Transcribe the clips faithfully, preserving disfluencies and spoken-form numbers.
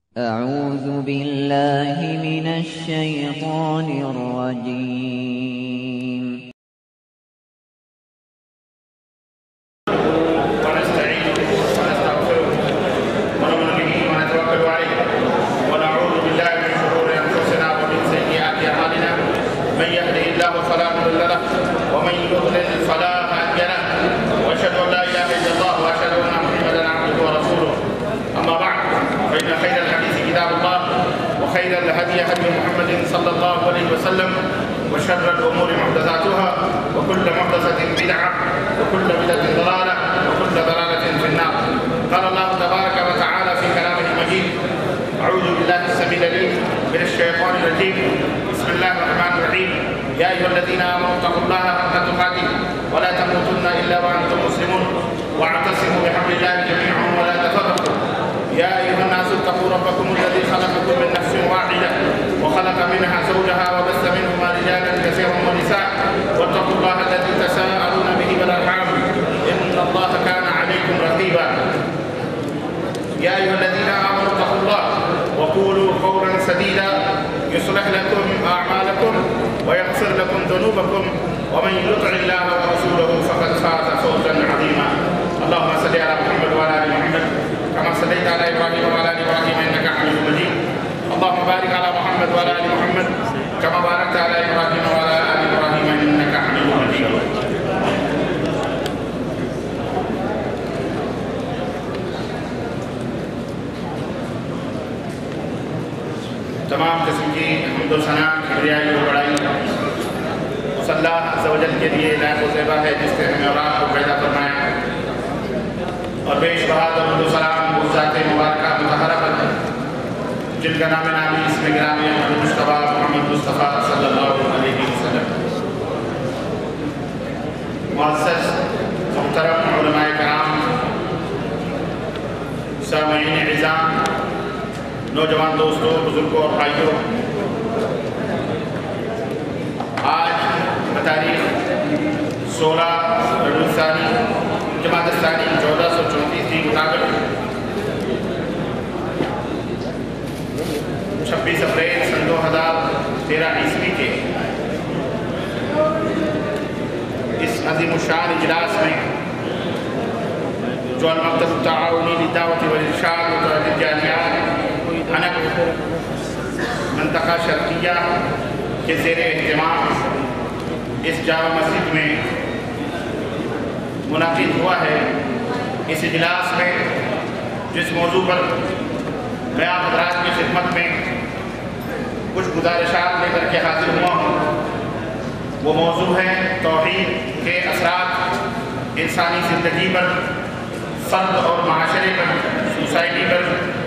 أعوذ بالله من الشيطان الرجيم. ونستعينه ونستغفره ونؤمن به ونتوكل عليه ونعوذ بالله من شرور أنفسنا ومن سيئات أعمالنا من يهده الله فلا مضل له ومن يضلل فلا هادي له وأشهد أن لا إله إلا الله وأشهد أن محمدا عبده ورسوله. أما بعد فإن خير الحديث كتاب الله وخير الهدي هدي محمد صلى الله عليه وسلم وشر الأمور محدثاتها وكل محدثة بدعة وكل بدعة ضلالة وكل ضلالة في النار. قال الله تبارك وتعالى في كلامه المجيد: أعوذ بالله السميع العليم من الشيطان الرجيم. بسم الله الرحمن الرحيم. يا أيها الذين آمنوا اتقوا الله حق تقاته ولا تموتن إلا وأنتم مسلمون واعتصموا بحبل الله جميعا ولا تفرقوا. يا أيها الناس اتقوا ربكم الذي خلقكم من نفس واحدة وخلق منها زوجها وبث منهما رجالا كثيرا ونساء واتقوا الله الذي تساءلون به والأرحام إن الله كان عليكم رقيبا. يا أيها الذين آمنوا اتقوا الله وقولوا قولا سديدا يصلح لكم أعمالكم ويغفر لكم ذنوبكم ومن يطع الله ورسوله فقد فاز فوزا عظيما. اللهم صل على محمد وعلى آل محمد كما صليت على إبراهيم وعلى آل إبراهيم إنك حميد مجيد. اللهم بارك على محمد وعلى آل محمد كما باركت على إبراهيم وعلى آل إبراهيم إنك حميد مجيد. تمام قسم کی حمد و ثنا کبریائی و بڑائی اس اللہ عز و جل کے لیے لائق و زیبا ہے جس نے ہمیں اور آپ کو پیدا فرمایا، اور بیش بہاد حمد و سلام اس ذات مبارکہ مطہرہ پر جن کا نام نامی اسم گرامی محمد مصطفیٰ محمد مصطفیٰ صلی اللہ علیہ وسلم. معزز محترم علماء کرام، سامعین عزام، نوجوان دوستوں، بزرگوں اور بھائیوں، آج بتاریخ سولہ ربیع الثانی جمادی الثانی چودہ سو چونتیس کے مطابق چھبیس اپریل سن دو ہزار تیرہ عیسوی کے اس عظیم الشان اجلاس میں جو المکتب التعاونی للدعوت والارشاد وتوعیہ الجالیات انک منطقہ شرقیہ کے زیر اہتمام اس جامع مسجد میں منعقد ہوا ہے. اس اجلاس میں جس موضوع پر میں آپ حضرات کی خدمت میں کچھ گزارشات لے کر کے حاضر ہوا ہوں، وہ موضوع ہے توحید کے اثرات انسانی زندگی پر، فرد اور معاشرے پر، سوسائٹی پر.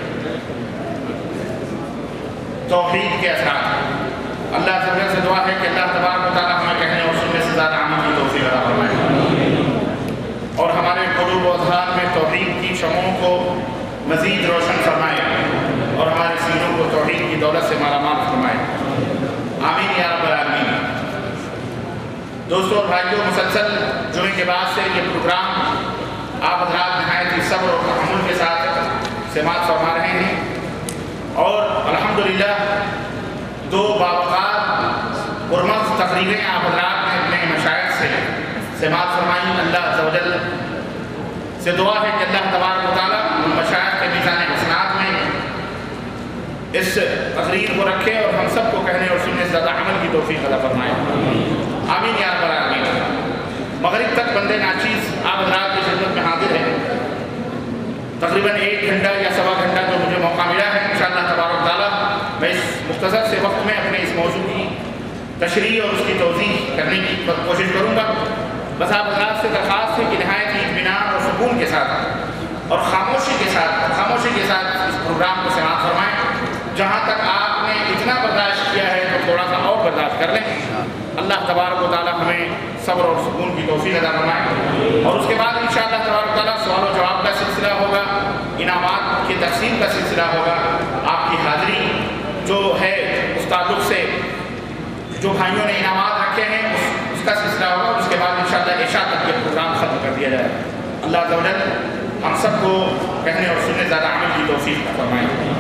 توحید کے اثرات. اللہ تعالیٰ سے دعا ہے کہ اللہ تبارک و تعالیٰ ہمیں کہنے اور سننے سے زیادہ عمل کی توفیق عطا فرمائے، اور ہمارے قلوب و اذہان میں توحید کی شمعوں کو مزید روشن فرمائے، اور ہمارے سینوں کو توحید کی دولت سے مالا مال فرمائے. آمین یا رب العالمین. دوستوں اور بھائیوں، مسلسل جمعے کے بعد سے یہ پروگرام آپ حضرات نہایت ہی صبر اور تحمل کے ساتھ سماعت فرما رہے ہیں، اور الحمدللہ دو باوقار پرمغز تقریریں آپ حضرات نے اپنے مشائخ سے سماعت فرمائیں. اللہ عز و جل سے دعا ہے کہ اللہ تبارک و تعالیٰ ان مشائخ کے میزان حسنات میں اس تقریر کو رکھے اور ہم سب کو کہنے اور سننے سے زیادہ عمل کی توفیق عطا فرمائے. آمین یا رب العالمین. مغرب تک بندے ناچیز آپ حضرات کی خدمت میں حاضر ہیں. تقریباً ایک گھنٹہ یا سوا گھنٹہ جو مجھے موقع ملا ہے، انشاءاللہ تبارک و تعالیٰ میں اس مختصر سے وقت میں اپنے اس موضوع کی تشریح اور اس کی توضیح کرنے کی کوشش کروں گا. بس آپ حضرات سے درخواست ہے کہ نہایت ہی اطمینان اور سکون کے ساتھ اور خاموشی کے ساتھ خاموشی کے ساتھ اس پروگرام کو سماعت فرمائیں. جہاں تک آپ نے اتنا برداشت کیا ہے تو تھوڑا سا اور برداشت کر لیں. اللہ تبارک و تعالیٰ ہمیں صبر اور سکون کی توفیق عطا فرمائے. اور اس کے بعد انشاءاللہ تبارک و تعالیٰ سوال و جواب کا سلسلہ ہوگا، انعامات کی تقسیم کا سلسلہ ہوگا. آپ کی حاضری جو ہے اس تعلق سے جو بھائیوں نے انعامات رکھے ہیں اس, اس کا سلسلہ ہوگا. اور اس کے بعد انشاءاللہ عشاء تک یہ پروگرام ختم کر دیا جائے. اللہ عز و جل ہم سب کو کہنے اور سننے زیادہ عمل کی توفیق فرمائے.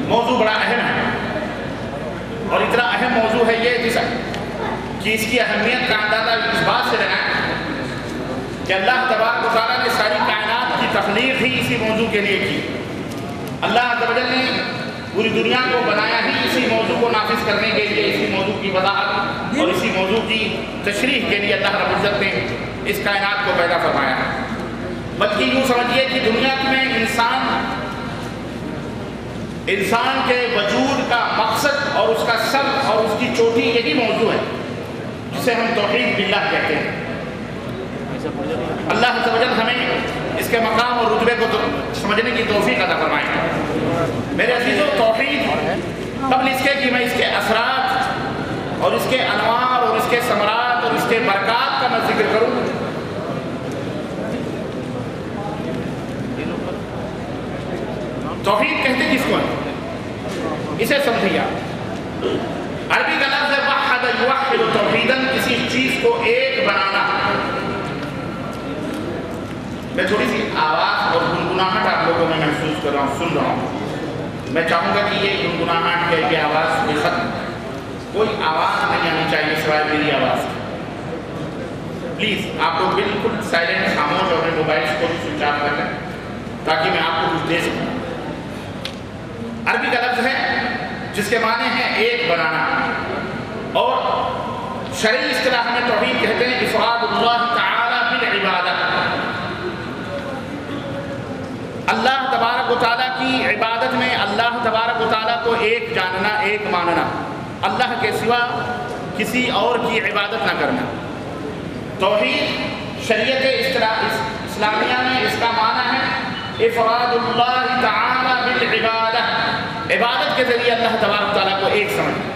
موضوع بڑا اہم ہے، اور اتنا اہم موضوع ہے یہ جس کہ اس کی اہمیت کا اندازہ اس بات سے لگائیں کہ اللہ تبارک و تعالیٰ نے ساری کائنات کی تخلیق ہی اسی موضوع کے لیے کی۔ اللہ عز و جل نے پوری دنیا کو بنایا ہی اسی موضوع کو نافذ کرنے کے لیے، اسی موضوع کی وضاحت اور اسی موضوع کی تشریح کے لیے اللہ رب العزت نے اس کائنات کو پیدا فرمایا ہے۔ بلکہ یوں سمجھیے کہ دنیا میں انسان انسان کے وجود کا مقصد اور اس کا سر اور اس کی چوٹی یہی موضوع ہے جسے ہم توحید باللہ کہتے ہیں۔ اللہ عز و جل ہمیں اس کے مقام اور رتبے کو سمجھنے کی توفیق عطا فرمائے۔ میرے عزیزو، توحید قبل اس کے کہ میں اس کے اثرات اور اس کے انوار اور اس کے ثمرات اور اس کے برکات کا میں ذکر کروں، توحید کہتے کس کو ہے اسے سمجھیے آپ۔ عربی کا لفظ ہے وحد یوحد توحیداً، کسی چیز کو ایک بنانا۔ میں تھوڑی سی آواز اور گنگناہٹ آپ لوگوں میں محسوس کر رہا ہوں، سن رہا ہوں۔ میں چاہوں گا کہ یہ گنگناہٹ ہے، یہ آواز بھی ختم، کوئی آواز نہیں آنی چاہیے سوائے میری آواز کی۔ پلیز آپ لوگ بالکل سائلنٹ، خاموش اور اپنے موبائلس کو بھی سوئچ آف کر لیں تاکہ میں آپ کو کچھ دے سکوں۔ عربی کا لفظ ہے جس کے معنی ہیں ایک بنانا، اور شرعی اصطلاح میں توحید کہتے ہیں افراد اللہ تعالی بالعبادت، اللہ تبارک و تعالیٰ کی عبادت میں اللہ تبارک و تعالیٰ کو ایک جاننا، ایک ماننا، اللہ کے سوا کسی اور کی عبادت نہ کرنا۔ توحید شریعت اسلامیہ میں اس کا معنی ہے افراد اللہ تعالی بالعبادہ، عبادت کے ذریعے اللہ تبارک تعالیٰ کو ایک سمجھنا،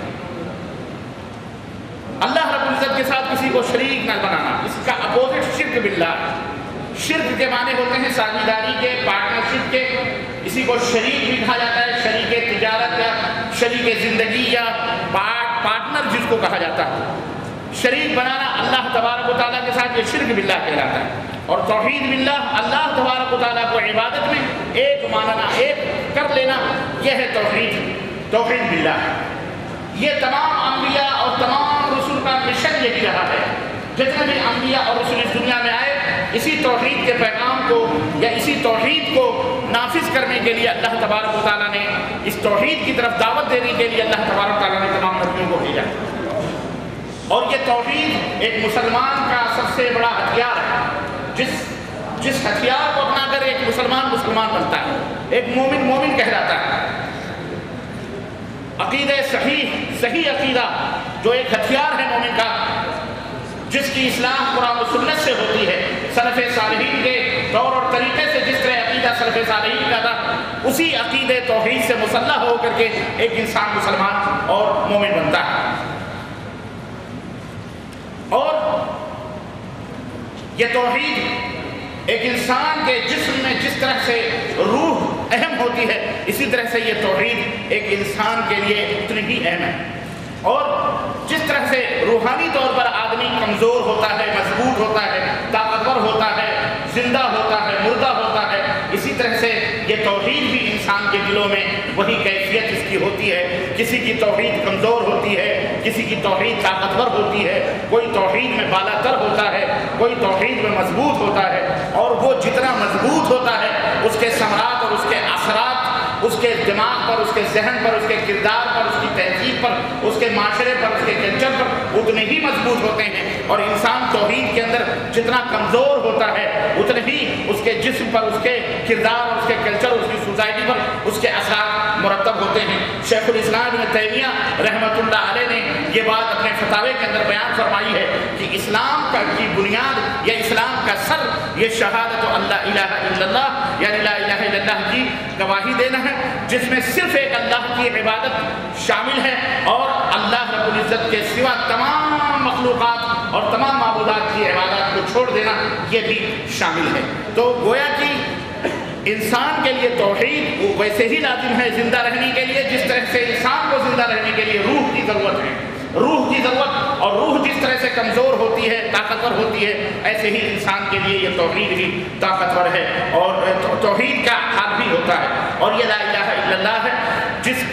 اللہ رب العزت کے ساتھ کسی کو شریک نہ بنانا۔ اس کا اپوزٹ شرک باللہ، شرک کے معنی ہوتے ہیں ساجھیداری کے، پارٹنرشپ کے، اسی کو شریک بھی کہا جاتا ہے، شریک تجارت یا شریک زندگی یا پارٹنر جس کو کہا جاتا ہے۔ شریک بنانا اللہ تبارک و تعالیٰ کے ساتھ یہ شرک باللہ کہلاتا ہے، اور توحید باللہ اللہ تبارک و تعالیٰ کو عبادت میں ایک ماننا، ایک کر لینا، یہ ہے توحید توحید باللہ۔ یہ تمام انبیاء اور تمام رسول کا مشن یہی رہا ہے۔ جتنے بھی انبیاء اور رسول اس دنیا میں آئے، اسی توحید کے پیغام کو یا اسی توحید کو نافذ کرنے کے لیے اللہ تبارک و تعالیٰ نے، اس توحید کی طرف دعوت دینے کے لیے اللہ تبارک و تعالیٰ نے تمام نبیوں کو بھیجا۔ اور یہ توحید ایک مسلمان کا سب سے بڑا ہتھیار ہے، جس جس ہتھیار کو اپنا کر ایک مسلمان مسلمان بنتا ہے، ایک مومن مومن کہلاتا ہے۔ عقیدہ صحیح صحیح عقیدہ جو ایک ہتھیار ہے مومن کا، جس کی اصلاح قرآن و سنت سے ہوتی ہے، سلف صالحین کے طور اور طریقے سے جس طرح عقیدہ سلف صالحین کا تھا، اسی عقیدے توحید سے مسلح ہو کر کے ایک انسان مسلمان اور مومن بنتا ہے۔ اور یہ توحید ایک انسان کے جسم میں جس طرح سے روح اہم ہوتی ہے، اسی طرح سے یہ توحید ایک انسان کے لیے اتنی ہی اہم ہے۔ اور جس طرح سے روحانی طور پر آدمی کمزور ہوتا ہے، مضبوط ہوتا ہے، طاقتور ہوتا ہے، زندہ ہوتا ہے، مردہ ہوتا ہے، اسی طرح سے یہ توحید بھی انسان کے دلوں میں وہی کیفیت اس کی ہوتی ہے۔ کسی کی توحید کمزور ہوتی ہے، کسی کی توحید طاقتور ہوتی ہے، کوئی توحید میں بالا تر ہوتا ہے، کوئی توحید میں مضبوط ہوتا ہے، اور وہ جتنا مضبوط ہوتا ہے اس کے ثمرات اور اس کے اثرات اس کے دماغ پر، اس کے ذہن پر، اس کے کردار پر، اس کی تہذیب پر، اس کے معاشرے پر، اس کے کلچر پر اتنے ہی مضبوط ہوتے ہیں۔ اور انسان توحید کے اندر جتنا کمزور ہوتا ہے اتنے ہی اس کے جسم پر، اس کے کردار اور اس کے کلچر، اس کی سوسائٹی پر اس کے اثرات مرتب ہوتے ہیں۔ شیخ الاسلام ابن تیمیہ رحمۃ اللہ علیہ نے یہ بات اپنے فتاوے کے اندر بیان فرمائی ہے کہ اسلام کا کی بنیاد یا اسلام کا سر یہ شہادت اللہ الہ الا اللہ، یعنی لا الہ الا اللہ کی گواہی دینا ہے، جس میں صرف ایک اللہ کی عبادت شامل ہے، اور اللہ رب العزت کے سوا تمام مخلوقات اور تمام معبودات کی عبادات کو چھوڑ دینا یہ بھی شامل ہے۔ تو گویا کہ انسان کے لیے توحید ویسے ہی لازم ہے زندہ رہنے کے لیے، جس طرح سے انسان کو زندہ رہنے کے لیے روح کی ضرورت ہے، روح کی ضرورت، اور روح جس طرح سے کمزور ہوتی ہے، طاقتور ہوتی ہے، ایسے ہی انسان کے لیے یہ توحید بھی طاقتور ہے اور توحید کا حال بھی ہوتا ہے۔ اور یہ لا الہ الا اللہ ہے جس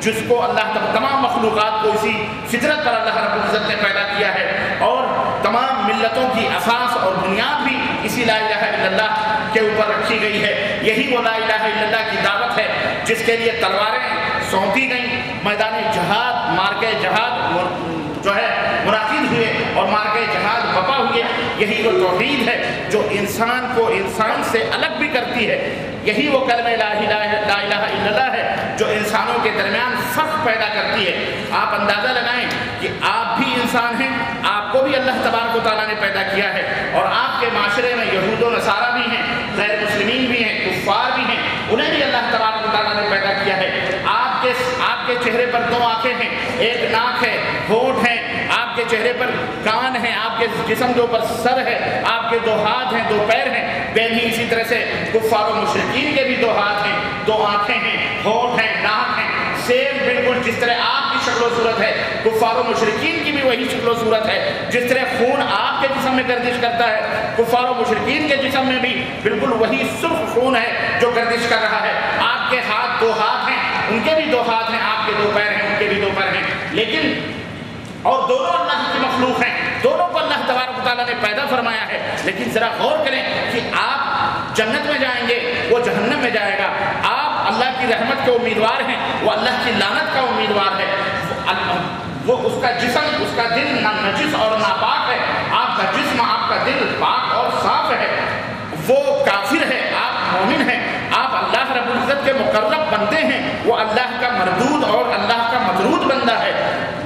جس کو اللہ تمام مخلوقات کو اسی فطرت پر اللہ رب العزت نے پیدا کیا ہے، اور تمام ملتوں کی اساس اور بنیاد بھی اسی لا الہ الا اللہ کے اوپر رکھی گئی ہے۔ یہی وہ لا الہ الا اللہ کی دعوت ہے جس کے لیے تلواریں سونپی گئیں، میدان جہاد مارکے جہاد جو ہے منعقد ہوئے اور مارکے جہاد بپا ہوئے۔ یہی وہ توحید ہے جو انسان کو انسان سے الگ بھی کرتی ہے۔ یہی وہ کلمہ لا الہ لا الہ الا اللہ ہے جو انسانوں کے درمیان فرق پیدا کرتی ہے۔ آپ اندازہ لگائیں کہ آپ بھی انسان ہیں، آپ کو بھی اللہ تبارک و تعالیٰ نے پیدا کیا ہے، اور آپ کے معاشرے میں یہود و نصارہ بھی ہیں، غیر مسلمین بھی ہیں، کفار بھی ہیں، انہیں بھی اللہ تبارک و تعالیٰ نے پیدا کیا ہے۔ آپ کے آپ کے چہرے پر دو آنکھیں ہیں، ایک ناک ہے، ہونٹ ہیں، آپ کے چہرے پر کان ہیں، آپ کے جسم کے اوپر سر ہے، آپ کے دو ہاتھ ہیں، دو پیر ہیں۔ بے بھی اسی طرح سے کفار و مشرکین کے بھی دو ہاتھ ہیں، دو آنکھیں ہیں، ہونٹ ہیں، ناک ہیں، سیم بالکل جس طرح آپ کی شکل و صورت ہے، کفار و مشرکین کی بھی وہی شکل و صورت ہے۔ جس طرح خون آپ کے جسم میں گردش کرتا ہے، کفار و مشرکین کے جسم میں بھی بالکل وہی سرخ خون ہے جو گردش کر رہا ہے۔ آپ کے ہاتھ دو ہاتھ ہیں، ان کے بھی دو ہاتھ ہیں، آپ کے دو پیر ہیں، ان کے بھی دو پیر ہیں، لیکن اور دونوں اللہ کی مخلوق ہیں، دونوں کو اللہ تبارک و تعالیٰ نے پیدا فرمایا ہے۔ لیکن ذرا غور کریں کہ آپ جنت میں جائیں گے، وہ جہنم میں جائے گا۔ آپ اللہ کی رحمت کے امیدوار ہیں، وہ اللہ کی لعنت کا امیدوار ہے۔ وہ اس کا جسم، اس کا دل نہ نجس اور ناپاک ہے، آپ کا جسم، آپ کا دل پاک اور صاف ہے۔ وہ کافر ہے، آپ مومن ہیں، آپ اللہ رب العزت کے مقرب بندے ہیں، وہ اللہ کا مردود اور اللہ کا مطرود بندہ ہے۔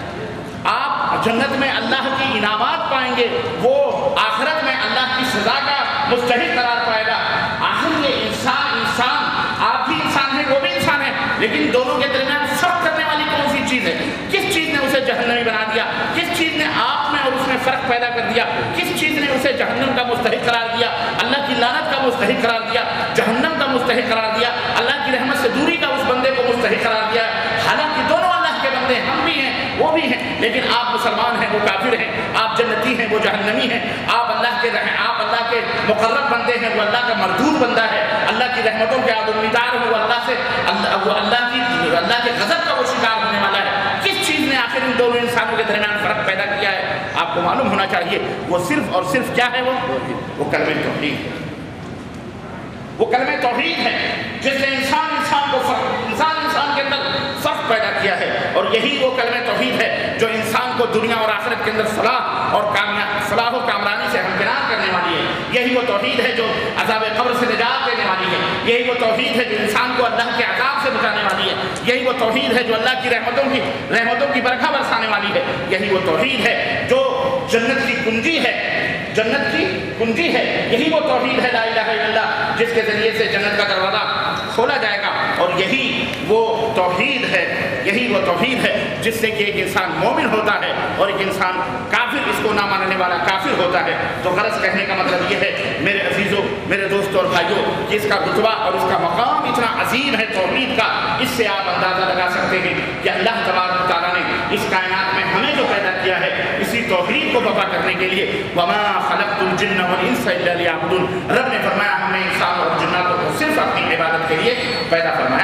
آپ جنت میں اللہ کی انعامات پائیں گے، وہ آخرت میں اللہ کی سزا کا مستحق قرار پائے گا۔ آخر یہ انسان انسان آپ بھی انسان ہیں، وہ بھی انسان ہے، لیکن دونوں کے درمیان فرق کرنے والی کون سی چیز ہے؟ کس چیز نے اسے جہنمی بنا دیا؟ کس چیز نے آپ میں اور اس میں فرق پیدا کر دیا؟ کس چیز نے اسے جہنم کا مستحق قرار دیا، اللہ کی لعنت کا مستحق قرار دیا، جہنم کا مستحق قرار دیا، اللہ کی رحمت سے دوری کا اس بندے کو مستحق قرار دیا؟ حالانکہ دونوں اللہ کے بندے ہیں، ہم بھی ہیں، وہ بھی ہیں، لیکن آپ مسلمان ہیں، وہ کافر ہیں، آپ جنتی ہیں، وہ جہنمی ہیں، آپ اللہ کے رحم آپ اللہ کے مقرب بندے ہیں، وہ اللہ کا مردود بندہ ہے، اللہ کی رحمتوں کے امیدوار ہے، وہ اللہ سے اللہ وہ اللہ کی اللہ کے غضب کا وہ شکار ہونے والا ہے۔ کس چیز نے آخر ان دونوں انسانوں کے درمیان فرق پیدا کیا ہے؟ آپ کو معلوم ہونا چاہیے، وہ صرف اور صرف کیا ہے؟ وہ وہ کلمہ توحید ہے، وہ کلمہ توحید ہے جس نے انسان انسان کو فرق انسان انسان کے اندر فرق پیدا کیا ہے، اور یہی وہ کلمہ توحید ہے جو انسان کو دنیا اور آخرت کے اندر فلاح اور کامیاب فلاح و کامرانی سے ہمکنار کرنے والی ہے۔ یہی وہ توحید ہے جو عذاب قبر سے نجات دینے والی ہے۔ یہی وہ توحید ہے جو انسان کو اللہ کے عذاب سے بچانے والی ہے۔ یہی وہ توحید ہے جو اللہ کی رحمتوں کی رحمتوں کی برکھا برسانے والی ہے۔ یہی وہ توحید ہے جو جنت کی کنجی ہے، جنت کی کنجی ہے۔ یہی وہ توحید ہے لا الہ الا اللہ جس کے ذریعے سے جنت کا دروازہ کھولا جائے گا، اور یہی وہ توحید ہے یہی وہ توحید ہے جس سے کہ ایک انسان مومن ہوتا ہے اور ایک انسان کافر، اس کو نہ ماننے والا کافر ہوتا ہے۔ تو غرض کہنے کا مطلب یہ ہے میرے عزیزوں، میرے دوستوں اور بھائیوں، کہ اس کا رتبہ اور اس کا مقام اتنا عظیم ہے توحید کا، اس سے آپ اندازہ لگا سکتے ہیں کہ اللہ تبارک و تعالیٰ نے اس کائنات میں ہمیں جو پیدا کیا ہے اسی توحید کو بقا کرنے کے لیے۔ وما خلقت الجن والانس الا لیعبدون، رب نے فرمایا ہم نے انسان اور جنات کو صرف اپنی عبادت کے لیے پیدا فرمایا۔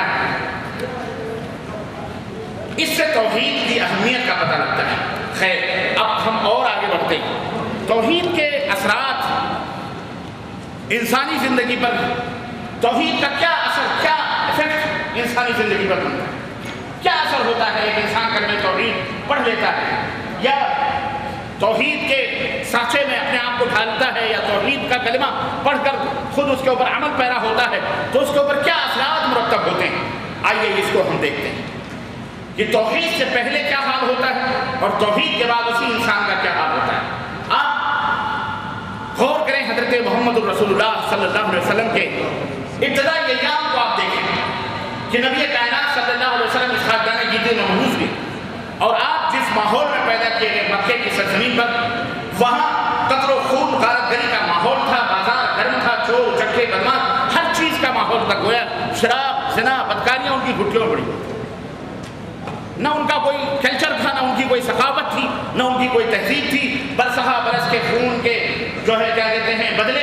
اس سے توحید کی اہمیت کا پتہ لگتا ہے۔ خیر، اب ہم اور آگے بڑھتے ہیں۔ توحید کے اثرات انسانی زندگی پر، توحید کا کیا اثر، کیا افیکٹ انسانی زندگی پر بنتا ہے؟ کیا اثر ہوتا ہے ایک انسان کلمہ توحید پڑھ لیتا ہے یا توحید کے سانچے میں اپنے آپ کو ڈھالتا ہے، یا توحید کا کلمہ پڑھ کر خود اس کے اوپر عمل پیرا ہوتا ہے، تو اس کے اوپر کیا اثرات مرتب ہوتے ہیں؟ آئیے اس کو ہم دیکھتے ہیں کہ توحید سے پہلے کیا حال ہوتا ہے اور توحید کے بعد اسی انسان کا کیا حال ہوتا ہے۔ آپ غور کریں حضرت محمد الرسول اللہ صلی اللہ علیہ وسلم کے ابتدائی ایام کو آپ دیکھیں کہ نبی کائنات صلی اللہ علیہ وسلم اس خاندان کی دل محفوظ بھی، اور آپ جس ماحول میں پیدا کیے گئے مکے کی سرزمین پر، وہاں قتل و خون غارت گری کا ماحول تھا، بازار گرم تھا، چور چکے بدماش ہر چیز کا ماحول تھا، گویا شراب زنا بدکاریاں ان کی گھٹیوں پڑی، نہ ان کا کوئی کلچر تھا، نہ ان کی کوئی ثقافت تھی، نہ ان کی کوئی تہذیب تھی۔ برسہ برس کے خون کے جو ہے کیا کہتے ہیں بدلے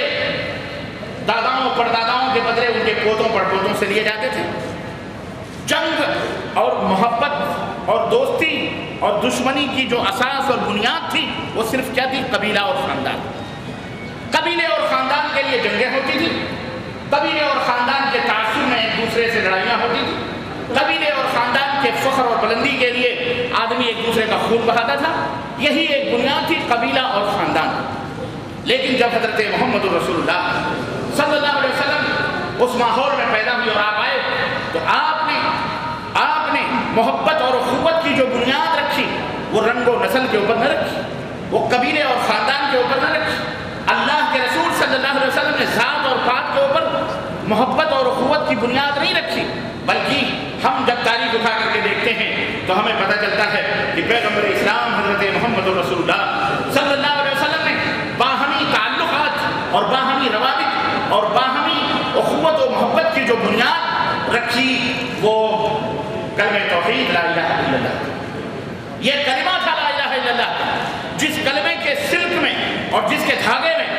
داداؤں پرداداؤں کے بدلے ان کے پوتوں پڑپوتوں سے لیے جاتے تھے۔ جنگ اور محبت اور دوستی اور دشمنی کی جو اساس اور بنیاد تھی وہ صرف کیا تھی؟ قبیلہ اور خاندان. قبیلے اور خاندان کے لیے جنگیں ہوتی تھی، قبیلے اور خاندان کے تعصب میں ایک دوسرے سے لڑائیاں ہوتی تھی، قبیلے اور خاندان کے فخر اور بلندی کے لیے آدمی ایک دوسرے کا خون بہاتا تھا. یہی ایک بنیاد تھی، قبیلہ اور خاندان. لیکن جب حضرت محمد رسول اللہ صلی اللہ علیہ وسلم اس ماحول میں پیدا ہوئی اور آپ آئے تو آپ نے آپ نے محبت اور اخوت کی جو بنیاد رکھی وہ رنگ و نسل کے اوپر نہ رکھی، وہ قبیلے اور خاندان کے اوپر نہ رکھی. اللہ کے رسول صلی اللہ علیہ وسلم نے ذات اور پات کے اوپر محبت اور اخوت کی بنیاد نہیں رکھی، بلکہ ہم جب تاریخ اٹھا کر کے دیکھتے ہیں تو ہمیں پتہ چلتا ہے کہ پیغمبر اسلام حضرت محمد رسول اللہ صلی اللہ علیہ وسلم نے باہمی تعلقات اور باہمی روابط اور باہمی اخوت و محبت کی جو بنیاد رکھی وہ کلمہ توحید لا الہ الا اللہ. یہ کلمہ تھا لا الہ الا اللہ، جس کلمے کے سلک میں اور جس کے دھاگے میں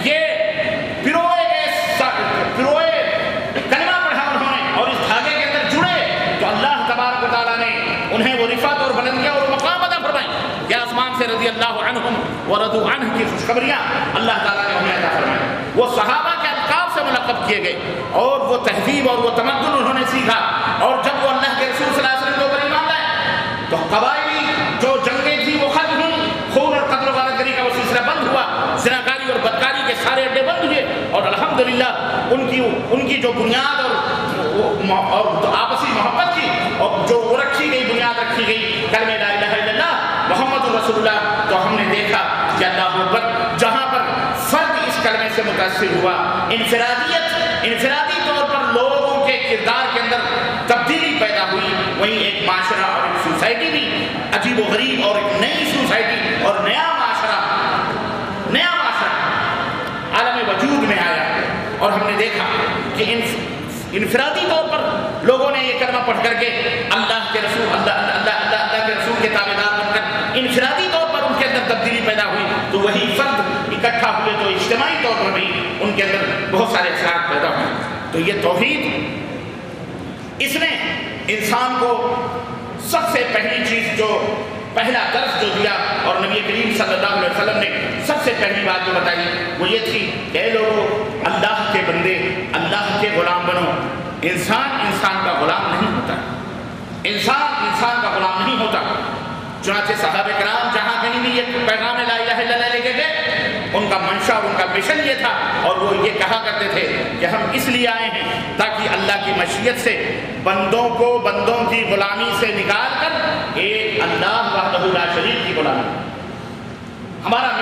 یہ پروئے پروئے کلمہ پڑھا انہوں نے اور اس دھاگے کے اندر جڑے تو اللہ تبارک و تعالیٰ نے انہیں وہ رفعت اور بلندیاں اور مقام عطا فرمائیں کہ آسمان سے رضی اللہ عنہم ورضوا عنہ کی خوشخبریاں اللہ تعالیٰ نے انہیں عطا فرمائیں. وہ صحابہ کے القاب سے ملقب کیے گئے اور وہ تہذیب اور وہ تمدن انہوں نے سیکھا. اور جب وہ اللہ کے رسول صلی اللہ علیہ وسلم کے اوپر ایمان لائے تو قبائلی جو جنگیں تھیں وہ ختم ہوئی، خون اور قتل و غارت کا وہ سلسلہ بند ہوا، زناکاری اور بدکاری کے سارے اڈے بند ہوئے اور الحمدللہ ان کی ان کی جو بنیاد اور اور آپسی محبت کی اور جو وہ رکھی گئی بنیاد رکھی گئی کلمہ لا الہ الا اللہ محمد رسول اللہ. تو ہم نے دیکھا کہ اللہ اکبر جہاں پر فرد اس کلمے سے متاثر ہوا، انفرادیت انفرادی طور پر لوگوں کے کردار کے اندر تبدیلی پیدا ہوئی، وہیں ایک معاشرہ اور ایک سوسائٹی بھی عجیب و غریب اور ایک نئی سوسائٹی اور نیا معاشرہ نیا معاشرہ عالم وجود میں آیا. اور ہم نے دیکھا کہ انفرادی طور پر لوگوں نے یہ کلمہ پڑھ کر کے اللہ کے رسول اللہ اللہ اللہ اللہ کے رسول کے تابعدار بن کر انفرادی طور پر ان کے اندر تبدیلی پیدا ہوئی. تو وہی فرد اکٹھا ہوئے تو اجتماعی طور پر بھی ان کے اندر بہت سارے اثرات پیدا ہوئے. تو یہ توحید اس نے انسان کو سب سے پہلی چیز جو پہلا درس جو دیا اور نبی کریم صلی اللہ علیہ وسلم نے سب سے پہلی بات جو بتائی وہ یہ تھی کہ اے لوگو اللہ کے بندے اللہ کے غلام بنو. انسان انسان کا غلام نہیں ہوتا، انسان انسان کا غلام نہیں ہوتا. چنانچہ صحابہ کرام جہاں کہیں بھی یہ پیغام لا الہ الا اللہ لے کے گئے ان کا منشا ان کا مشن یہ تھا اور وہ یہ کہا کرتے تھے کہ ہم اس لیے آئے ہیں تاکہ اللہ کی مشیت سے بندوں کو بندوں کی غلامی سے نکال کر ایک اللہ وحدہ لا شریک کی غلامی. ہمارا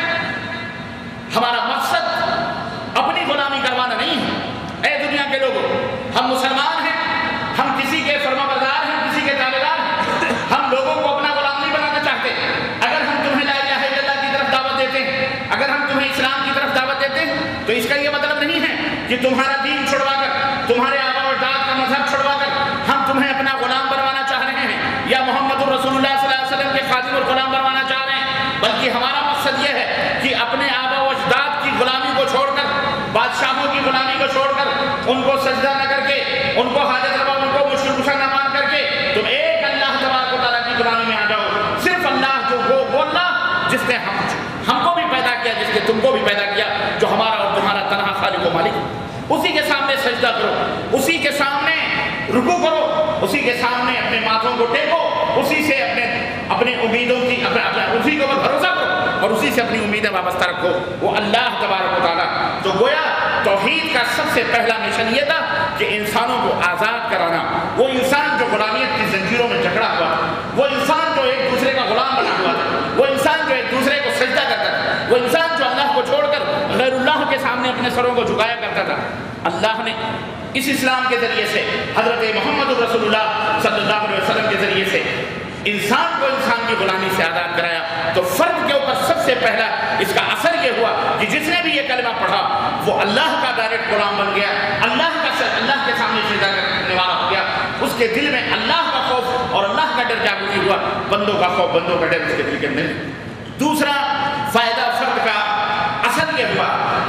مشن ہمارا مقصد اپنی غلامی کروانا نہیں ہے. اے دنیا کے لوگوں، ہم مسلمان ہیں، ہم کسی کے فرما بردار ہیں، کسی کے تابعدار ہیں، ہم لوگوں کو اپنا غلام نہیں بنانا چاہتے. اگر ہم تمہیں لا الہ الا اللہ کی طرف دعوت دیتے ہیں، اگر ہم تمہیں اسلام کی طرف دعوت دیتے ہیں تو اس کا یہ مطلب نہیں ہے کہ تمہارا دین چھڑوا کر تمہارے آبا و اجداد کا مذہب چھڑوا کر ہم تمہیں اپنا غلام بنوانا چاہ رہے ہیں یا محمد رسول اللہ صلی اللہ علیہ وسلم کے خادم اور غلام بنوانا چاہ رہے ہیں، بلکہ ہمارا مقصد یہ ہے کہ اپنے آبا و اجداد کی غلامی کو چھوڑ کر بادشاہوں کی غلامی کو چھوڑ کر ان کو سجدہ نہ کر کے ان کو حاجت روا ان کو مشکل کشا نہ مان کر کے تم ایک اللہ تبارک و تعالیٰ کی غلامی میں آ جاؤ. صرف اللہ جو وہ وہ اللہ جس نے ہم ہم کو بھی پیدا کیا، جس نے تم کو بھی پیدا کیا، جو ہمارا اور تمہارا تنہا خالق و مالک، اسی کے سامنے سجدہ کرو، اسی کے سامنے رکوع کرو، اسی کے سامنے اپنے ماتھوں کو ٹیکو، اسی سے اپنے اپنے امیدوں کی اپنے اسی کے اوپر بھروسہ کرو اور اسی سے اپنی امیدیں وابستہ رکھو. وہ اللہ تبارک و تعالیٰ. تو گویا توحید کا سب سے پہلا مشن یہ تھا کہ انسانوں کو آزاد کرانا. وہ انسان جو غلامیت کی زنجیروں میں جکڑا ہوا، وہ انسان جو ایک دوسرے کا غلام بنا ہوا تھا، وہ انسان جو ایک دوسرے کو سجدہ کرتا تھا، وہ انسان جو اللہ کو چھوڑ کر غیر اللہ کے سامنے اپنے سروں کو جھکایا کرتا تھا، اللہ نے اس اسلام کے ذریعے سے حضرت محمد رسول اللہ صلی اللہ علیہ وسلم کے ذریعے سے انسان کو انسان کی غلامی سے آزاد کرایا. تو فرد کے اوپر سب سے پہلا اس کا اثر یہ ہوا کہ جس نے بھی یہ کلمہ پڑھا وہ اللہ کا ڈائریکٹ غلام بن گیا، اللہ کا اللہ کے سامنے سجدہ کرنے والا ہو گیا. اس کے دل میں اللہ کا خوف اور اللہ کا ڈر جاگزی ہوا، بندوں کا خوف بندوں کا ڈر اس کے دل کے اندر. دوسرا فائدہ فرد کا اثر یہ ہوا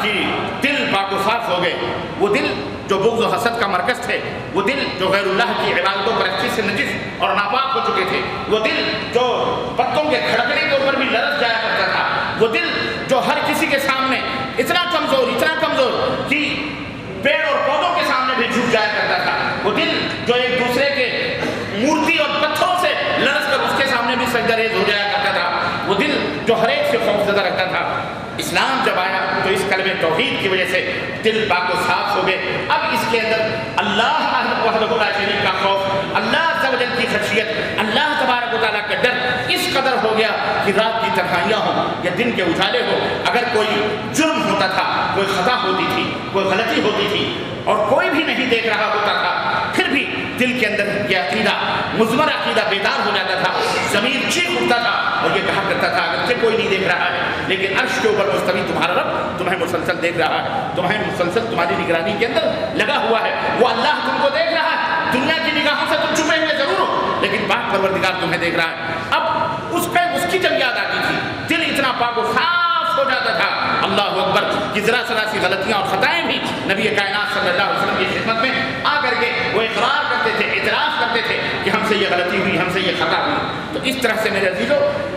کہ دل پاک و صاف ہو گئے، وہ دل جو بغض و حسد کا مرکز تھے، وہ دل جو غیر اللہ کی عبادتوں پر اچھی سے نجس اور ناپاک ہو چکے تھے، وہ دل جو پتوں کے کھڑکنے کے اوپر بھی لرز جایا کرتا تھا، وہ دل جو ہر کسی کے سامنے اتنا کمزور اتنا کمزور کہ پیڑ اور پودوں کے سامنے بھی جھک جایا کرتا تھا، وہ دل جو ایک دوسرے کے مورتی اور پتھروں سے لرز کر اس کے سامنے بھی سجدہ ریز ہو جایا کرتا تھا، وہ دل جو ہر ایک سے خوف زدہ رکھتا تھا، اسلام جب آیا تو اس کلمہ توحید کی وجہ سے دل پاک و صاف ہو گئے۔ اب اس کے اندر اللہ وحدہ لا شریک کا خوف، اللہ عز و جل کی خشیت، اللہ تبارک و تعالیٰ کا ڈر اس قدر ہو گیا کہ رات کی تنہائیاں ہوں یا دن کے اجالے ہو، اگر کوئی جرم ہوتا تھا، کوئی خطا ہوتی تھی، کوئی غلطی ہوتی تھی اور کوئی بھی نہیں دیکھ رہا ہوتا تھا، پھر بھی دل کے اندر یہ عقیدہ مضمر عقیدہ بیدار ہو جاتا تھا، ضمیر چیخ اٹھتا تھا اور یہ کہا کرتا تھا اگرچہ کوئی نہیں دیکھ رہا ہے لیکن عرش کے اوپر مستوی تمہارا رب تمہیں مسلسل دیکھ رہا ہے، تمہیں مسلسل تمہاری نگرانی کے اندر لگا ہوا ہے، وہ اللہ تم کو دیکھ رہا ہے، دنیا کی نگاہوں سے تم چھپے ہوئے ضرور ہو لیکن پاک پروردگار تمہیں دیکھ رہا ہے۔ اب اس پہ اس کی جب یاد آتی تھی دل اتنا پاک و صاف ہو جاتا تھا، اللہ اکبر، کہ ذرا ذرا سی غلطیاں اور خطائیں بھی نبی کائنات صلی اللہ علیہ وسلم کی خدمت میں آ کر کے وہ اقرار کرتے تھے، اعتراف کرتے تھے کہ ہم سے یہ غلطی ہوئی، ہم سے یہ خطا ہوئی۔ تو اس طرح سے میرے عزیزو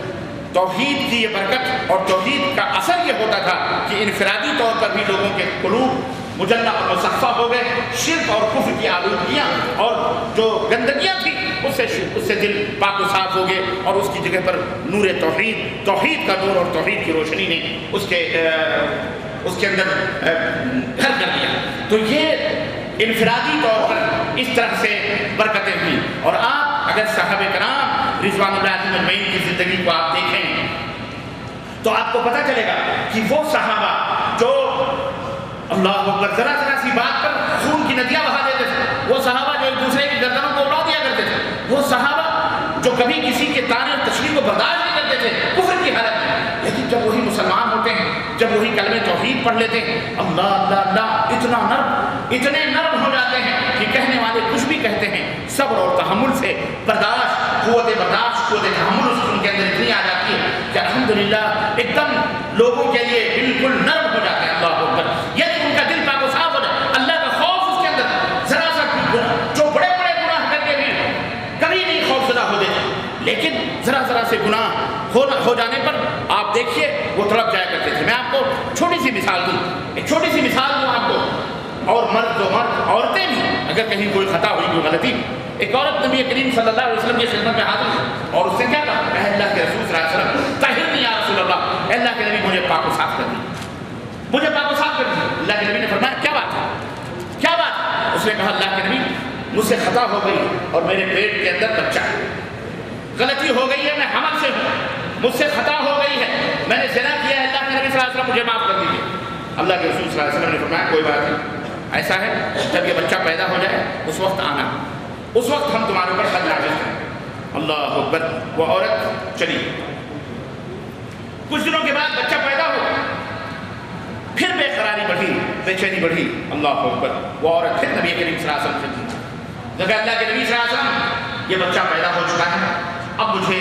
توحید کی یہ برکت اور توحید کا اثر یہ ہوتا تھا کہ انفرادی طور پر بھی لوگوں کے قلوب مجلہ اور مصفہ ہو گئے، شرک اور کفر کی آلودگیاں اور جو گندگیاں تھیں اس سے اس سے دل پاک و صاف ہو گئے اور اس کی جگہ پر نور توحید، توحید کا نور اور توحید کی روشنی نے اس کے اس کے اندر گھر کر دیا۔ تو یہ انفرادی طور پر اس طرح سے برکتیں ہوئی۔ اور آپ اگر صحابہ کرام رضوان اللہ علیہم اجمعین کی زندگی کو آپ دیکھیں تو آپ کو پتہ چلے گا کہ وہ صحابہ جو اللہ اکبر ذرا ذرا سی بات پر خون کی ندیاں بہا دیتے تھے، وہ صحابہ جو ایک دوسرے کی گردنوں کو اڑا دیا کرتے تھے، وہ صحابہ جو کبھی کسی کے طعن اور تشریح کو برداشت نہیں کرتے تھے کفر کی حالت میں، لیکن جب وہی مسلمان ہوتے ہیں، جب وہی کلمہ توحید پڑھ لیتے ہیں، اللہ اللہ اللہ اتنا نرم اتنے نرم ہو جاتے ہیں کہ کہنے والے کچھ بھی کہتے ہیں، صبر اور تحمل سے برداشت، قوت برداشت، قوت تحمل اس ان کے اندر اتنی آ جاتی ہے کہ الحمدللہ ایک دم لوگوں کے لیے بالکل نرم ہو جاتے ہیں۔ اللہ اکبر، یعنی ان کا دل پاک و صاف ہو جائے، اللہ کا خوف اس کے اندر ذرا سا جو بڑے بڑے گناہ کر کے بھی کبھی نہیں خوف زدہ ہو دیتے، لیکن ذرا ذرا سے گناہ ہو جانے پر آپ دیکھیے وہ تڑپ جایا کرتے تھے۔ میں آپ کو چھوٹی سی مثال دوں، ایک چھوٹی سی مثال دوں آپ کو، اور مرد و مرد عورتیں بھی اگر کہیں کوئی خطا ہوئی کوئی غلطی، ایک عورت نبی کریم صلی اللہ علیہ وسلم کی خدمت میں حاضر ہوئی اور اس نے کیا کہا، اے اللہ کے رسول صلی اللہ علیہ وسلم طہرنی یا رسول اللہ، اے اللہ کے نبی مجھے پاک و صاف کر دی، مجھے پاک و صاف کر دی۔ اللہ کے نبی نے فرمایا کیا بات ہے کیا بات ہے؟ اس نے کہا اللہ کے نبی مجھ سے خطا ہو گئی اور میرے پیٹ کے اندر بچہ ہے، غلطی ہو گئی ہے، میں حمل سے ہوں، مجھ سے خطا ہو گئی ہے، میں نے زنا کیا ہے، اللہ کے نبی صلی اللہ علیہ وسلم مجھے معاف کر دیجیے۔ اللہ کے رسول صلی اللہ علیہ وسلم نے فرمایا کوئی بات نہیں، ایسا ہے جب یہ بچہ پیدا ہو جائے اس وقت آنا، اس وقت ہم تمہارے اوپر حد نافذ کریں۔ اللہ اکبر، وہ عورت چلی، کچھ دنوں کے بعد بچہ پیدا ہو، پھر بے قراری بڑھی، بے چینی بڑھی، اللہ اکبر، وہ عورت پھر نبی کریم صلی اللہ علیہ وسلم سے جب اللہ کے نبی صلی اللہ علیہ وسلم یہ بچہ پیدا ہو چکا ہے، اب مجھے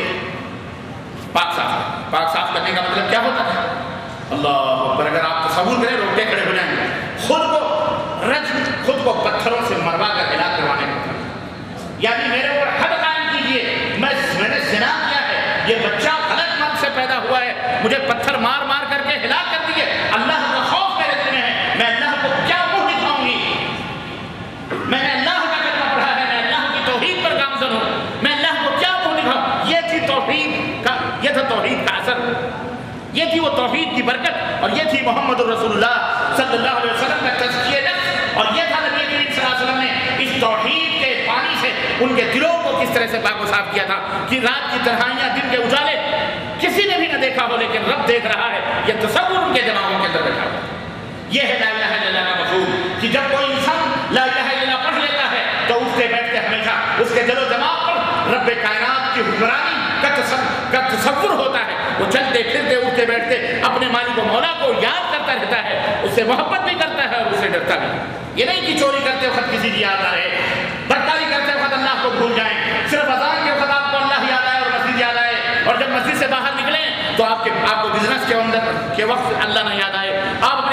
پاک صاف پاک صاف کرنے کا مطلب کیا ہوتا ہے؟ اللہ اکبر، اگر آپ تصور کریں روٹے کھڑے ہو جائیں گے، خود کو رج خود کو پتھروں سے مروا کر ہلاک کروانے کا، یعنی میرے اوپر حد قائم کیجیے، میں میں نے زنا کیا ہے، یہ بچہ غلط من سے پیدا ہوا ہے، مجھے پتھر مار مار کر کے ہلاک کر دیے، اللہ کا خوف میرے دل میں ہے، میں اللہ کو کیا منہ دکھاؤں گی، میں نے اللہ کا کلمہ پڑھا ہے، میں اللہ کی توحید پر گامزن ہوں، میں اللہ کو کیا منہ دکھاؤں؟ یہ تھی توحید کا یہ تھا توحید کا اثر، یہ تھی وہ توحید کی برکت، اور یہ تھی محمد الرسول اللہ صلی اللہ علیہ وسلم کا تزکیہ نفس، اور یہ تھا نبی کریم صلی اللہ علیہ وسلم نے اس توحید کے پانی سے ان کے دلوں کو کس طرح سے پاک و صاف کیا تھا کہ رات کی تنہائیاں دن کے اجالے کسی نے بھی نہ دیکھا ہو لیکن رب دیکھ رہا ہے، یہ تصور ان کے دماغوں کے اندر بیٹھا ہوا۔ یہ ہے لا الہ الا اللہ کا مفہوم کہ جب کوئی انسان لا الہ الا اللہ پڑھ لیتا ہے تو اٹھتے بیٹھتے ہمیشہ اس کے دل و دماغ پر رب کائنات کی حکمرانی کا تصور ہوتا ہے، وہ چلتے پھرتے اٹھتے بیٹھتے اپنے مالک و مولا کو یاد کرتا رہتا ہے، اس سے محبت بھی کرتا ہے اور اس سے ڈرتا بھی۔ یہ نہیں کہ چوری کرتے وقت کسی کی یاد نہ رہے، بدکاری کرتے وقت اللہ کو بھول جائیں، صرف اذان کے وقت آپ کو اللہ یاد آئے اور مسجد یاد آئے، اور جب مسجد سے باہر نکلیں تو آپ کے آپ کو بزنس کے اندر کے وقت اللہ نہ یاد آئے، آپ اپنے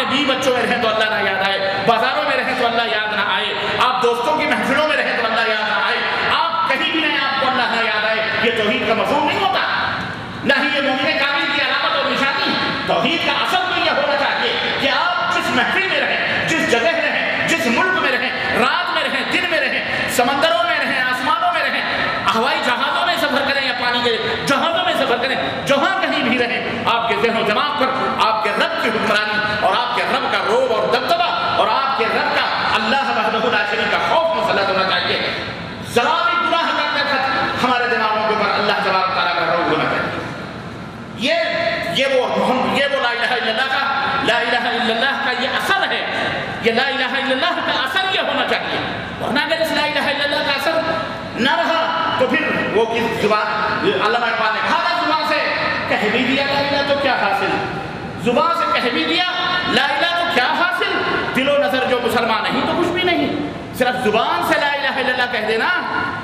اپنے بیوی بچوں میں رہیں تو اللہ نہ یاد آئے، بازاروں میں رہیں تو اللہ یاد نہ آئے، آپ دوستوں کی محفلوں میں رہیں تو اللہ یاد نہ آئے، آپ کہیں بھی رہیں آپ کو اللہ نہ یاد آئے، یہ توحید کا مفہوم نہیں ہوتا، نہ ہی یہ مومن کامل کی علامت اور نشانی۔ توحید کا اصل تو یہ ہونا چاہیے کہ آپ جس محفل میں رہیں، جس جگہ رہیں، جس ملک میں رہیں، رات میں رہیں، دن میں رہیں، سمندروں میں رہیں، آسمانوں میں رہیں، ہوائی جہازوں میں سفر کریں یا پانی کے جہازوں میں سفر کریں، جہاں کہیں بھی رہیں، آپ کے ذہن و دماغ پر آپ کے رب کی حکمرانی اور آپ کے رب کا روب اور دبدبہ اور آپ کے رب کا اللہ وحدہ لا شریک کا خوف مسلط ہونا چاہیے۔ ذرا بھی گناہ کرتے وقت ہمارے دماغوں کے اوپر اللہ تبارک تعالیٰ کا روب ہونا چاہیے۔ یہ یہ وہ محمد یہ وہ لا الہ الا اللہ کا لا الہ الا اللہ کا یہ اثر ہے، یہ لا الہ الا اللہ کا اثر یہ ہونا چاہیے، ورنہ اگر اس لا الہ الا اللہ کا اثر نہ رہا تو پھر وہ کس زبان، علامہ اقبال نے کہا تھا زبان سے کہہ بھی دیا لا الہ تو کیا حاصل، زبان سے کہہ بھی دیا لا الہ تو کیا حاصل، دل و نظر جو مسلمان نہیں تو کچھ بھی نہیں، صرف زبان سے لا الہ الا اللہ کہہ دینا،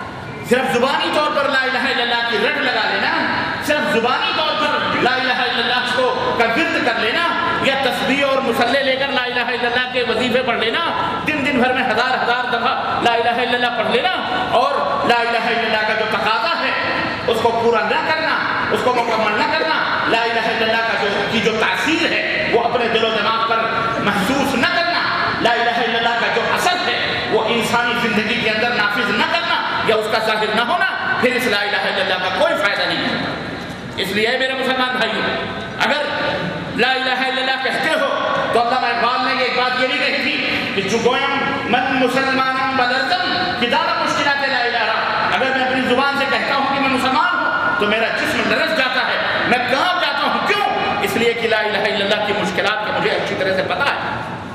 صرف زبانی طور پر لا الہ الا اللہ کی رٹ لگا لینا، صرف زبانی طور پر لا الہ الا اللہ کو کا ورد کر لینا، یا تسبیح اور مصلی لے کر لا الہ الا اللہ کے وظیفے پڑھ لینا، دن دن بھر میں ہزار ہزار دفعہ لا الہ الا اللہ پڑھ لینا، اور لا الہ الا اللہ کا جو تقاضا ہے اس کو پورا نہ کرنا، اس کو مکمل نہ کرنا، لا الہ الا اللہ کا جو کی جو تاثیر ہے وہ اپنے دل و دماغ پر محسوس نہ کرنا، لا الہ الا اللہ کا جو اثر ہے وہ انسانی زندگی کے اندر نافذ نہ کرنا یا اس کا ظاہر نہ ہونا، پھر اس لا الہ الا اللہ کا کوئی فائدہ نہیں ہے۔ اس لیے میرے مسلمان بھائیوں، اگر لا الہ الا اللہ کہتے ہو تو علامہ اقبال نے ایک بات یہ بھی کہی تھی کہ چگویم من مسلمان بدرزم کہ دارا مشکلات لا الہ، اگر میں اپنی زبان سے کہتا ہوں کہ میں مسلمان ہوں تو میرا جسم لرز جاتا ہے، میں کانپ جاتا ہوں، کیوں؟ اس لیے کہ لا الہ الا اللہ کی مشکلات کا مجھے اچھی طرح سے پتہ ہے۔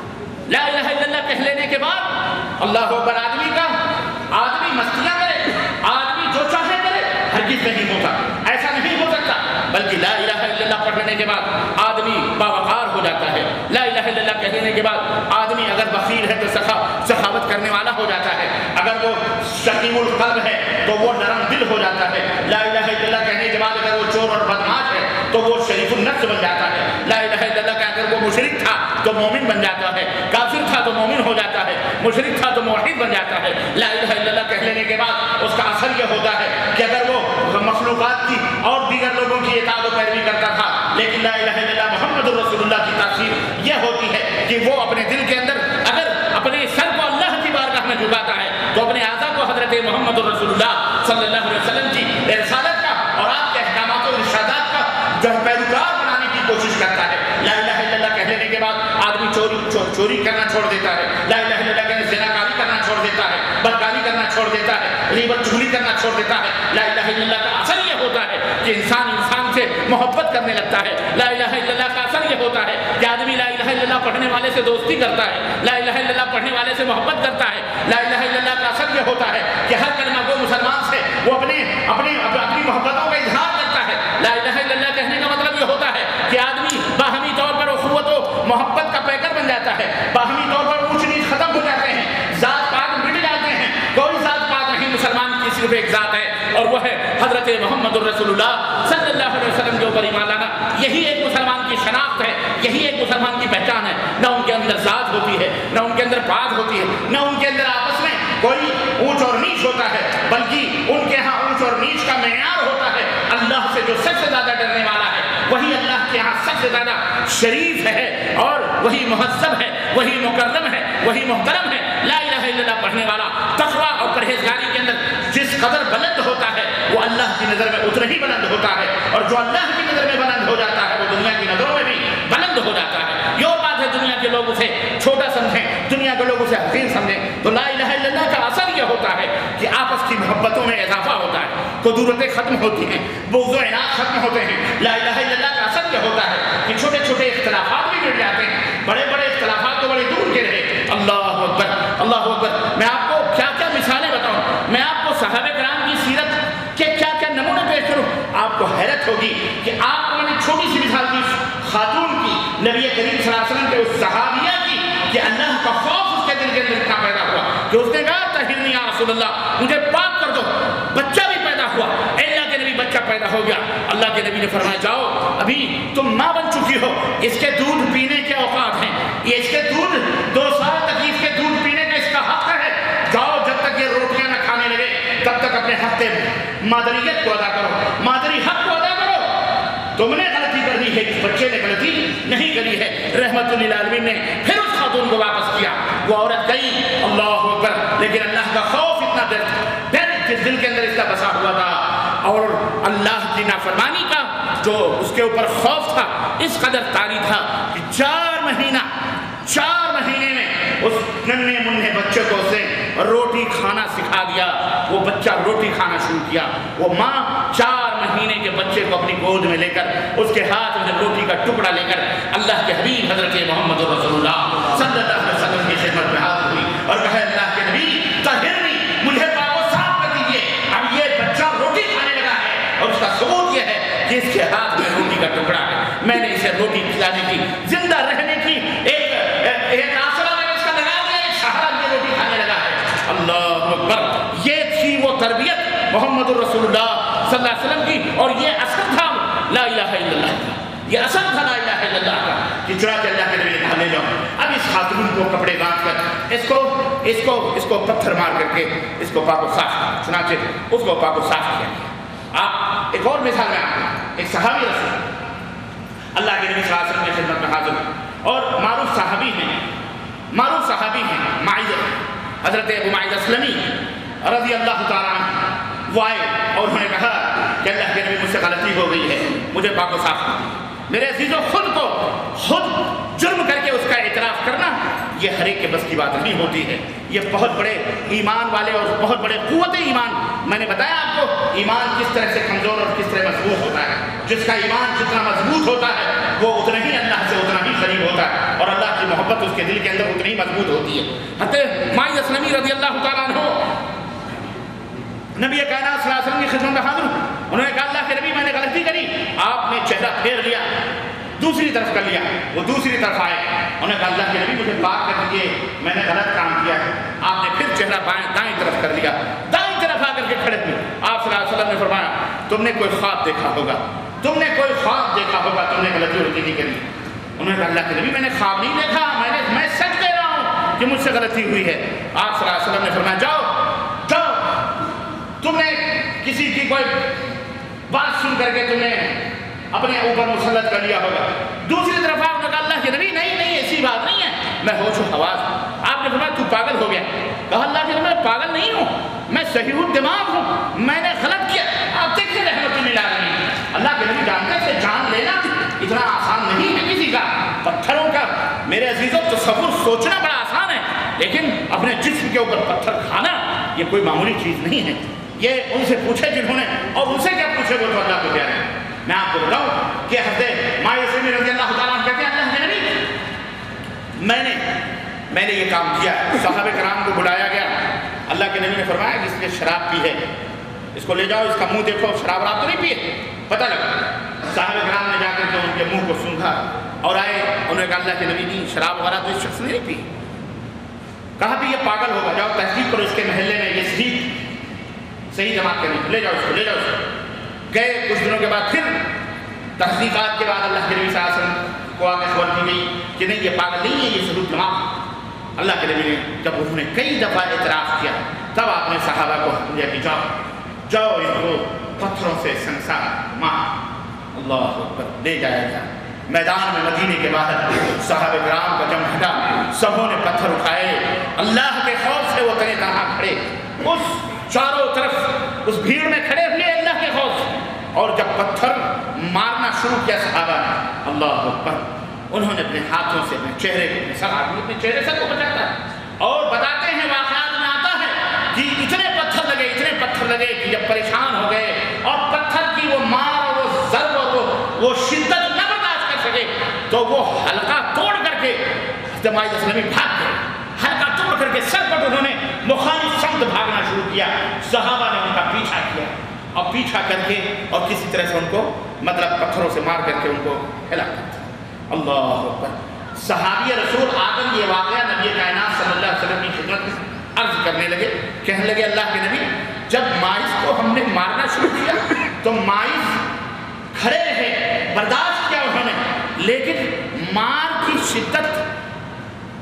لا الہ الا اللہ کہہ لینے کے بعد اللہ اکبر آدمی کا آدمی مستیاں کرے، آدمی جو چاہے کرے، ہرگز نہیں ہوتا، ایسا نہیں ہو سکتا، بلکہ لا الہ الا اللہ پڑھ لینے کے بعد آدمی باوقار ہو جاتا ہے، لا الہ الا اللہ کہہ لینے کے بعد آدمی اگر بخیل ہے تو سخا سخاوت کرنے والا ہو جاتا ہے، اگر وہ شکیم القلب ہے تو وہ نرم دل ہو جاتا ہے، لا الہ الا اللہ کہنے کے بعد اگر وہ چور اور بدماش ہے تو وہ شریف النفس بن جاتا ہے، لا الہ الا اللہ کا اگر وہ مشرک تھا تو مومن بن جاتا ہے، کافر تھا تو مومن ہو جاتا ہے، مشرک تھا تو موحد بن جاتا ہے۔ لا الہ الا اللہ کہہ لینے کے بعد اس کا اثر یہ ہوتا ہے کہ اگر وہ مخلوقات کی اور دیگر لوگوں کی اطاعت و پیروی کرتا تھا، لیکن لا الہ الا اللہ محمد الرسول اللہ کی تاثیر یہ ہوتی ہے کہ وہ اپنے دل کے اندر اگر اپنے سر کو اللہ کی بارگاہ میں جھکاتا ہے تو اپنے اعضاء کو حضرت محمد الرسول اللہ صلی اللہ علیہ وسلم کی رسالت کا اور آپ کے احکامات و ارشادات کا جو پیروکار بنانے کی کوشش کرتا ہے۔ لا الہ الا اللہ کہہ لینے کے بعد آدمی چوری چوری کرنا چھوڑ دیتا ہے، لا الہ الا اللہ کہنے زناکاری کرنا چھوڑ دیتا ہے، بدکاری کرنا چھوڑ دیتا ہے، غیبت چغلی کرنا چھوڑ دیتا ہے۔ لا الہ الا اللہ کا اثر یہ ہوتا ہے کہ انسان انسان سے محبت کرنے لگتا ہے۔ لا الہ الا اللہ کا اثر یہ ہوتا ہے کہ آدمی لا الہ الا اللہ پڑھنے والے سے دوستی کرتا ہے، لا الہ الا اللہ پڑھنے والے سے محبت کرتا ہے۔ لا الہ الا اللہ کا اثر یہ ہوتا ہے کہ ہر کلمہ گو مسلمان سے وہ اپنے اپنی اپنی محبتوں کا اظہار کرتا ہے۔ لا الہ الا اللہ کہنے کا مطلب یہ ہوتا ہے کہ آدمی باہمی طور پر اخوت و محبت کا پیکر بن جاتا ہے، باہمی طور پر اونچ نیچ ختم ہو جاتے ہیں، ذات پات مٹ جاتے ہیں، کوئی ذات پات نہیں، مسلمان کی صرف ایک ذات ہے اور وہ ہے حضرت محمد الرسول اللہ صلی اللہ علیہ وسلم کے اوپر ایمان لانا۔ یہی ایک مسلمان کی شناخت ہے، یہی ایک مسلمان کی پہچان ہے، نہ ان کے اندر ذات ہوتی ہے، نہ ان کے اندر بات ہوتی ہے، نہ ان کے اندر آپس میں کوئی اونچ اور نیچ ہوتا ہے، بلکہ ان کے ہاں اونچ اور نیچ کا معیار ہوتا ہے اللہ سے جو سب سے زیادہ ڈرنے والا ہے وہی اللہ کے ہاں سب سے زیادہ شریف ہے اور وہی مہذب ہے، وہی مکرم ہے، وہی محترم ہے۔ لا الہ الا اللہ پڑھنے والا تقویٰ اور پرہیزگاری کے اندر جس قدر بلند ہوتا ہے وہ اللہ کی نظر میں اتنا ہی بلند ہوتا ہے، اور جو اللہ کی نظر میں بلند ہو جاتا ہے وہ دنیا کی نظروں میں بھی بلند ہو جاتا ہے۔ یہ اور بات ہے دنیا کے لوگ اسے چھوٹا سمجھیں، دنیا کے لوگ اسے حقیر سمجھیں، تو لا الہ الا اللہ کا اثر یہ ہوتا ہے کہ آپس کی محبتوں میں اضافہ ہوتا ہے، قدورتیں ختم ہوتی ہیں، بغض و عناد ختم ہوتے ہیں۔ لا الہ الا اللہ کا اثر یہ ہوتا ہے کہ چھوٹے چھوٹے اختلافات بھی مٹ جاتے ہیں، بڑے بڑے اختلافات تو بڑے دور کے رہے۔ اللہ اکبر، اللہ اکبر۔ میں آپ کو کیا کیا مثالیں بتاؤں، میں آپ کو صحابہ کرام کی سیرت کے کیا کیا نمونے پیش کروں، آپ کو حیرت ہوگی کہ آپ کو میں نے چھوٹی سی مثال دی خاتون کی، نبی کریم صلی اللہ علیہ وسلم کے اس صحابیہ کی کہ اللہ کا خوف اس کے دل کے اندر اتنا پیدا ہوا کہ اس نے کہا طہرنی یا رسول اللہ، مجھے پاک کر دو۔ بچہ بھی پیدا ہوا، اللہ کے نبی بچہ پیدا ہو گیا، اللہ کے نبی نے فرمایا جاؤ ابھی تم ماں بن چکی ہو، اس کے دودھ پینے کے اوقات ہیں، یہ اس کے دودھ دو سال تک اس کے دودھ پینے کا اس کا حق ہے، جاؤ جب تک یہ روٹیاں نہ کھانے لگے تب تک اپنے حق مادریت کو ادا کرو، مادری حق کو ادا کرو۔ تم نے غلطی کر دی ہے، اس بچے نے غلطی نہیں کری ہے۔ رحمت للعالمین نے پھر اس خاتون کو واپس کیا، وہ عورت گئی، اللہ اکبر، لیکن اللہ کا خوف اتنا دل پھر جس دل کے اندر اس کا بسا ہوا تھا اور اللہ کی نافرمانی کا جو اس کے اوپر خوف تھا اس قدر طاری تھا کہ چار مہینہ چار مہینے میں اس ننھے منھے بچے کو اس نے روٹی کھانا سکھا دیا۔ وہ بچہ روٹی کھانا شروع کیا، وہ ماں چار مہینے کے بچے کو اپنی گود میں لے کر اس کے ہاتھ میں روٹی کا ٹکڑا لے کر اللہ کے حبیب حضرت محمد رسول اللہ صلی اللہ علیہ وسلم کی خدمت میں حاضر ہوئی اور کہا اللہ کے نبی طہرنی، مجھے پاک و صاف کر دیجیے، اب یہ بچہ روٹی کھانے لگا ہے اور اس کا ثبوت یہ ہے کہ اس کے ہاتھ میں روٹی کا ٹکڑا ہے، میں نے اسے روٹی کھلانے کی، زندہ رہنے کی ایک ایک آسرا میں نے اس کا لگا دیا، ایک سہارا یہ روٹی کھانے لگا ہے۔ اللہ اکبر، یہ تھی وہ تربیت محمد الرسول اللہ صلی اللہ علیہ وسلم کی، اور یہ اثر تھا لا الہ الا اللہ کا، یہ اثر تھا لا الہ الا اللہ کا کہ چنانچہ اللہ کے نبی نے کہا لے جاؤ۔ اب اس خاتون کو کپڑے باندھ کر اس کو اس کو اس کو پتھر مار کر کے اس کو پاک و صاف کیا، چنانچہ اس کو پاک و صاف کیا۔ آپ ایک اور مثال میں آپ کو ایک صحابی رسول اللہ کے نبی صلی اللہ علیہ وسلم کی خدمت میں حاضر اور معروف صحابی ہیں معروف صحابی ہیں معیذ حضرت ابو معیذ اسلمی رضی اللہ تعالیٰ عنہ، وہ آئے اور انہوں نے کہا کہ اللہ کے نبی مجھ سے غلطی ہو گئی ہے، مجھے پاک و صاف کر۔ میرے عزیزو، خود کو خود جرم کر کے اس کا اعتراف کرنا یہ ہر ایک کے بس کی بات نہیں ہوتی ہے، یہ بہت بڑے ایمان والے اور بہت بڑے قوت ایمان، میں نے بتایا آپ کو ایمان کس طرح سے کمزور اور کس طرح مضبوط ہوتا ہے۔ جس کا ایمان جتنا مضبوط ہوتا ہے وہ اتنا ہی اللہ سے اتنا ہی قریب ہوتا ہے اور اللہ کی محبت اس کے دل کے اندر اتنی ہی مضبوط ہوتی ہے۔ حضرت معیذ اسلمی رضی اللہ تعالیٰ عنہ نبی کائنات صلی اللہ علیہ وسلم کی خدمت میں حاضر، انہوں نے کہا اللہ کے نبی میں نے غلطی کری، آپ نے چہرہ پھیر لیا، دوسری طرف کر لیا، وہ دوسری طرف آئے، انہوں نے کہا اللہ کے نبی مجھے پاک کر دیجیے، میں نے غلط کام کیا ہے۔ آپ نے پھر چہرہ بائیں دائیں طرف کر لیا، دائیں طرف آ کر کے کھڑے ہوئے، آپ صلی اللہ علیہ وسلم نے فرمایا تم نے کوئی خواب دیکھا ہوگا، تم نے کوئی خواب دیکھا ہوگا، تم نے غلطی غلطی نہیں کری۔ انہوں نے کہا اللہ کے نبی میں نے خواب نہیں دیکھا، میں نے میں سچ کہہ رہا ہوں کہ مجھ سے غلطی ہوئی ہے۔ آپ صلی اللہ علیہ وسلم نے فرمایا جاؤ جاؤ، تم نے کسی کی کوئی بات سن کر کے تم نے اپنے اوپر مسلط کر لیا ہوگا۔ دوسری طرف آپ نے کہا اللہ کے نبی نہیں نہیں ایسی بات نہیں ہے، میں ہوش و حواس۔ آپ نے فرمایا تو پاگل ہو گیا، کہا اللہ کے نبی میں پاگل نہیں ہوں، میں صحیح الدماغ ہوں، میں نے غلط کیا۔ آپ دیکھیں رحمت اللہ علیہ، اللہ کے نبی جانتے سے جان لینا اتنا آسان نہیں ہے کسی کا، پتھروں کا میرے عزیزوں تصور سوچنا بڑا آسان ہے، لیکن اپنے جسم کے اوپر پتھر کھانا یہ کوئی معمولی چیز نہیں ہے۔ یہ ان سے پوچھے جنہوں نے، اور ان سے کیا پوچھے وہ تو اللہ کو پیارے ہیں۔ میں آپ کو بتاؤں کہ حضرت معیذ اسلمی رضی اللہ تعالیٰ عنہ کہتے ہیں اللہ کے نبی میں نے میں نے یہ کام کیا، صحابہ کرام کو بلایا گیا، اللہ کے نبی نے فرمایا جس نے شراب پی ہے اس کو لے جاؤ، اس کا منہ دیکھو، شراب راب تو نہیں پیے، پتہ لگا۔ صحابہ کرام نے جا کر کے ان کے منہ کو سونگھا اور آئے، انہوں نے کہا اللہ کے نبی نہیں شراب وغیرہ تو اس شخص نے نہیں پی، کہا بھی یہ پاگل ہوگا، جاؤ تحقیق کرو اس کے محلے میں، یہ صحیح صحیح جماعت کریں، لے جاؤ اس کو لے جاؤ اس کو۔ گئے کچھ دنوں کے بعد پھر تحقیقات کے بعد اللہ کے نبی صلی اللہ علیہ وسلم کو آگے خبر دی گئی کہ نہیں یہ پاگل نہیں ہے، یہ ضرور جماعت۔ اللہ کے نبی نے جب انہوں نے کئی دفعہ اعتراف کیا تب آپ نے صحابہ کو حکم دیا کہ جاؤ جاؤ ان کو پتھروں سے سنسار مار، اللہ اکبر، لے جایا گیا۔ میدان میں مدینے کے باہر صحابہ کرام کا جمع ہٹا، سبوں نے پتھر اٹھائے، اللہ کے خوف سے وہ تنے تنہا کھڑے، اس چاروں طرف اس بھیڑ میں کھڑے ہوئے اللہ کے خوف، اور جب پتھر مارنا شروع کیا صحابہ نے، اللہ اکبر، انہوں نے اپنے ہاتھوں سے اپنے چہرے کو، اپنے سر آدمی اپنے چہرے سے کو بچاتا ہے، اور بتاتے ہیں واقعات میں آتا ہے کہ اتنے پتھر لگے اتنے پتھر لگے کہ جب پریشان ہو گئے اور پتھر کی وہ مار اور وہ ضرب اور وہ وہ شدت نہ برداشت کر سکے تو وہ حلقہ توڑ کر کے حضرت معیذ اسلمی بھاگ گئے، حلقہ توڑ کر کے سر پر انہوں نے مخالف سمت بھاگنا شروع کیا، صحابہ نے ان کا پیچھا کیا اور پیچھا کر کے اور کسی طرح سے ان کو مطلب پتھروں سے مار کر کے ان کو ہلاک کیا۔ اللہ اکبر، صحابی رسول آدم یہ واقعہ نبی کائنات صلی اللہ علیہ وسلم کی خدمت میں عرض کرنے لگے، کہنے لگے اللہ کے نبی جب مائز کو ہم نے مارنا شروع کیا تو مائز کھڑے رہے، برداشت کیا انہوں نے، لیکن مار کی شدت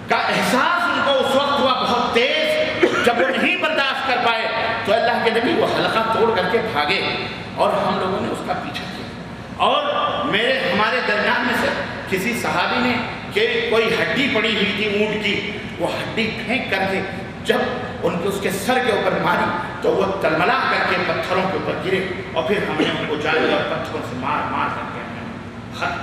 کا احساس ان کو اس وقت ہوا بہت تیز، جب وہ نہیں برداشت کر پائے تو اللہ کے نبی وہ حلقہ توڑ کر کے بھاگے اور ہم لوگوں نے اس کا پیچھا کیا۔ اور میرے ہمارے درمیان میں سے کسی صحابی نے کہ کوئی ہڈی پڑی ہوئی تھی اونٹ کی، وہ ہڈی پھینک کر کے جب ان کے اس کے سر کے اوپر ماری تو وہ تلملا کر کے پتھروں کے اوپر گرے، اور پھر ہم نے ان کو جالی اور پتھروں سے مار مار کر کے ختم۔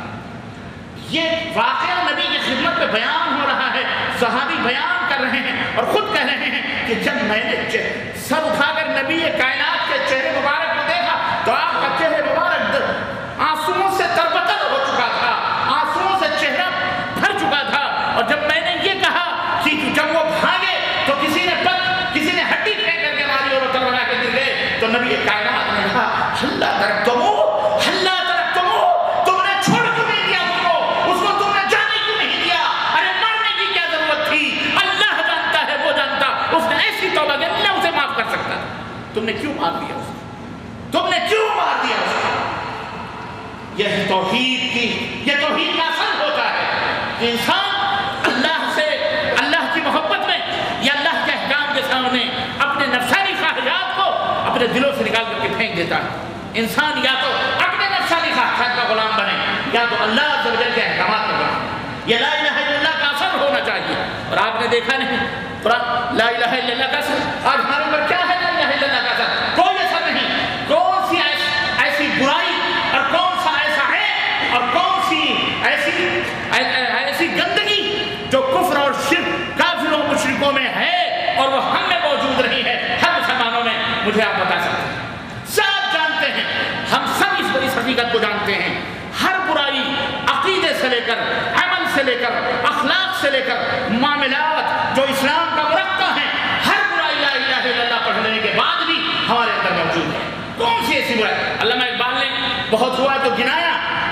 یہ واقعہ نبی کی خدمت میں بیان ہو رہا ہے، صحابی بیان کر رہے ہیں اور خود کہہ رہے ہیں کہ جب میں نے سر اٹھا کر نبی کائنات کے چہرے مبارک کو دیکھا تو آپ کا چہرے مبارک آنسوؤں سے تربتر ہو چکا تھا، آنسوؤں سے چہرہ بھر چکا تھا۔ اور جب میں نے یہ کہا کہ جب وہ بھاگے تو کسی نے پت کسی نے ہڈی پھینک کر کے ماری اور تلوار کے گر گئے، تو نبی کائنات نے کہا ہلا ترکتمو ہلا ترکتمو، تم نے چھوڑ کیوں نہیں دیا اس کو، اس کو تم نے جانے کیوں نہیں دیا؟ ارے مرنے کی کیا ضرورت تھی؟ اللہ جانتا ہے، وہ جانتا، اس نے ایسی توبہ کی اللہ اسے معاف کر سکتا، تم نے کیوں مار دیا اس کو، تم نے کیوں مار دیا اس کو؟ یہ توحید کی یہ توحید کا اثر ہوتا ہے کہ انسان اللہ سے اللہ کی محبت میں یا اللہ کے احکام کے سامنے اپنے نفسانی خواہشات کو اپنے دلوں سے نکال کر کے پھینک دیتا ہے۔ انسان یا تو اپنے نفسانی خواہشات کا غلام بنے یا تو اللہ عز و جل کے احکامات کا بنے۔ یہ لا الہ الا اللہ کا اثر ہونا چاہیے۔ اور آپ نے دیکھا نہیں قرآن لا الہ الا اللہ کا اثر آج ہمارے اوپر کیا ہے؟ لا الہ الا اللہ کا اثر کوئی اثر نہیں۔ کون سی ایسی برائی اور کون سا ایسا ہے اور کون سی ایسی ایسی گندگی جو کفر اور شرک کافروں مشرکوں میں ہے اور وہ ہم میں موجود رہی ہے ہر مسلمانوں میں، مجھے آپ بتا سکتے ہیں؟ سب جانتے ہیں، ہم سب اس بڑی حقیقت کو جانتے ہیں۔ ہر برائی عقیدے سے لے کر عمل سے لے کر اخلاق سے لے کر معاملات جو اسلام کا مرقع ہے، ہر برائی لا الہ الا اللہ پڑھنے کے بعد بھی ہمارے اندر موجود ہے۔ کون سی ایسی برائی؟ علامہ اقبال نے بہت ہوا تو گنایا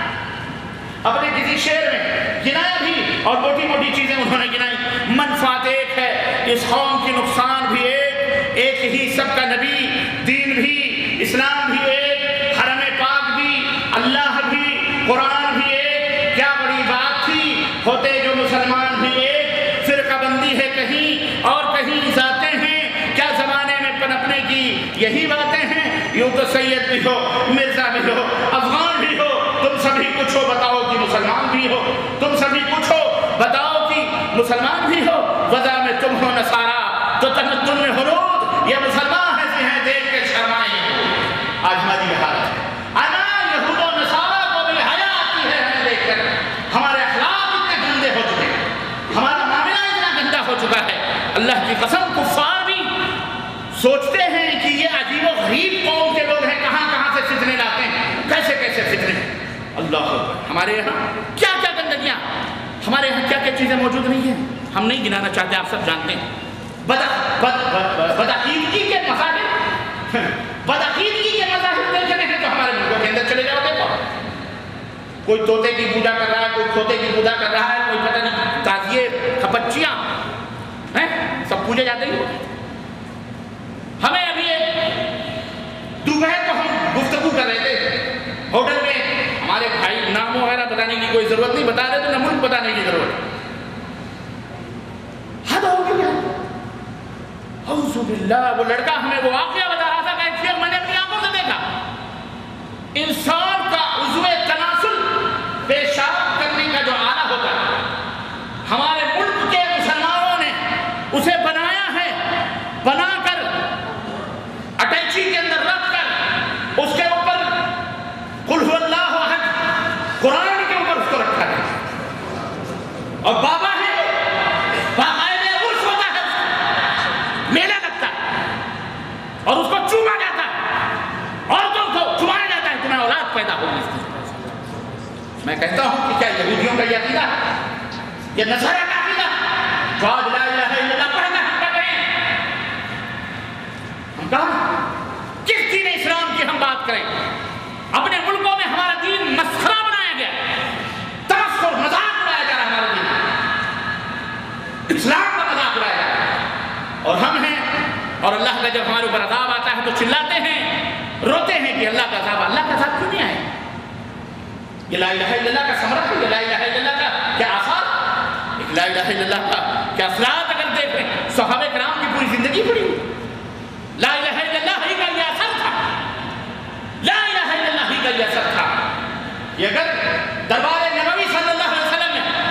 اپنے کسی شعر میں، گنایا بھی اور موٹی موٹی چیزیں انہوں نے گنائی۔ منفعت ایک ہے، اس قوم کی نقصان بھی ایک، ایک ہی سب کا نبی، دین بھی، اسلام بھی ایک، حرم پاک بھی، اللہ بھی، قرآن بھی ایک، کیا بڑی بات تھی ہوتے جو مسلمان بھی ایک، فرقہ بندی ہے کہیں اور کہیں ذاتیں ہیں، کیا زمانے میں پنپنے کی یہی باتیں ہیں؟ یوں تو سید بھی ہو، مرزا بھی ہو، افغان بھی ہو، تم سبھی کچھ ہو بتاؤ کہ مسلمان بھی ہو، تم سبھی کچھ ہو بتاؤ کہ مسلمان بھی ہو، وضع میں تم ہو نصارہ تو تمدن میں ہنود، یہ مسلمان ایسے ہیں دیکھ کے شرمائیں۔ آج ہماری حالت ہے، انا یہود و نصارہ کو بھی حیا آتی ہے ہمیں دیکھ کر، ہمارے اخلاق اتنے گندے ہو چکے ہیں، ہمارا معاملہ اتنا گندا ہو چکا ہے، اللہ کی قسم کفار بھی سوچتے ہیں کہ یہ عجیب و غریب قوم کے لوگ ہیں، کہاں کہاں سے فتنے لاتے ہیں، کیسے کیسے فتنے۔ اللہ اکبر، ہمارے یہاں کیا کیا گندگیاں، ہمارے یہاں کیا کیا چیزیں موجود نہیں ہیں، ہم نہیں گنانا چاہتے، آپ سب جانتے ہیں۔ بدعقیدگی کے مظاہر بدعقیدگی کے مظاہر دیکھنے ہیں تو ہمارے ملکوں کے اندر چلے جاؤ، دیکھو کوئی طوطے کی پوجا کر رہا ہے، کوئی کھوتے کی پوجا کر رہا ہے، کوئی پتہ نہیں تازیے کھپچیاں ہیں، سب پوجے جاتے ہیں۔ ہمیں ابھی ایک دوپہر کو ہم گفتگو کر رہے تھے ہوٹل میں، ہمارے بھائی نام وغیرہ بتانے کی کوئی ضرورت نہیں، بتا رہے تو نہ ملک بتانے کی ضرورت، حد ہو گئی ہے۔ اعوذ باللہ، وہ لڑکا ہمیں وہ واقعہ بتا رہا تھا کہ ایک شیخ میں نے اپنی آنکھوں سے دیکھا، انسان کا عضو تناسل پیشاب کرنے کا جو آلہ ہوتا ہے، ہمارے ملک کے مسلمانوں نے اسے بنایا ہے، بنا کر اٹیچی کے اندر رکھ کر اس کے اوپر قل هو اللہ احد قرآن کے اوپر اس کو رکھا ہے، اور بابا ہے باقاعدہ عرس ہوتا ہے، میلہ لگتا ہے اور اس کو چوما جاتا ہے، عورتوں کو چمایا جاتا ہے، تمہیں اولاد پیدا ہوگی اس کی۔ میں کہتا ہوں کہ کیا یہودیوں کا یہ عقیدہ ہے، یہ نصارہ کا عقیدہ ہے؟ جو آج لا الہ الا اللہ پڑھنا ہم کر رہے ہیں، ہم کہاں کس دین اسلام کی ہم بات کریں؟ اپنے ملکوں میں ہمارا دین مسخرہ بنایا گیا، تمسخر مذاق بنایا جا رہا ہے، ہمارا دین اسلام کا مذاق بنایا جا رہا ہے، اور ہم ہیں اور اللہ کا جب ہمارے اوپر عذاب آتا ہے تو چلاتے ہیں، روتے ہیں کہ اللہ کا عذاب، اللہ کا عذاب کیوں نہیں آئے؟ یہ لا الہ الا اللہ کا ثمرہ ہے، یہ لا الہ الا اللہ کا کیا آثار؟ ایک لا الہ الا اللہ کا کہ اثرات اگر دیکھ رہے ہیں صحابہ کرام کی پوری زندگی پڑی لا الہ الا اللہ ہی کا یہ اثر تھا، لا الہ الا اللہ ہی کا یہ اثر تھا. یہ اگر دربار نبوی صلی اللہ علیہ وسلم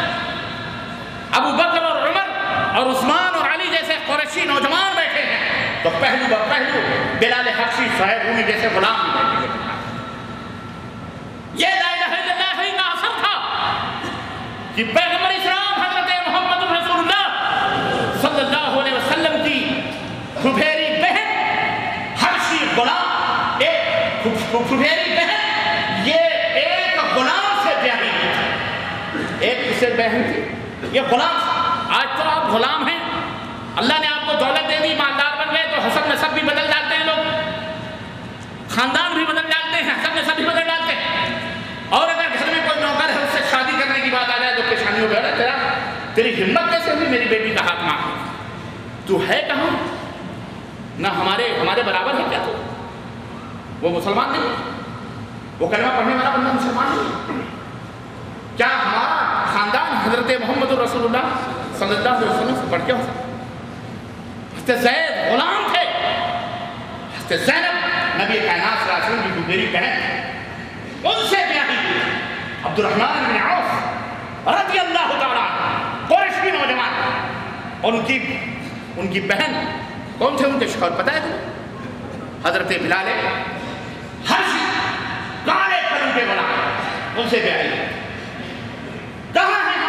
میں ابو بکر اور عمر اور عثمان اور علی جیسے قریشی نوجوان بیٹھے ہیں تو پہلو بر پہلو بلال حبشی صہیب رومی جیسے غلام بھی بیٹھے ہیں. یہ لا الہ الا اللہ ہی کا اثر تھا کہ پیغمبر اسلام حضرت محمد رسول اللہ صلی اللہ علیہ وسلم کی پھپھیری بہن حبشی غلام، ایک پھپھیری بہن یہ ایک غلام سے بیاہی تھی. ایک کس سے بہن تھی؟ یہ غلام. آج تو آپ غلام ہیں، اللہ نے آپ کو دولت دے دی، مالدار بن گئے تو حسب نسب بھی بدل ڈالتے ہیں لوگ، خاندان بھی بدل ڈالتے ہیں، حسب نسب بھی بدل ڈالتے ہیں. اور اگر گھر میں کوئی نوکر ہے اس سے شادی کرنے کی بات آ جائے تو پیشانیوں پہ تیرا تیری ہمت کیسے ہوئی میری بیٹی کا حق مانگ؟ تو ہے کہاں؟ نہ ہمارے ہمارے برابر ہے کیا؟ تو وہ مسلمان نہیں، وہ کلمہ پڑھنے والا بندہ مسلمان نہیں. کیا ہمارا خاندان حضرت محمد رسول اللہ صلی اللہ علیہ وسلم سے بڑھ کے ہو سکتا؟ حضرت زید غلام تھے، حضرت زینب نبی کائنات صلی اللہ علیہ وسلم کی میری بہن، ان سے بیاہی ہوئی. عبد الرحمن بن عوف رضی اللہ تعالیٰ قریشی نوجوان، اور ان کی ان کی بہن کون تھے؟ ان کے شوہر پتہ ہے تو حضرت بلال حبشی کالے پھلوں کے غلام، ان سے بیاہی ہوئی. کہاں ہیں؟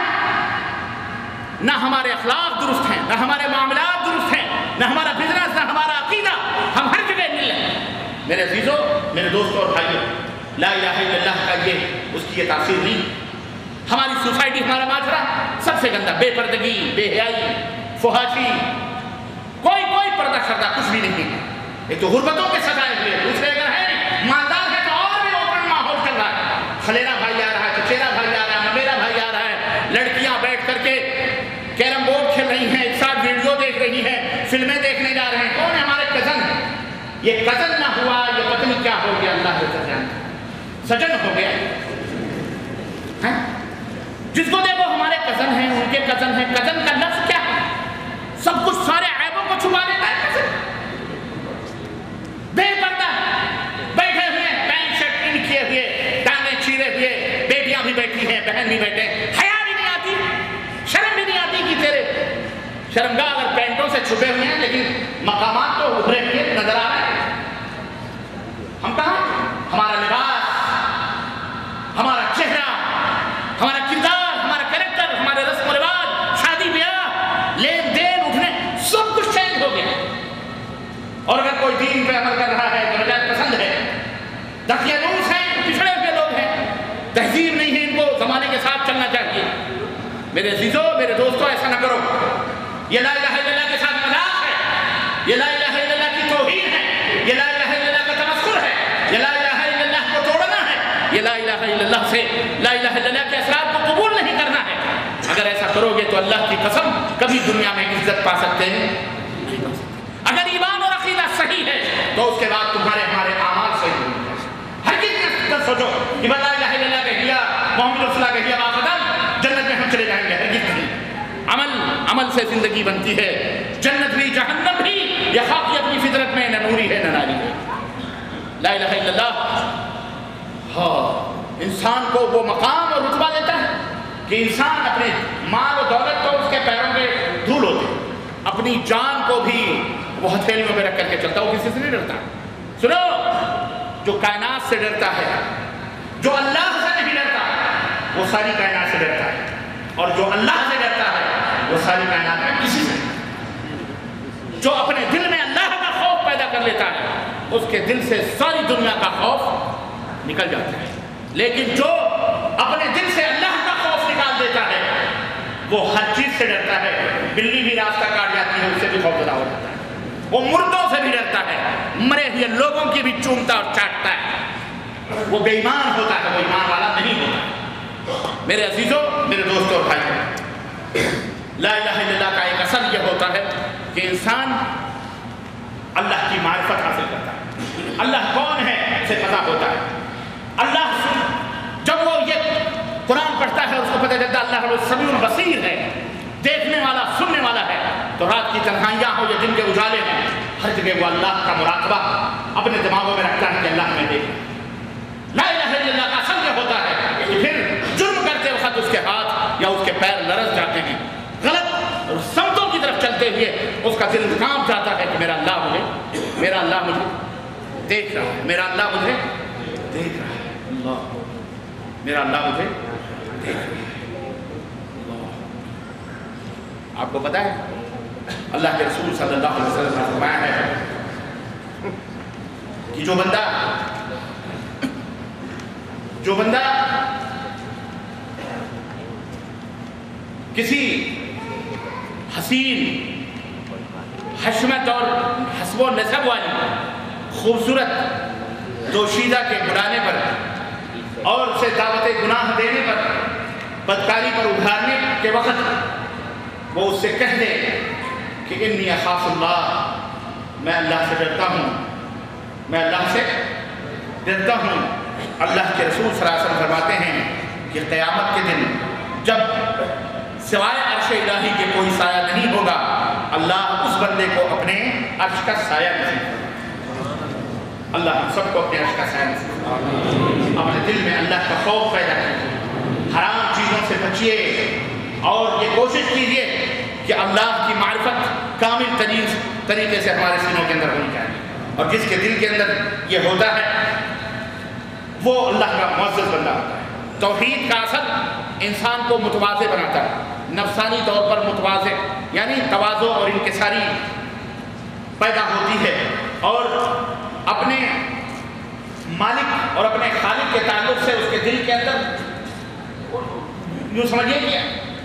نہ ہمارے اخلاق درست ہیں، نہ ہمارے معاملات درست ہیں، نہ ہمارا بزنس، نہ ہمارا عقیدہ. ہم ہر جگہ مل رہے ہیں. میرے عزیزوں، میرے دوستوں اور بھائیوں، لا الہ الا اللہ کا یہ اس کی یہ تاثیر نہیں. ہماری سوسائٹی، ہمارا معاشرہ سب سے گندا، بے پردگی، بے حیائی، فحاشی، کوئی کوئی پردہ شردہ کچھ بھی نہیں. ایک تو غربتوں کے سجائے ہوئے، دوسرے اگر ہیں مالدار ہے تو اور بھی اوپن ماحول چل رہا ہے. خلیرا بھائی آ رہا ہے، چچیرا بھائی آ رہا ہے، ممیرا بھائی آ رہا ہے، لڑکیاں بیٹھ کر کے کیرم بورڈ کھیل رہی ہیں، ایک ساتھ ویڈیو دیکھ رہی ہیں، فلمیں دیکھنے جا رہے ہیں. کون ہے؟ ہمارے کزن. یہ کزن نہ ہوا یہ پتہ نہیں کیا ہو گیا، اللہ کے سجن سجن ہو گیا. جس کو دیکھو ہمارے کزن ہیں، ان کے کزن ہیں. کزن کا لفظ کیا ہے؟ سب کچھ سارے عیبوں کو چھپا دیتا ہے. کزن بے پردہ بیٹھے ہوئے، پینٹ شرٹ ان کیے ہوئے، ٹانگیں چیرے ہوئے، بیٹیاں بھی بیٹھی ہیں، بہن بھی بیٹھے. حیا بھی نہیں آتی، شرم بھی نہیں آتی کہ تیرے شرمگاہ اگر پینٹوں سے چھپے ہوئے ہیں لیکن مقامات تو ابھرے ہوئے نظر آ رہے ہیں. ہم کہاں؟ ہمارا لباس، ہمارا چہرہ، ہمارا کردار، ہمارا کریکٹر، ہمارے رسم و رواج، شادی بیاہ، لین دین، اٹھنے، سب کچھ چینج ہو گیا. اور اگر کوئی دین پہ عمل کر رہا ہے تو نجات پسند ہے، دقیانوس ہیں، پچھڑے ہوئے لوگ ہیں، تہذیب نہیں ہے، ان کو زمانے کے ساتھ چلنا چاہیے. میرے عزیزوں، میرے دوستوں، ایسا نہ کرو. یہ لا الہ الا اللہ کے ساتھ مذاق ہے، یہ لا الہ الا اللہ کی توہین ہے، یہ لا الہ الا اللہ کا تمسخر ہے، یہ لا الہ الا اللہ کو توڑنا ہے، یہ لا الہ الا اللہ سے لا الہ الا اللہ کے اثرات کو قبول نہیں کرنا ہے. اگر ایسا کرو گے تو اللہ کی قسم کبھی دنیا میں عزت پا سکتے ہیں نہیں پا سکتے. اگر ایمان اور عقیدہ صحیح ہے تو اس کے بعد تمہارے ہمارے اعمال صحیح ہوں گے. ہر چیز کا سوچو کہ لا الہ الا اللہ کہہ دیا، محمد رسول اللہ کہہ دیا، باقدم جنت میں ہم چلے جائیں گے. ہرگز نہیں. عمل عمل سے زندگی بنتی ہے. جنت بھی جہنم بھی یہ خاکی اپنی فطرت میں نہ نوری ہے نہ ناری ہے. لا الہ الا اللہ ہاں انسان کو وہ مقام اور رتبہ دیتا ہے کہ انسان اپنے مال و دولت تو اس کے پیروں کے دھول ہوتے، اپنی جان کو بھی وہ ہتھیلیوں میں رکھ کر کے چلتا. وہ کسی سے نہیں ڈرتا. سنو، جو کائنات سے ڈرتا ہے، جو اللہ سے نہیں ڈرتا، وہ ساری کائنات سے ڈرتا ہے. اور جو اللہ سے ڈرتا ہے وہ ساری کائنات میں کسی سے نہیں. جو اپنے دل میں اللہ کا خوف پیدا کر لیتا ہے اس کے دل سے ساری دنیا کا خوف نکل جاتا ہے. لیکن جو اپنے دل سے اللہ کا خوف نکال دیتا ہے وہ ہر چیز سے ڈرتا ہے. بلی بھی راستہ کاٹ جاتی ہے، اس سے بھی خوف زدہ ہو جاتا ہے. وہ مردوں سے بھی ڈرتا ہے، مرے ہوئے لوگوں کی بھی چومتا اور چاٹتا ہے. وہ بے ایمان ہوتا ہے، وہ ایمان والا نہیں ہوتا. میرے عزیزوں، میرے دوستوں اور بھائیوں، لا الہ الا اللہ کا ایک اثر یہ ہوتا ہے کہ انسان اللہ کی معرفت حاصل کرتا ہے. اللہ کون ہے اسے پتہ ہوتا ہے. اللہ جب وہ یہ قرآن پڑھتا ہے اس کو پتہ چلتا ہے اللہ السمیع البصیر ہے، دیکھنے والا سننے والا ہے، تو رات کی تنہائیاں ہو یا دن کے اجالے ہیں، ہر جگہ وہ اللہ کا مراقبہ اپنے دماغوں میں رکھتا ہے کہ اللہ میں دیکھ۔ لا الہ الا اللہ کا اصل یہ ہوتا ہے کہ پھر جرم کرتے وقت اس کے ہاتھ یا اس کے پیر لرز جاتے ہیں، غلط سمتوں کی طرف چلتے ہوئے اس کا دل کانپ جاتا ہے کہ میرا اللہ مجھے میرا اللہ مجھے دیکھ رہا ہے، میرا اللہ مجھے دیکھ رہا ہے، اللہ میرا اللہ مجھے دیکھ رہا ہے۔ اللہ، آپ کو پتہ ہے اللہ کے رسول صلی اللہ علیہ وسلم نے فرمایا ہے کہ جو بندہ جو بندہ کسی حسین حشمت اور حسب و نسب والی خوبصورت دوشیزہ کے بلانے پر اور اسے دعوت گناہ دینے پر بدکاری پر ابھارنے کے وقت وہ اس سے کہہ دے کہ انی اخاف اللہ، میں اللہ سے ڈرتا ہوں، میں اللہ سے ڈرتا ہوں۔ اللہ کے رسول صلی اللہ علیہ وسلم فرماتے ہیں کہ قیامت کے دن جب سوائے عرش الہی کے کوئی سایہ نہیں ہوگا، اللہ اس بندے کو اپنے عرش کا سایہ نصیب کرے۔ اللہ ہم سب کو اپنے عرش کا سایہ نصیب کرے۔ اپنے دل میں اللہ کا خوف پیدا کیجیے، حرام چیزوں سے بچیے اور یہ کوشش کیجیے کہ اللہ کی معرفت کامل ترین طریقے سے ہمارے سینوں کے اندر ہونی چاہیے، اور جس کے دل کے اندر یہ ہوتا ہے وہ اللہ کا معزز بندہ ہوتا ہے۔ توحید کا اثر انسان کو متواضع بناتا ہے، نفسانی طور پر متواضع یعنی تواضع اور انکساری پیدا ہوتی ہے، اور اپنے مالک اور اپنے خالق کے تعلق سے اس کے دل کے اندر یوں سمجھیے کہ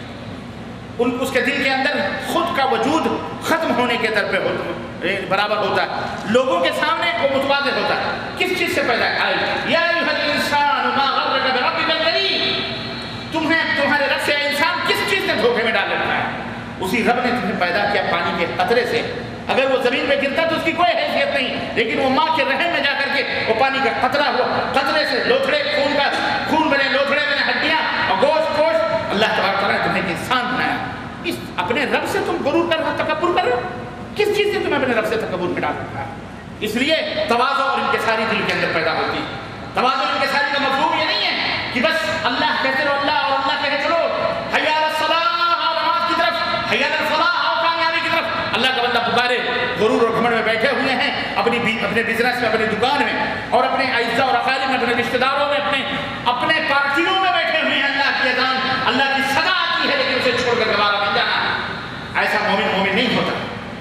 ان اس کے دل کے اندر خود کا وجود ختم ہونے کے در پہ برابر ہوتا ہے، لوگوں کے سامنے وہ متواضع ہوتا ہے۔ کس چیز سے پیدا ہے؟ یا ایھا الانسان ما غرک بربک الکریم، تمہیں تمہارے رب سے انسان کس چیز نے دھوکے میں ڈال رکھا ہے؟ اسی رب نے تمہیں پیدا کیا پانی کے قطرے سے، اگر وہ زمین پہ گرتا تو اس کی کوئی حیثیت نہیں، لیکن وہ ماں کے رحم میں جا کر کے وہ پانی کا قطرہ ہوا، قطرے سے لوتھڑے خون کا خون بنے، لوتھڑے بنے، ہڈیاں اور گوشت گوشت، اللہ تبارک تعالیٰ نے تمہیں ایک انسان بنایا۔ اس اپنے رب سے تم غرور کر رہے ہو، تکبر کر رہے ہو؟ کس چیز سے تمہیں اپنے رب سے تکبر میں ڈال رکھا ہے؟ اس لیے تواضع اور انکساری دل کے اندر پیدا ہوتی ہے۔ تواضع اور انکساری کا مفہوم یہ نہیں ہے کہ بس اللہ کہتے رہو اللہ اور اللہ کہے چلو حی علی الصلاۃ اور نماز کی طرف، حی علی الفلاح اور کامیابی کی طرف۔ اللہ کا بندہ پکارے غرور اور گھمنڈ میں بیٹھے ہوئے ہیں، اپنی اپنے بزنس میں، اپنی دکان میں، اور اپنے اعزاء اور اقارب میں، اپنے رشتہ داروں میں، اپنے اپنے پارٹیوں میں بیٹھے ہوئے ہیں۔ اللہ کی اذان، اللہ کی صدا آتی ہے، لیکن اسے چھوڑ کر دوبارہ نہیں جانا۔ ایسا مومن مومن نہیں ہوتا۔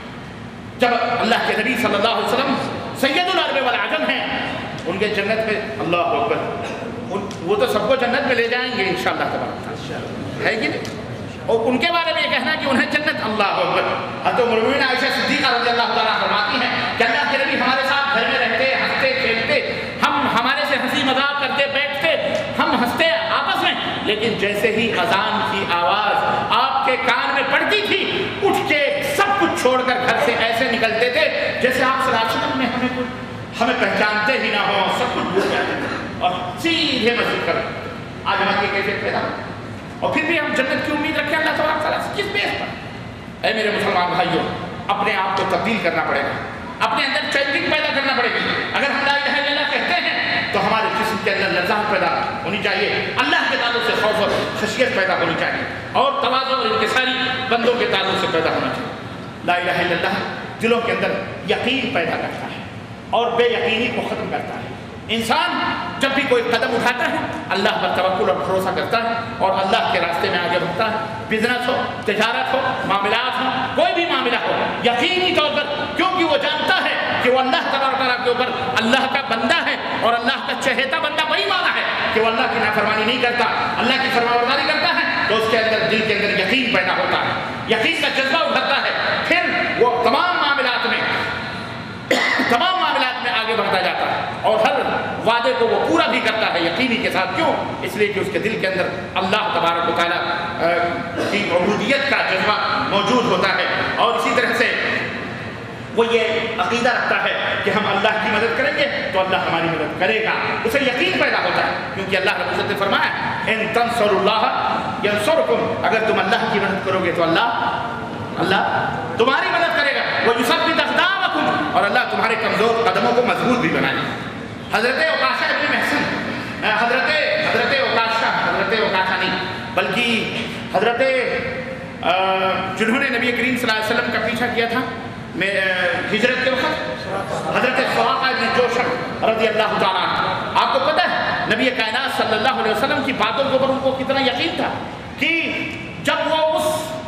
جب اللہ کے نبی صلی اللہ علیہ وسلم سید العرب والعجم ہیں، ان کے جنت میں اللہ اکبر، وہ تو سب کو جنت میں لے جائیں گے انشاءاللہ تبارک، ہے کہ نہیں؟ اور ان کے بارے میں یہ کہنا کہ انہیں جنت، اللہ اکبر۔ حضرت ام المؤمنین عائشہ صدیقہ رضی اللہ تعالیٰ فرماتی ہیں کہ اللہ کے نبی ہمارے ساتھ گھر میں رہتے، ہنستے کھیلتے، ہم ہمارے سے ہنسی مذاق کرتے، بیٹھتے، ہم ہنستے آپس میں، لیکن جیسے ہی اذان کی آواز آپ کے کان میں پڑتی تھی، اٹھ کے سب کچھ چھوڑ کر گھر سے ایسے نکلتے تھے جیسے آپ صلی اللہ علیہ وسلم میں ہمیں کچھ ہمیں پہچانتے ہی نہ ہو، سب کچھ بھول جاتے تھے اور سیدھے مسجد کر۔ آج ہماری کیفیت پیدا ہو، اور پھر بھی ہم جنت کی امید رکھیں اللہ تبارک تعالیٰ سے، کس بیس پر؟ اے میرے مسلمان بھائیوں، اپنے آپ کو تبدیل کرنا پڑے گا، اپنے اندر چینجنگ پیدا کرنا پڑے گی۔ اگر ہم لا الہ الا اللہ کہتے ہیں تو ہمارے جسم کے اندر لذت پیدا ہونی چاہیے، اللہ کے تعلق سے خوف اور خشیت پیدا ہونی چاہیے، اور تواضع اور انکساری بندوں کے تعلق سے پیدا ہونا چاہیے۔ لا الہ الا اللہ دلوں کے اندر یقین پیدا کرتا ہے اور بے یقینی کو ختم کرتا ہے۔ انسان جب بھی کوئی قدم اٹھاتا ہے اللہ پر توکل اور بھروسہ کرتا ہے اور اللہ کے راستے میں آگے بڑھتا ہے۔ بزنس ہو، تجارت ہو، معاملات ہو، کوئی بھی معاملہ ہو، یقینی طور پر، کیونکہ وہ جانتا ہے کہ وہ اللہ تبارک تعالیٰ کے اوپر اللہ کا بندہ ہے، اور اللہ کا چہیتا بندہ وہی مانا ہے کہ وہ اللہ کی نافرمانی نہیں کرتا، اللہ کی فرمانبرداری کرتا ہے، تو اس کے اندر دل کے اندر یقین پیدا ہوتا ہے، یقین کا جذبہ ابھرتا ہے، پھر وہ تمام معاملات میں تمام معاملات میں آگے بڑھتا جاتا ہے اور ہر وعدے کو وہ پورا بھی کرتا ہے یقینی کے ساتھ۔ کیوں؟ اس لیے کہ اس کے دل کے اندر اللہ تبارک و تعالیٰ کی عبودیت کا جذبہ موجود ہوتا ہے، اور اسی طرح سے وہ یہ عقیدہ رکھتا ہے کہ ہم اللہ کی مدد کریں گے تو اللہ ہماری مدد کرے گا، اسے یقین پیدا ہوتا ہے، کیونکہ اللہ رب العزت نے فرمایا ان تنصروا اللہ यंसुरकुम, अगर तुम अल्लाह की मदद करोगे तो अल्लाह अल्लाह तुम्हारी मदद करेगा। वयुसब्बित अक़दामकुम, और अल्लाह तुम्हारे कमजोर कदमों को मजबूत भी बनाएगा। हजरत उकाशा इब्न महसन, हजरत हजरत उकाशा हजरत उकाशा नहीं बल्कि हजरत जिन्होंने नबी करीम सल्लल्लाहु अलैहि वसल्लम का पीछा किया था हिजरत के वक्त, हजरत सुराक़ा इब्न जोशम रज़ियल्लाहु ताला अन्हु। आपको पता है नबी कायनात सल्लल्लाहु अलैहि वसल्लम की बातों के ऊपर उनको कितना यकीन था कि जब वो उस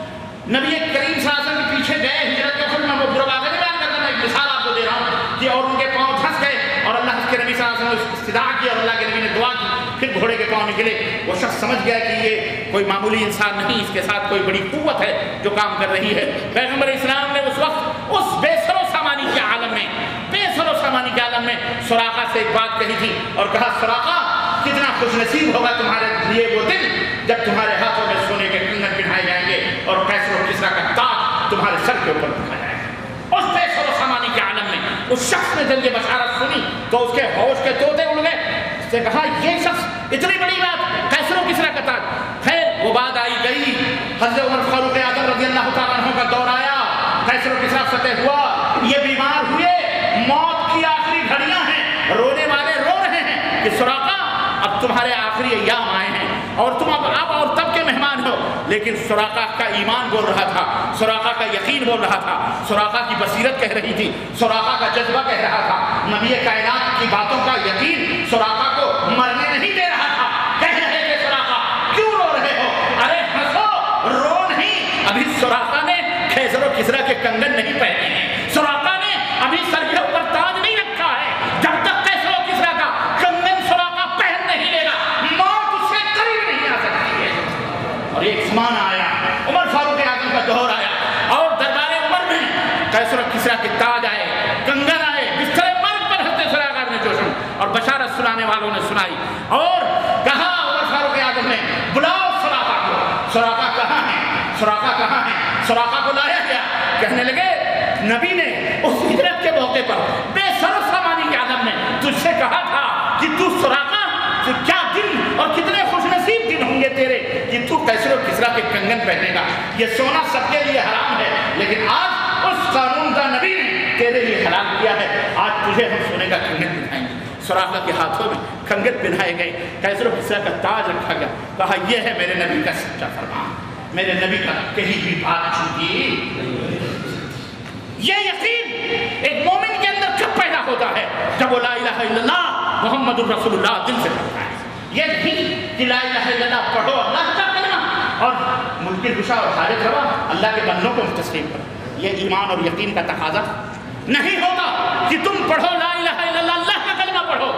नबी करीम सल्लल्लाहु अलैहि वसल्लम के पीछे गए हिजरत के वक्त में, वो बुरा बात नहीं बयान करता, मैं एक मिसाल आपको दे रहा हूँ कि और उनके पाँव धंस गए और अल्लाह के नबी सल्लल्लाहु अलैहि वसल्लम ने इस्तिदा की और अल्लाह के नबी ने दुआ की, फिर घोड़े के पाँव निकले। वो शख्स समझ गया कि ये कोई मामूली इंसान नहीं, इसके साथ कोई बड़ी कुव्वत है जो काम कर रही है। पैगंबर इस्लाम ने उस वक्त उस बेसरो सामानी के आलम में बेसरो सामानी के आलम में सुराक़ा से एक बात कही थी और कहा, सुराक़ा कितना खुशनसीब होगा तुम्हारे लिए वो दिन जब तुम्हारे हाथों में सोने के कंगन पहनाए जाएंगे और कैसर और किसरा का ताज तुम्हारे सर के ऊपर रखा जाएगा। उस बेसरो सामानी के आलम में उस शख्स ने जब ये बशारत सुनी तो उसके होश के तोते उड़ गए। उसने कहा, ये शख्स इतनी बड़ी बात, कैसर और किसरा का ताज। खैर वो बात आई गई, हज़रत उमर फारूक आज़म रज़ियल्लाहु ताला अन्हु का दौर आया, कैसर और किसरा फतेह हुआ, ये बीमार हुए, मौत की आखिरी घड़ियां हैं, रोने वाले रो रहे हैं कि सुराक़ा अब तुम्हारे आखिरी अय्याम आए हैं और तुम अब अब और तब के मेहमान हो। लेकिन सुराक़ा का ईमान बोल रहा था, सुराक़ा का यकीन बोल रहा था, सुराक़ा की बसीरत कह रही थी, सुराक़ा का जज्बा कह रहा था, नबी कायनात की बातों का यकीन सुराक़ा को मरने नहीं दे रहा था। कह रहे थे, सुराक़ा क्यों रो रहे हो, अरे हंसो, रो नहीं, अभी सुराक़ा ने कैसर और किसरा के कंगन नहीं पहने हैं, सुराक़ा ने अभी सर के ऊपर ताज नहीं रखा है। जब तक कैसर और किसरा का कंगन सुराक़ा पहन नहीं लेगा, मौत उससे करीब नहीं आ सकती है। और एक ज़माना आया, उमर फारूक आज़म का दौर आया और दरबार उमर में कैसर और किसरा के ताज आए, कंगन आए, बिस्तर मर्ग पर हज़रत सुराक़ा इब्न जोशम और बशारत सुनाने वालों ने सुनाई और कहा, उमर फारूक आज़म ने, बुलाओ सुराक़ा को। सुराक़ा कहाँ है, सुराक़ा कहाँ है, सुराक़ा को लाया गया। कहने लगे, नबी ने उस हिजरत के मौके पर बेसरो सामानी के आलम ने तुझसे कहा था कि तू सुराक़ा, क्या दिन और कितने खुशनसीब दिन होंगे तेरे कि तू कैसर और किसरा के कंगन पहनेगा। ये सोना सबके लिए हराम है, लेकिन आज उस कानून का नबी ने तेरे लिए हलाल किया है, आज तुझे हम सोने का कंगन पहनाएंगे। सुराक़ा के हाथों में कंगन पहनाए गए, कैसर और किसरा का ताज रखा गया। कहा, यह है मेरे नबी का सच्चा फरमान, मेरे नबी का कहीं भी बात छूटी। ये यकीन एक मोमिन के अंदर कब पैदा होता है, जब वो ला इलाहा इल्लल्लाह मुहम्मदुर रसूलुल्लाह दिल से पढ़ता है। ये नहीं कि ला इलाहा इल्लल्लाह पढ़ो अल्लाह का कलमा और मुल्किल गुशा और हारिस रवा अल्लाह के बंदों को तस्लीम करो। ये ईमान और यकीन का तकाजा नहीं होगा कि तुम पढ़ो ला इलाहा इल्लल्लाह, अल्लाह का कलमा पढ़ो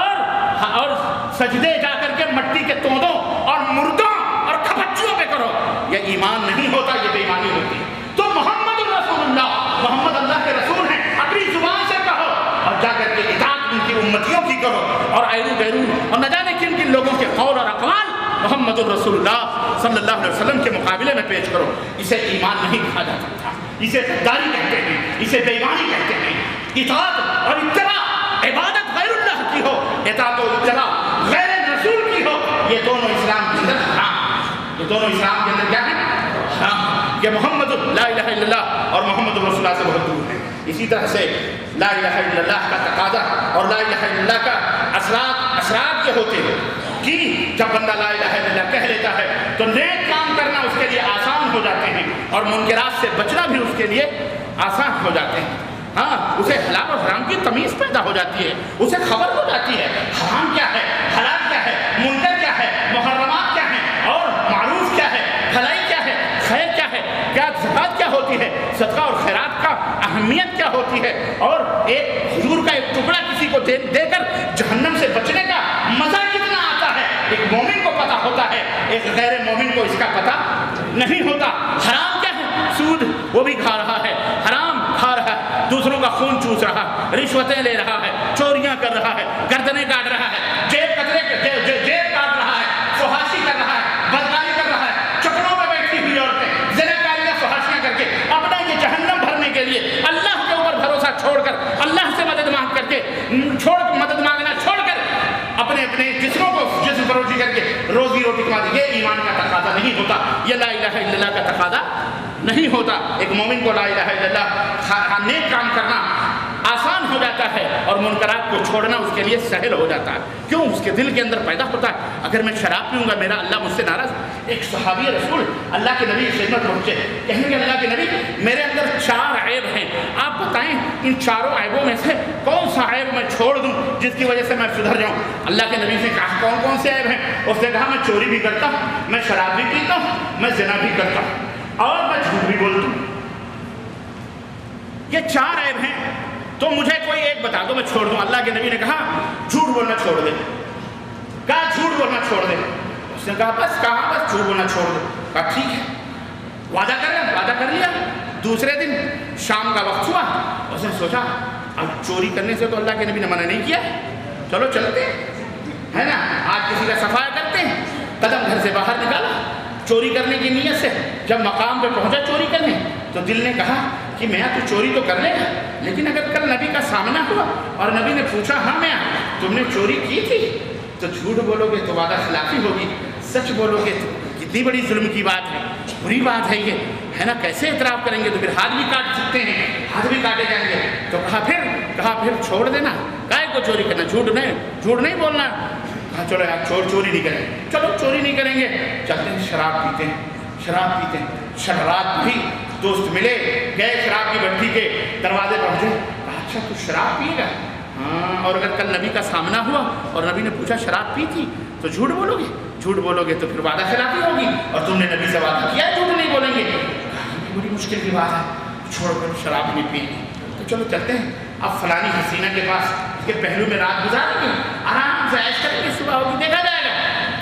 और और सजदे जाकर के मट्टी के तोंदों और मुर्दों और खपच्चियों पे करो। ये ईमान नहीं होता, ये बेईमानी होती है। तो मोहम्मद रसूलुल्लाह, मोहम्मद अल्लाह के रसूल हैं, अपनी जुबान से कहो और जाकर के इताअत उनकी उम्मतियों की करो और ऐरू गैरू और न जाने किन किन लोगों के कौल और अक़वाल मोहम्मद रसूलुल्लाह सल्लल्लाहु अलैहि वसल्लम के मुकाबले में पेश करो। इसे ईमान नहीं कहा जा सकता, इसे गद्दारी कहते हैं, इसे बेईमानी कहते हैं। इताअत और इत्तिबा, इबादत गैरुल्लाह की हो, इताअत और इत्तिबा गैर रसूल की हो, ये दोनों इस्लाम के अंदर हराम, ये दोनों इस्लाम के अंदर क्या है, हराम। ये मोहम्मद ला इलाहा इल्लल्लाह और मोहम्मद रसूलुल्लाह से बहुत दूर है। इसी तरह से ला इलाहा इल्लल्लाह का तकाज़ा और ला इलाहा इल्लल्लाह का असरात असरात ये होते हैं कि जब बंदा ला इलाहा इल्लल्लाह कह लेता है तो नेक काम करना उसके लिए आसान हो जाते हैं और मुनकरात से बचना भी उसके लिए आसान हो जाते हैं। हाँ, उसे हलाल और हराम की तमीज़ पैदा हो जाती है, उसे खबर हो जाती है हराम क्या है, हलाल क्या है, मुनकर क्या है, मुहर्रमात क्या है और मारूफ क्या है, भलाई क्या है, खैर क्या है, क्या ज़कात क्या होती है, सदका और खैरात का अहमियत क्या होती है और एक खजूर का एक टुकड़ा किसी को दे देकर जहन्नम से बचने का मज़ा कितना आता है, एक मोमिन को पता होता है, एक गैर मोमिन को इसका पता नहीं होता। हराम क्या है, सूद वो भी खा रहा है, हराम खा रहा है, दूसरों का खून चूस रहा है, रिश्वतें ले रहा है, चोरियां कर रहा है, गर्दनें काट रहा है, जेब कतरे जे, जे, जेब काट रहा है, फुहाशी कर रहा है, बदकारी कर रहा है, चक्रों में बैठी हुई औरतें ज़िनाकारियां फुहाशियां करके अपना ये जहन्नम भरने के लिए अल्लाह के ऊपर भरोसा छोड़कर, अल्लाह से मदद मांग करके छोड़ मदद मांगना छोड़कर अपने अपने जिस्मों को जिस्म फरोशी करके रोजी रोटी कमा दी। ये ईमान का तकाज़ा नहीं نہیں ہوتا، یہ لا الہ الا اللہ کا تقاضا نہیں ہوتا۔ ایک مومن کو لا الہ الا اللہ نیک کام کرنا آسان ہو جاتا ہے اور منکرات کو چھوڑنا اس کے لیے سہل ہو جاتا ہے۔ کیوں؟ اس کے دل کے اندر پیدا ہوتا ہے اگر میں شراب پیوں گا میرا اللہ مجھ سے ناراض۔ ایک صحابی رسول اللہ کے نبی کی خدمت پہنچے، کہنے کہ اللہ کے نبی میرے اندر چار عیب ہیں، آپ بتائیں ان چاروں عیبوں میں سے کون سا عیب میں چھوڑ دوں جس کی وجہ سے میں سدھر جاؤں۔ اللہ کے نبی سے کہا کون کون سے عیب ہیں؟ اس نے کہا میں چوری بھی کرتا ہوں، میں شراب بھی پیتا ہوں، میں زنا بھی کرتا ہوں اور میں جھوٹ بھی بولتا ہوں۔ یہ چار عیب ہیں تو مجھے کوئی ایک بتا دو میں چھوڑ دوں۔ اللہ کے نبی نے کہا جھوٹ بولنا چھوڑ دے، کہا جھوٹ بولنا چھوڑ دے۔ اس نے کہا بس کہا بس جھوٹ بولنا چھوڑ دو۔ کہا ٹھیک ہے، وعدہ کر لیا، وعدہ کر لیا۔ دوسرے دن شام کا وقت ہوا، اس نے سوچا اب چوری کرنے سے تو اللہ کے نبی نے منع نہیں کیا، چلو چلتے ہے نا، آج کسی کا صفایا کرتے ہیں۔ قدم گھر سے باہر نکالا چوری کرنے کی نیت سے، جب مقام پہ پہنچا چوری کرنے تو دل نے کہا کہ میاں تو چوری تو کر لے گا، لیکن اگر کل نبی کا سامنا ہوا اور نبی نے پوچھا ہاں میاں تم نے چوری کی تھی تو جھوٹ بولو گے تو وعدہ خلافی ہوگی، سچ بولو گے تو کتنی بڑی ظلم کی بات ہے، بری بات ہے یہ ہے نا، کیسے اعتراف کریں گے؟ تو پھر ہاتھ بھی کاٹ سکتے ہیں، ہاتھ بھی کاٹے جائیں گے۔ تو کہا پھر کہا پھر چھوڑ دینا، کائے کو چوری کرنا، جھوٹ نہیں جھوٹ نہیں بولنا۔ کہا چلو یار چور چوری نہیں کریں گے، چلو چوری نہیں کریں گے، چلتے ہیں شراب پیتے ہیں شراب پیتے ہیں شراب بھی دوست ملے، گئے شراب کی بھٹی کے دروازے پہنچے، کہا اچھا تو شراب پیے گا؟ ہاں، اور اگر کل نبی کا سامنا ہوا اور نبی نے پوچھا شراب پی تھی تو جھوٹ بولو گے، جھوٹ بولو گے تو پھر وعدہ خلافی ہوگی اور تم نے نبی سے وعدہ کیا جھوٹ نہیں بولیں گے۔ یہ بڑی مشکل کی بات ہے، چھوڑ کر شراب نہیں پی، تو چلو چلتے ہیں اب فلانی حسینہ کے پاس، اس کے پہلو میں رات گزاریں گے، آرام سے عیش کریں گے، صبح ہوگی دیکھا جائے گا۔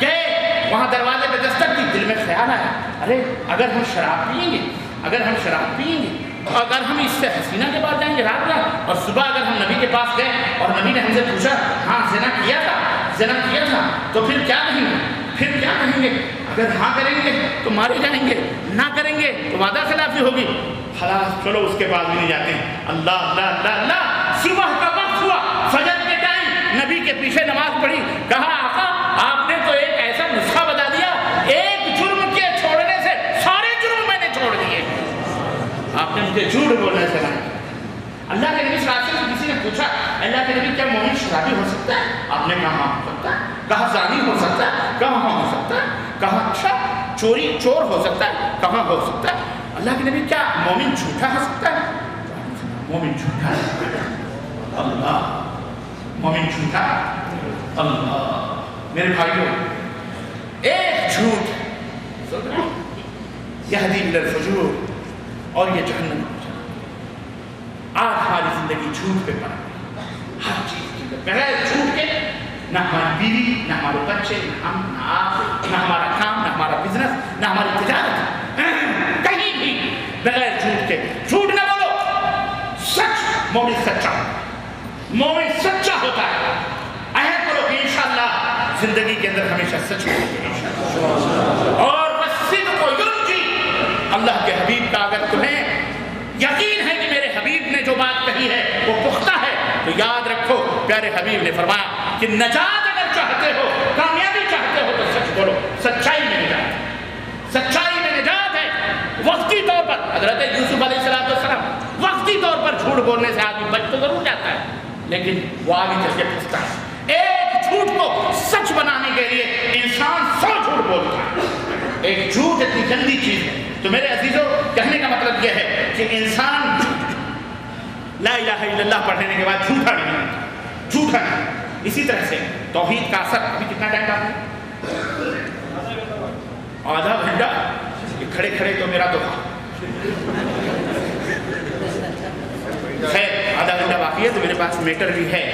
گئے وہاں دروازے پہ دستک دی، دل میں خیال آیا ارے اگر ہم شراب پئیں گے اگر ہم شراب پئیں گے اگر ہم اس سے حسینہ کے پاس جائیں گے رات رات اور صبح اگر ہم نبی کے پاس گئے اور نبی نے ہم سے پوچھا ہاں زنا کیا تھا زنا کیا تھا تو پھر کیا کہیں گے پھر کیا کہیں گے؟ اگر ہاں کریں گے تو مارے جائیں گے، نہ کریں گے تو وعدہ خلافی ہوگی۔ خلاص چلو اس کے پاس بھی نہیں جاتے ہیں۔ اللہ اللہ اللہ اللہ صبح کا وقت ہوا، فجر کے ٹائم نبی کے پیچھے نماز پڑھی، کہا آقا آپ نے تو ایک ایسا نسخہ بتا دیا، ایک جرم کے چھوڑنے سے سارے جرم میں نے چھوڑ دیے، آپ نے مجھے جھوٹ بولنا چاہا۔ اللہ کے نبی صلی اللہ علیہ وسلم سے کسی نے پوچھا اللہ کے نبی کیا مومن شرابی ہو سکتا ہے؟ آپ نے کہا ہاں ہو سکتا ہے۔ کہا زانی ہو سکتا ہے؟ کہا ہاں ہو سکتا ہے۔ کہا اچھا چوری چور ہو سکتا ہے؟ کہاں ہو سکتا ہے۔ اللہ کے نبی کیا مومن جھوٹا ہو سکتا ہے؟ مومن جھوٹا ہے، اللہ مومن جھوٹا، اللہ میرے بھائیوں ایک جھوٹ یہدی الی الفجور اور یہ جہنم، آج ہماری زندگی جھوٹ پہ پڑا، ہر چیز کی بغیر جھوٹ کے نہ ہماری بیوی نہ ہمارے بچے نہ ہم نہ آپ نہ ہمارا کام نہ ہمارا بزنس نہ ہماری تجارت، کہیں بھی بغیر جھوٹ کے۔ جھوٹ نہ بولو، سچ مومن سچا مومن سچا ہوتا ہے۔ عہد کرو کہ انشاءاللہ زندگی کے اندر ہمیشہ سچ بولو اور والصدق ینجی۔ اللہ کے حبیب کا اگر تمہیں یقین ہے کہ میرے حبیب نے جو بات کہی ہے وہ پختہ ہے تو یاد رکھو پیارے حبیب نے فرمایا کہ نجات اگر چاہتے ہو کامیابی چاہتے ہو تو سچ بولو، سچائی میں نجات ہے، سچائی میں نجات ہے۔ وقتی طور پر حضرت یوسف علیہ السلام وقتی طور پر جھوٹ بولنے سے آدمی بچ تو ضرور جاتا ہے لیکن وہ آگے چل کے پھنستا ہے۔ ایک جھوٹ کو سچ بنانے کے لیے انسان سو جھوٹ بولتا ہے، ایک جھوٹ اتنی گندی چیز ہے۔ تو میرے عزیزوں کہنے کا مطلب یہ ہے کہ انسان لا الہ الا اللہ پڑھنے کے بعد جھوٹا نہیں ہے، جھوٹا نہیں۔ اسی طرح سے توحید کا اثر، ابھی کتنا ٹائم باقی ہے؟ آدھا گھنٹہ، کھڑے کھڑے تو میرا تو خیر آدھا گھنٹہ باقی ہے تو میرے پاس میٹر بھی ہے،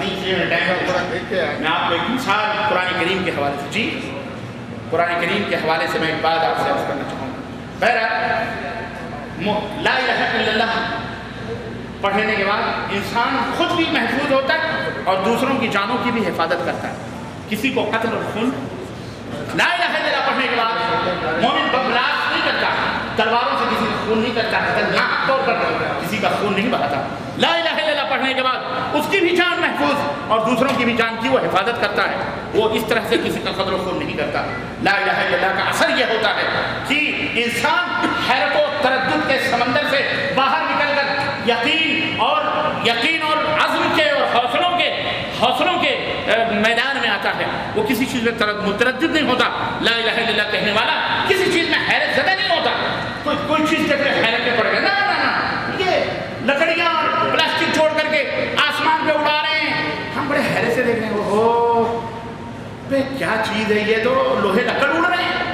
میں آپ کو ایک مثال قرآن کریم کے حوالے سے، جی قرآن کریم کے حوالے سے میں ایک بات آپ سے عرض کرنا چاہوں گا۔ بہرحال لا الہ الا اللہ پڑھنے کے بعد انسان خود بھی محفوظ ہوتا ہے اور دوسروں کی جانوں کی بھی حفاظت کرتا ہے۔ کسی کو قتل اور خون، لا الہ الا اللہ پڑھنے کے بعد مومن برداشت نہیں کرتا، تلواروں سے کسی کا خون نہیں کرتا، خطرناک طور پر کسی کا خون نہیں بہاتا۔ لا الہ الا اللہ پڑھنے کے بعد اس کی بھی جان محفوظ اور دوسروں کی بھی جان کی وہ حفاظت کرتا ہے، وہ اس طرح سے کسی کا قدر و خون نہیں کرتا۔ لا الہ الا اللہ کا اثر یہ ہوتا ہے کہ انسان حیرت و تردد کے سمندر سے باہر نکل کر یقین اور یقین اور عزم کے اور حوصلوں کے حوصلوں کے میدان میں آتا ہے، وہ کسی چیز میں متردد نہیں ہوتا۔ لا الہ الا اللہ کہنے والا کسی چیز میں حیرت زدہ نہیں ہوتا، کوئی کوئی چیز دیکھ رہے حیرت میں پڑ گئے، نہ نہ نہ، یہ لکڑیاں اور پلاسٹک چھوڑ کر کے آسمان پہ اڑا رہے ہیں، ہم بڑے حیرت سے دیکھ رہے ہیں، اوہو بے کیا چیز ہے یہ، تو لوہے لکڑ اڑ رہے ہیں،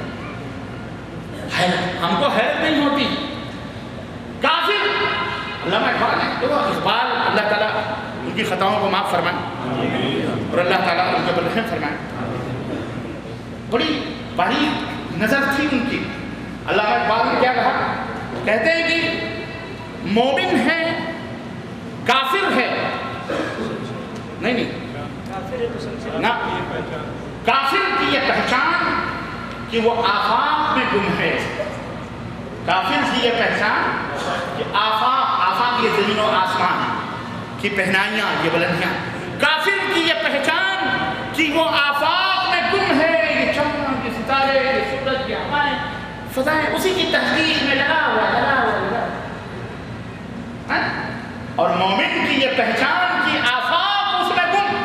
حیرت ہم کو حیرت نہیں ہوتی۔ کافر علامہ اقبال ہے، دیکھو اقبال اللہ تعالیٰ ان کی خطاؤں کو معاف فرمائے اور اللہ تعالیٰ ان کے اوپر رحم فرمائے، بڑی باریک نظر تھی ان کی۔ علامہ اقبال نے کیا کہا؟ کہتے ہیں کہ مومن ہے کافر ہے، نہیں نہیں نہ، کافر کی یہ پہچان کہ وہ آفاق میں گم ہے، کافر کی یہ پہچان کہ آفاق آفاق یہ زمین و آسمان کی پہنائیاں یہ بلندیاں، کافر کی یہ پہچان کہ وہ آفاق میں گم ہے، یہ چاند یہ ستارے یہ سورج یہ ہوائیں فضائیں اسی کی تحقیق میں لگا ہوا لگا ہوا لگا ہاں؟ اور مومن کی یہ پہچان کہ آفاق اس میں گم،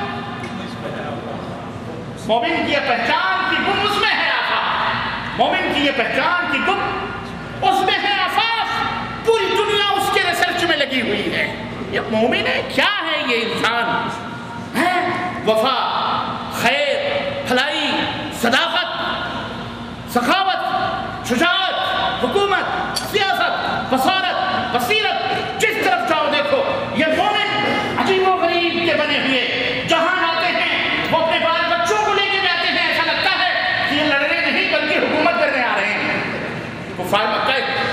مومن کی یہ پہچان کہ گم اس میں ہے آفاق، مومن کی یہ پہچان کہ گم اس میں ہے آفاق، پوری دنیا اس کے ریسرچ میں لگی ہوئی ہے۔ یہ مومن ہے، کیا ہے یہ انسان ہے؟ وفا، خیر، بھلائی، صداقت، سخاوت، شجاعت، حکومت، سیاست، بصارت، بصیرت، جس طرف جاؤ دیکھو یہ مومن عجیب و غریب کے بنے ہوئے، جہاں آتے ہیں وہ اپنے بال بچوں کو لے کے جاتے ہیں، ایسا لگتا ہے کہ یہ لڑنے نہیں بلکہ حکومت کرنے آ رہے ہیں۔ کفار مکہ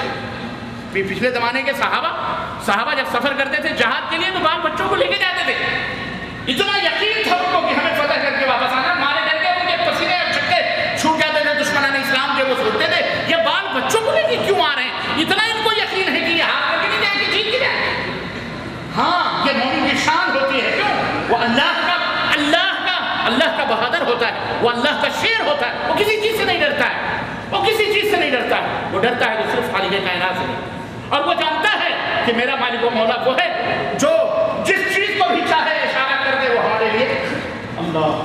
پچھلے زمانے کے صحابہ صحابہ جب سفر کرتے تھے جہاد کے لیے تو بال بچوں کو لے کے جاتے تھے، اتنا یقین تھا ان کو کہ ہمیں فتح کر کے واپس آنا، مارے ڈر کے ان کے پسینے اور چھکے چھوٹ جاتے تھے دشمنان اسلام کے، وہ سوچتے تھے یہ بال بچوں کو لے کے کیوں آ رہے ہیں، اتنا ان کو یقین ہے کہ یہ ہار کر کے نہیں جائیں گے، جیت کے جائیں گے۔ ہاں یہ مومن کی شان ہوتی ہے، کیوں؟ وہ اللہ کا اللہ کا اللہ کا بہادر ہوتا ہے، وہ اللہ کا شیر ہوتا ہے، وہ کسی چیز سے نہیں ڈرتا ہے، وہ کسی چیز سے نہیں ڈرتا ہے، وہ ڈرتا ہے جو صرف خالق کائنات سے نہیں، اور وہ جانتا ہے کہ میرا مالک و مولا وہ ہے جو جس چیز کو بھی چاہے اشارہ کر دے وہ ہمارے لیے اللہ،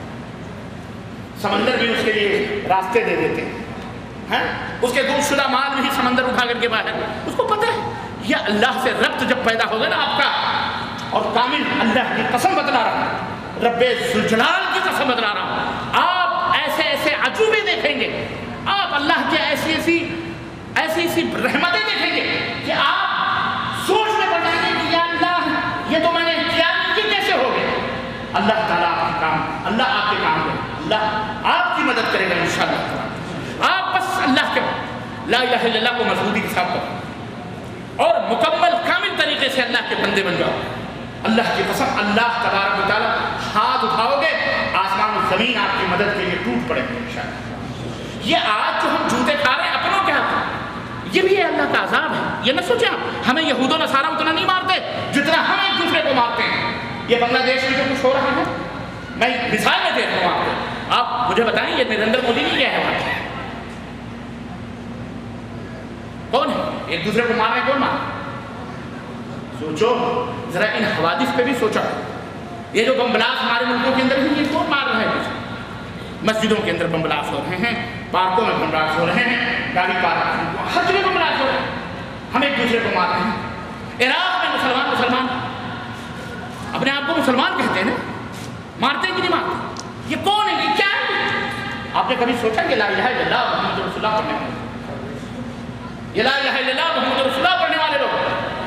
سمندر بھی اس کے لیے راستے دے دیتے ہیں، اس کے گم شدہ مال بھی سمندر اٹھا کر کے باہر، اس کو پتہ ہے یہ اللہ سے ربط جب پیدا ہوگا نا آپ کا، اور کامل اللہ کی قسم بتلا رہا ہوں، رب ذوالجلال کی قسم بتلا رہا ہوں، آپ ایسے ایسے عجوبے دیکھیں گے، آپ اللہ کے ایسی ایسی ایسی ایسی رحمتیں دیکھیں گے کہ آپ سوچ میں پڑ جائیں گے کہ یا اللہ یہ تو میں نے کیا، یہ کیسے ہو گئے؟ اللہ تعالیٰ آپ کے کام اللہ آپ کے کام ہے، اللہ آپ کی مدد کرے گا انشاءاللہ۔ آپ بس اللہ کے لا الہ الا اللہ کو مضبوطی کے ساتھ کرو اور مکمل کامل طریقے سے اللہ کے بندے بن جاؤ۔ اللہ کی قسم اللہ تبارک و تعالیٰ ہاتھ اٹھاؤ گے آسمان و زمین آپ کی مدد کے لیے ٹوٹ پڑے گے انشاءاللہ۔ یہ آج جو ہم جوتے کھا رہے ہیں اپنوں کے ہاتھ یہ بھی اللہ کا عذاب ہے، یہ نہ سوچیں ہمیں یہود و نصارہ اتنا نہیں مارتے جتنا ہم ایک دوسرے کو مارتے ہیں۔ یہ بنگلہ دیش میں جو کچھ ہو رہا ہے میں مثال میں دے رہا ہوں آپ کو، آپ مجھے بتائیں یہ نریندر مودی نہیں کیا ہے وہاں کون ہے؟ ایک دوسرے کو مار رہے ہیں، کون مار؟ سوچو ذرا ان حوادث پہ بھی سوچا، یہ جو بم بلاس ہمارے ملکوں کے اندر ہیں یہ کون مار رہا ہے؟ مسجدوں کے اندر بم بلاس ہو رہے ہیں، پارکوں میں بم بلاس ہو رہے ہیں، گاڑی پارک ہر جگہ بم بلاس ہو رہے ہیں، ہم ایک دوسرے کو مار رہے ہیں۔ عراق میں مسلمان مسلمان اپنے آپ کو مسلمان کہتے ہیں نا، مارتے کہ نہیں مارتے؟ یہ کون ہے؟ یہ کیا ہے؟ آپ نے کبھی سوچا کہ لا الہ الا اللہ محمد رسول اللہ پڑھنے والے، یہ لا الہ الا اللہ محمد رسول اللہ پڑھنے والے لوگ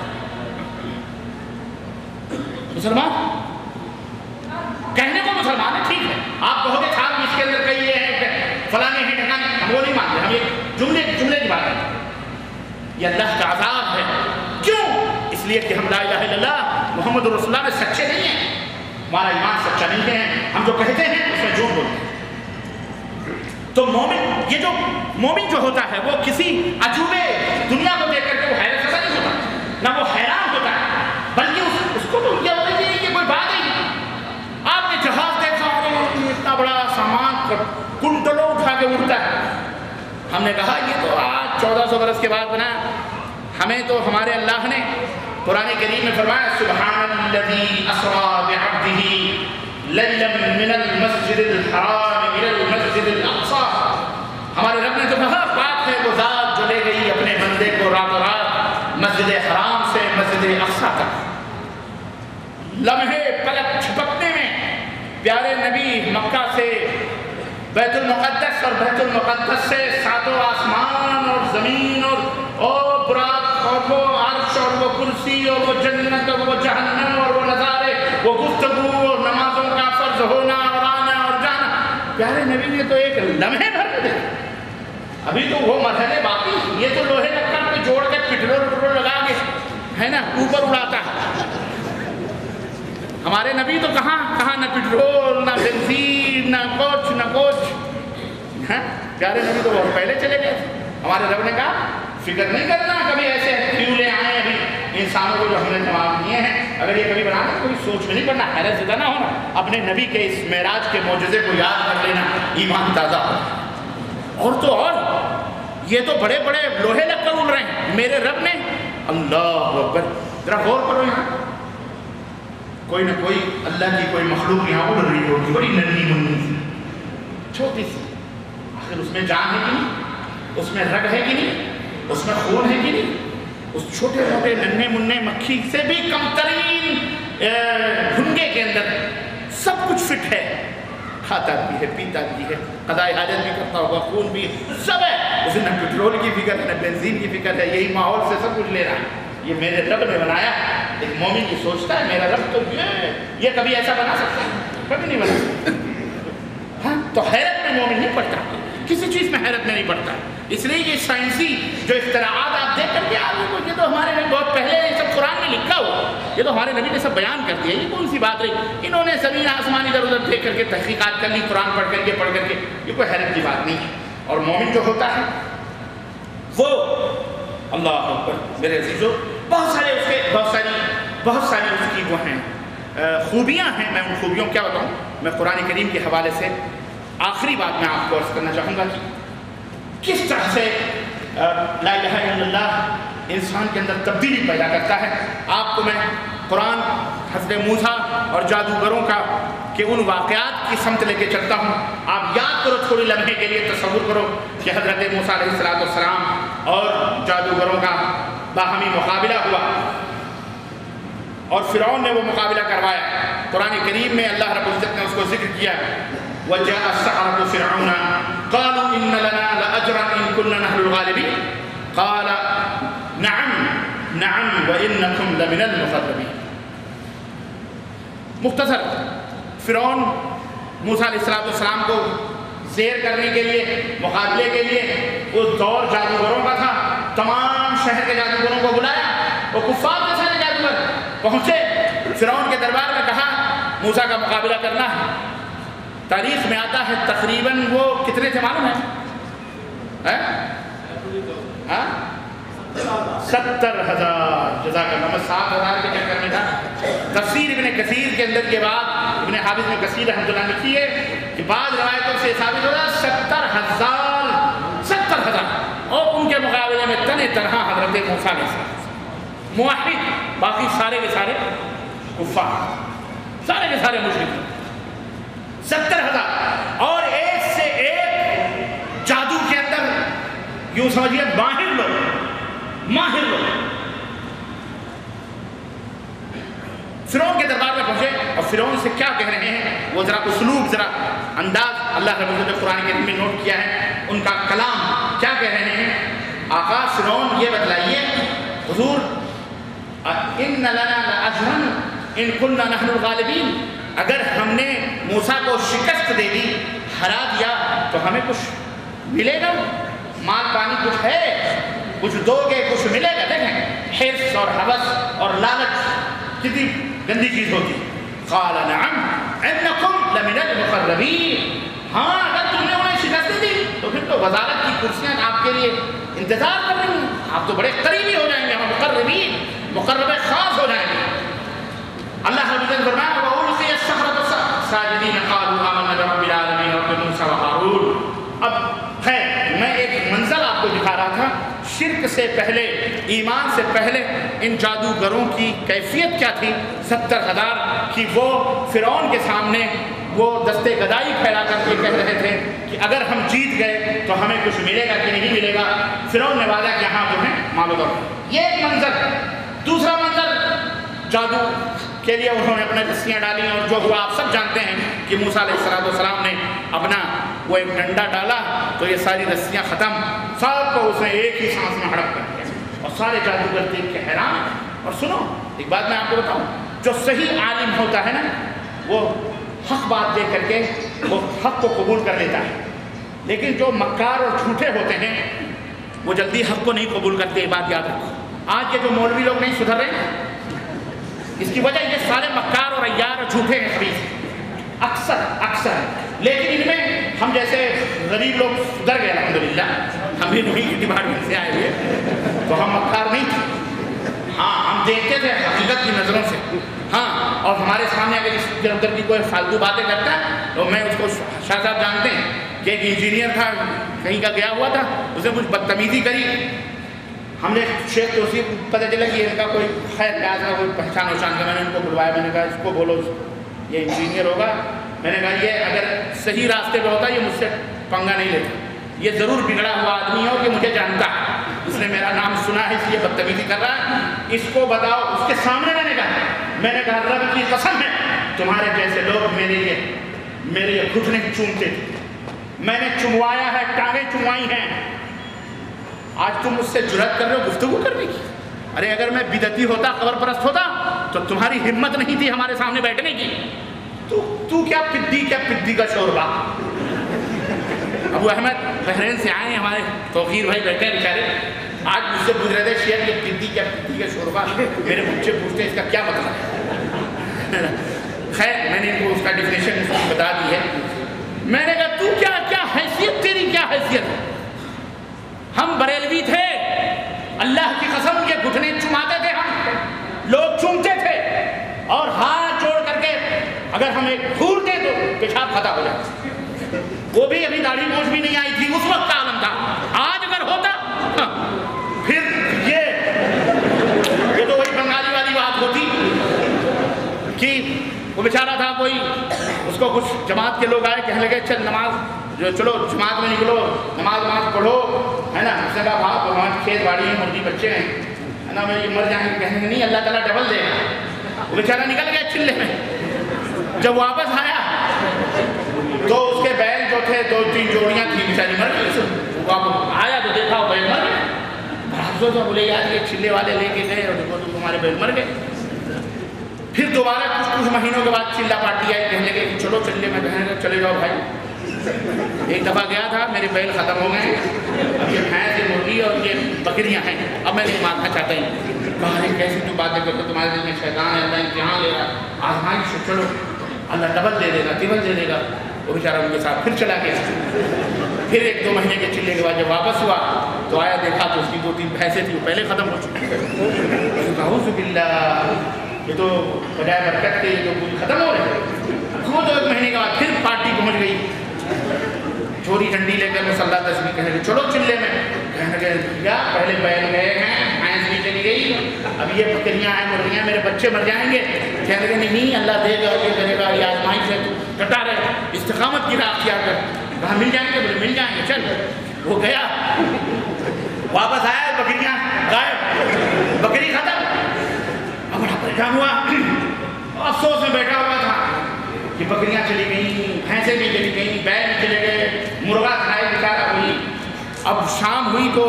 مسلمان کہنے کو مسلمان ہے، ٹھیک ہے، آپ کہو گے صاحب اس کے اندر کئی یہ ہے فلانے ہیں ٹھکانے، ہم وہ نہیں مانتے، ہم یہ جملے جملے کی بات ہے، یہ اللہ کا عذاب ہے۔ کیوں؟ اس لیے کہ ہم لا الہ الا اللہ محمد رسول اللہ میں سچے نہیں ہیں، ہمارا ایمان سچا نہیں ہے، ہم جو کہتے ہیں اس میں جھوٹ بولتے ہیں۔ تو مومن یہ جو مومن جو ہوتا ہے وہ کسی عجوبے دنیا کو دیکھ کر کے وہ حیرت زدہ نہیں ہوتا، نہ وہ حیران ہوتا ہے، بلکہ اس, اس کو ہم نے کہا یہ تو آج چودہ سو برس کے بعد بنا، ہمیں تو ہمارے اللہ نے قرآن کریم میں فرمایا سبحان الذی اسریٰ بعبدہ لیلا من المسجد الحرام الی المسجد الاقصیٰ، ہمارے رب نے تو کہا پاک ہے وہ ذات جو لے گئی اپنے بندے کو راتوں رات مسجد حرام سے مسجد اقصیٰ تک۔ لمحے پلک چھپکنے میں پیارے نبی مکہ سے بیت المقدس اور بیت المقدس سے ساتوں آسمان اور زمین اور اور براق اور وہ عرش اور وہ کرسی اور وہ جنت اور وہ جہنم اور وہ نظارے، وہ گفتگو اور نمازوں کا فرض ہونا اور آنا اور جانا، پیارے نبی نے تو ایک لمحے بھر میں دیکھا۔ ابھی تو وہ مرحلے باقی، یہ تو لوہے لکڑ پہ جوڑ کے پٹرول پٹرول لگا کے ہے نا اوپر اڑاتا ہے۔ ہمارے نبی تو کہاں کہاں نہ پٹرول نہ بنزین نہ کچھ نہ کچھ، پیارے نبی تو بہت پہلے چلے گئے تھے۔ ہمارے رب نے کہا فکر نہیں کرنا کبھی ایسے فیولیں آئے ابھی انسانوں کو جو ہم نے جواب دیے ہیں، اگر یہ کبھی بنانا کوئی سوچ میں نہیں پڑنا، حیرت زدہ نہ ہونا، اپنے نبی کے اس معراج کے معجزے کو یاد کر لینا، ایمان تازہ ہو۔ اور تو اور یہ تو بڑے بڑے لوہے لگ کر اڑ رہے ہیں، میرے رب نے اللہ اکبر، ذرا غور کرو یہاں کوئی نہ کوئی اللہ کی کوئی مخلوق یہاں اڑ رہی ہوگی، بڑی ننھی منھی سی چھوٹی سی، آخر اس میں جان ہے کہ نہیں، اس میں رگ ہے کہ نہیں، اس میں خون ہے کہ نہیں، اس چھوٹے موٹے ننھے منھے مکھی سے بھی کم ترین بھنگے کے اندر سب کچھ فٹ ہے، کھاتا بھی ہے پیتا بھی ہے قضاء حاجت بھی کرتا ہوگا، خون بھی سب ہے، اسے نہ پٹرول کی فکر ہے نہ بنزین کی فکر ہے، یہی ماحول سے سب کچھ لے رہا ہے۔ یہ میرے رب نے بنایا، ایک مومن کی سوچتا ہے میرا رب تو یہ یہ کبھی ایسا بنا سکتا ہے؟ کبھی نہیں بنا سکتا۔ ہاں تو حیرت میں مومن نہیں پڑتا، کسی چیز میں حیرت میں نہیں پڑتا، اس لیے یہ سائنسی جو اختراعات آپ دیکھ کر کے آگے کو، یہ تو ہمارے نبی بہت پہلے یہ سب قرآن میں لکھا ہوا، یہ تو ہمارے نبی نے سب بیان کر دیا، یہ کون سی بات رہی، انہوں نے زمین آسمان ادھر ادھر دیکھ کر کے تحقیقات کر لی، قرآن پڑھ کر کے پڑھ کر کے، یہ کوئی حیرت کی بات نہیں ہے۔ اور مومن جو ہوتا ہے وہ اللہ اکبر میرے عزیزو، بہت سارے اس کے بہت ساری بہت ساری اس کی وہ ہیں خوبیاں ہیں، میں ان خوبیوں کیا بتاؤں، میں قرآن کریم کے حوالے سے آخری بات میں آپ کو عرض کرنا چاہوں گا کہ کس طرح سے لا الہ الا اللہ انسان کے اندر تبدیلی پیدا کرتا ہے۔ آپ کو میں قرآن حضرت موسیٰ اور جادوگروں کا کہ ان واقعات کی سمت لے کے چلتا ہوں، آپ یاد کرو تھوڑی لمحے کے لیے، تصور کرو کہ حضرت موسیٰ علیہ السلام اور جادوگروں کا باہمی مقابلہ ہوا اور فرعون نے وہ مقابلہ کروایا۔ قرآن کریم میں اللہ رب العزت نے اس کو ذکر کیا، وَجَاءَ السَّحَرَةُ فِرْعَوْنَ قَالُوا إِنَّ لَنَا لَأَجْرًا إِن كُنَّا نَحْنُ الْغَالِبِينَ قَالَ نَعَمْ نَعَمْ وَإِنَّكُمْ لَمِنَ الْمُقَرَّبِينَ۔ مختصر، فرعون موسیٰ علیہ السلام کو زیر کرنے کے لیے، مقابلے کے لیے، اس دور جادوگروں کا تھا، تمام شہر کے جادوگروں کو بلایا، وہ کفار کے سارے جادوگر پہنچے فرعون کے دربار میں، کہا موسیٰ کا مقابلہ کرنا ہے۔ تاریخ میں آتا ہے تقریباً وہ کتنے تھے معلوم ہے؟ ہاں ستر ہزار، جزاک اللہ، میں سات ہزار کے چکر میں تھا۔ تفسیر ابن کثیر کے اندر کے بعد ابن حافظ ابن کثیر رحمۃ اللہ لکھی ہے کہ بعض روایتوں سے ثابت ہوتا ہے ستر ہزار ستر ہزار اور ان کے مقابلے میں تن تنہا حضرت موسیٰ علیہ السلام موحد، باقی سارے کے سارے کفار، سارے کے سارے مشرک، ستر ہزار اور ایک سے ایک جادو کے اندر یوں سمجھیے ماہر لوگ، ماہر لوگ فرعون کے دربار میں پہنچے اور فرعون سے کیا کہہ رہے ہیں، وہ ذرا اسلوب، ذرا انداز اللہ رب العزت نے قرآن کریم میں نوٹ کیا ہے، ان کا کلام کیا کہہ رہے ہیں۔ آقا فرعون یہ بتلائیے حضور، ان لنا لاجرا ان كنا نحن الغالبین، اگر ہم نے موسیٰ کو شکست دے دی، ہرا دیا، تو ہمیں کچھ ملے گا، مال پانی کچھ ہے، کچھ دو گے کچھ ملے گا۔ دیکھیں حرص اور ہوس اور لالچ کتنی گندی چیز ہوتی۔ قال نعم انکم لمن المقربین، ہاں اگر تم نے انہیں شکست دی تو پھر تو وزارت کی کرسیاں آپ کے لیے انتظار کر رہی ہیں، آپ تو بڑے قریبی ہو جائیں گے، ہم مقربین، مقرب خاص ہو جائیں گے۔ اللہ نے فرمایا وَأُلْقِيَ السَّحَرَةُ سَاجِدِينَ قَالُوا آمَنَّا بِرَبِّ الْعَالَمِينَ رَبِّ مُوسَىٰ وَهَارُونَ۔ اب ہے میں ایک منظر سے پہلے، ایمان سے پہلے ان جادوگروں کی کیفیت کیا تھی؟ ستر ہزار کی وہ فرعون کے سامنے وہ دستے گدائی پھیلا کر کے کہہ رہے تھے کہ اگر ہم جیت گئے تو ہمیں کچھ ملے گا کہ نہیں ملے گا۔ فرعون نے وعدہ کہ ہاں تمہیں معلوم ہو۔ یہ ایک منظر۔ دوسرا منظر، جادو کے لیے انہوں نے اپنے رسیاں ڈالی اور جو ہوا آپ سب جانتے ہیں کہ موسیٰ علیہ السلام نے اپنا وہ ایک ڈنڈا ڈالا تو یہ ساری رسیاں ختم، سب کو اس نے ایک ہی سانس میں ہڑپ کر دیا اور سارے جادوگر دیکھ کے حیران۔ اور سنو ایک بات میں آپ کو بتاؤں، جو صحیح عالم ہوتا ہے نا وہ حق بات دیکھ کر کے وہ حق کو قبول کر لیتا ہے، لیکن جو مکار اور جھوٹے ہوتے ہیں وہ جلدی حق کو نہیں قبول کرتے۔ یہ بات یاد رکھو۔ آج کے جو مولوی لوگ نہیں سدھر رہے اس کی وجہ یہ سارے مکار اور عیار اور جھوٹے ہیں خبیث، اکثر اکثر لیکن ان میں ہم جیسے غریب لوگ سدھر گئے الحمدللہ، ہم بھی نہیں ڈپارٹمنٹ سے آئے ہوئے تو ہم مکار نہیں تھے۔ ہاں ہم دیکھتے تھے حقیقت کی نظروں سے، ہاں، اور ہمارے سامنے اگر اس ادھر ادھر کی کوئی فالتو باتیں کرتا ہے تو میں اس کو، شاہ صاحب جانتے ہیں کہ ایک انجینئر تھا کہیں کا گیا ہوا تھا، اس نے کچھ بدتمیزی کری، ہم نے شیخ توصیف پتہ چلا کہ ان کا کوئی خیر پیاز کا کوئی پہچان وہچان کا، میں نے ان کو بلوایا، میں نے کہا اس کو بولو یہ انجینئر ہوگا، میں نے کہا یہ اگر صحیح راستے پہ ہوتا یہ مجھ سے پنگا نہیں لیتا، یہ ضرور بگڑا ہوا آدمی ہو کہ مجھے جانتا ہے، اس نے میرا نام سنا ہے اس لیے بدتمیزی کر رہا ہے، اس کو بتاؤ۔ اس کے سامنے میں نے کہا میں نے کہا رب کی قسم ہے تمہارے جیسے لوگ میرے لیے میرے یہ گھٹنے چومتے تھے، میں نے چموایا ہے، ٹانگیں چموائی ہیں، آج تم مجھ سے جرأت کر رہے ہو گفتگو کرنے کی؟ ارے اگر میں بدعتی ہوتا، قبر پرست ہوتا تو تمہاری ہمت نہیں تھی ہمارے سامنے بیٹھنے کی، تو تو کیا پدی کیا پدی کا شوربہ۔ ابو احمد بحرین سے آئے ہیں ہمارے توقیر بھائی بیٹھے ہیں بیچارے، آج مجھ سے پوچھ رہے تھے شیخ یہ پدی کیا پدی کا شوربہ، میرے بچے پوچھتے ہیں اس کا کیا مطلب ہے۔ خیر میں نے ان کو اس کا ڈیفینیشن بتا دی ہے۔ میں نے کہا تو کیا کیا حیثیت، تیری کیا حیثیت؟ ہم بریلوی تھے، اللہ کی قسم کے گھٹنے چماتے تھے، ہم لوگ چومتے تھے اور ہاتھ جوڑ کر کے اگر ہم ایک گھور دیں تو پیشاب کھاتا ہو جائے، وہ بھی ابھی داڑھی موچھ بھی نہیں آئی تھی، اس وقت کا عالم تھا۔ آج اگر ہوتا پھر یہ یہ تو وہی بنگالی والی بات ہوتی کہ وہ بیچارہ تھا کوئی، اس کو کچھ جماعت کے لوگ آئے کہنے لگے چل نماز جو چلو جماعت میں نکلو، نماز نماز پڑھو، ہے نا، اس نے کہا بھاپ وہاں کھیت باڑی ہیں، مرغی بچے ہیں، ہے نا، میں یہ مر جائیں گے، کہنے نہیں اللہ تعالیٰ ڈبل دے گا۔ وہ بیچارہ نکل گیا چلے میں، جب واپس آیا تو اس کے بیل جو تھے دو تین جوڑیاں تھیں بیچاری مر گئی، واپس آیا تو دیکھا وہ بیل مر گئے، بھاگو تو بولے یار یہ چلے والے لے کے گئے اور دیکھو تو تمہارے بیل مر گئے۔ پھر دوبارہ کچھ کچھ مہینوں کے بعد چلا پارٹی آئی، کہنے لگے کہ چلو چلے میں کہنے لگے چلے جاؤ بھائی، ایک دفعہ گیا تھا میرے بیل ختم ہو گئے، اب یہ بھینس یہ مرغی اور یہ بکریاں ہیں، اب میں نہیں ماننا چاہتا ہوں۔ کہا ہے کیسی تو باتیں کرتے تمہارے دل میں شیطان ہے، اللہ امتحان لے رہا، آزمائش سے چلو اللہ ڈبل دے دے گا، ٹبل دے دے گا۔ وہ بیچارہ ان کے ساتھ پھر چلا گیا۔ پھر ایک دو مہینے کے چلے کے بعد جب واپس ہوا تو آیا دیکھا تو اس کی دو تین بھینسیں تھیں وہ پہلے ختم ہو چکی تھیں۔ اعوذ باللہ، یہ تو بجائے برکت کے جو کچھ ختم ہو رہے ہیں۔ وہ دو ایک مہینے کے بعد پھر پارٹی پہنچ گئی، چھوٹی ڈنڈی لے کر مسلح تسبیح کہنے لگے چلو چلے میں، کہنے لگے کیا پہلے بیل گئے ہیں، بھینس بھی چلی گئی، اب یہ بکریاں ہیں مرغیاں میرے بچے مر جائیں گے، کہنے لگے نہیں اللہ دے گا یہ کرے گا، یہ آزمائش ہے، کٹا رہے استقامت کی راہ اختیار کر، کہاں مل جائیں گے، بولے مل جائیں گے چل۔ وہ گیا واپس آیا بکریاں غائب، بکری ختم، اب بڑا پریشان ہوا، افسوس میں بیٹھا ہوا تھا کہ بکریاں چلی گئیں، بھینسیں بھی چلی گئیں، بیل بھی چلے گئے، مرغا کھائے بیچارہ ہوئی۔ اب شام ہوئی تو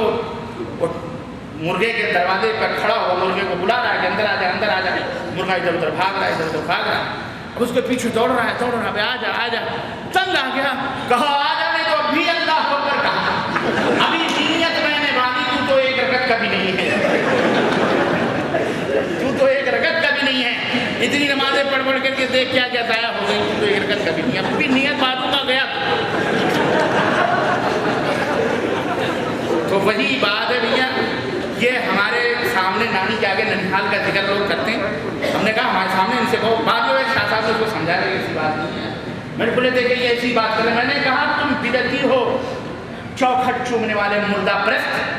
مرغے کے دروازے پر کھڑا ہوا، مرغے کو بلا رہا ہے کہ اندر آ جائے اندر آ جائے، مرغا ادھر ادھر بھاگ رہا ہے ادھر ادھر بھاگ رہا ہے، اب اس کے پیچھے دوڑ رہا ہے دوڑ رہا ہے، آ جا آ جا، تنگ آ گیا، کہا آ جا نہیں تو ابھی اللہ اکبر کہا، ابھی نیت میں نے باندھی، تو تو ایک رکعت کا بھی نہیں ہے، تو تو ایک رکعت کا بھی نہیں ہے، اتنی نمازیں پڑھ پڑھ کر کے دیکھ کیا کیا ضائع ہو گئی، تو ایک رکعت کا بھی نہیں ہے، ابھی نیت بازو کا گیا۔ تو وہی بات ہے بھیا، یہ ہمارے سامنے نانی کے آگے ننیحال کا ذکر لوگ کرتے ہیں، ہم نے کہا ہمارے سامنے ان سے کہو، بعد میں شاہ صاحب نے اس کو سمجھا رہے ایسی بات نہیں ہے، میں نے بولے تھے کہ یہ ایسی بات کریں، میں نے کہا تم بدعتی ہو، چوکھٹ چومنے والے مردہ پرست،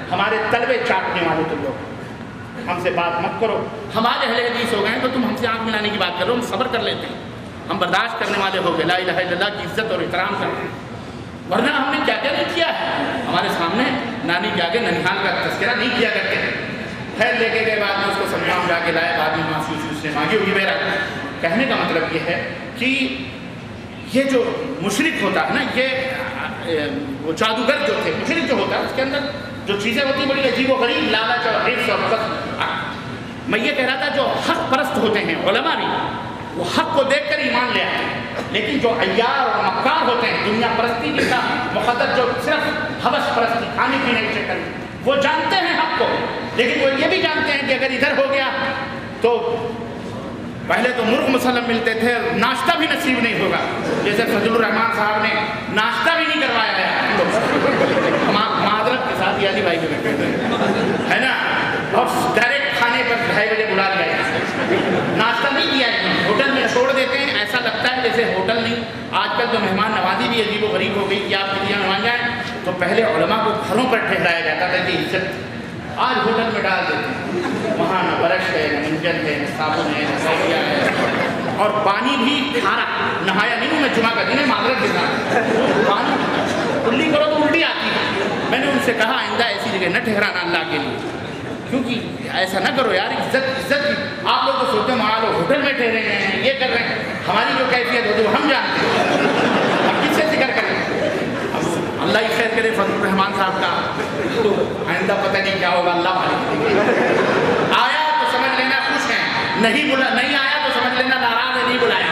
ہمارے تلوے چاٹنے والے تم لوگ، ہم سے بات مت کرو، ہمارے اہل حدیث ہو گئے تو تم ہم سے آنکھ ملانے کی بات کرو، ہم صبر کر لیتے ہیں، ہم برداشت کرنے والے ہو گئے، لا الہ الا اللہ کی عزت اور احترام کرتے ہیں۔ ورنہ ہم نے کیا کیا نہیں کیا ہے، ہمارے سامنے نانی کے آگے ننیحال کا تذکرہ نہیں کیا کرتے ہیں۔ خیر لے کے گئے، بعد میں اس کو سمجھاؤں جا کے لائے، بعد میں معافی اس نے مانگی ہوگی میرا۔ کہنے کا مطلب یہ ہے کہ یہ جو مشرک ہوتا ہے نا، یہ وہ جادوگر جو تھے، مشرک جو ہوتا ہے اس کے اندر جو چیزیں ہوتی بڑی عجیب و غریب، لالچ اور حرص اور حسد۔ میں یہ کہہ رہا تھا جو حق پرست ہوتے ہیں علماء بھی، وہ حق کو دیکھ کر ایمان لے آتے ہیں، لیکن جو عیار اور مکار ہوتے ہیں، دنیا پرستی کی کا مقدس، جو صرف حوث پرستی، کھانے پینے کے چکر میں، وہ جانتے ہیں حق کو، لیکن وہ یہ بھی جانتے ہیں کہ اگر ادھر ہو گیا تو پہلے تو مرغ مسلم ملتے تھے، ناشتہ بھی نصیب نہیں ہوگا، جیسے فضل الرحمان صاحب نے ناشتہ بھی نہیں کروایا ہے ہم لوگ، معذرت کے ساتھ یادی بھائی کے ہے نا، اور ڈائریکٹ کھانے پر ڈھائی بجے بلا لیا ہے، ناشتہ نہیں کیا ہے، ہوٹل میں چھوڑ دیتے ہیں، ایسا لگتا ہے جیسے ہوٹل نہیں۔ آج کل تو مہمان نوازی بھی عجیب و غریب ہو گئی کہ آپ کے لیے مہمان جائیں تو پہلے علماء کو گھروں پر ٹھہرایا جاتا تھا کہ عزت، آج ہوٹل میں ڈال دیتے ہیں، وہاں نہ برش ہے، نہ منجن ہے، نہ صابن ہے، نہ صوفیہ ہے، اور پانی بھی کھارا، نہایا نہیں ہوں میں، جمعہ کا دن ہے، معذرت کے ساتھ پانی کلی کرو تو الٹی آتی ہے۔ میں نے ان سے کہا آئندہ ایسی جگہ نہ ٹھہرانا اللہ کے لیے، کیونکہ ایسا نہ کرو یار، عزت عزت آپ لوگ تو سوچتے ہیں وہاں لوگ ہوٹل میں ٹھہرے ہیں، یہ کر رہے ہیں، ہماری جو کیفیت ہوتی ہے وہ ہم جانتے ہیں، ہم کس سے ذکر کریں؟ اللہ ہی خیر کرے فضل الرحمان صاحب کا، تو آئندہ پتہ نہیں کیا ہوگا، اللہ مالک۔ آیا تو سمجھ لینا خوش ہیں، نہیں بلا نہیں آیا تو سمجھ لینا ناراض ہے، نہیں بلایا۔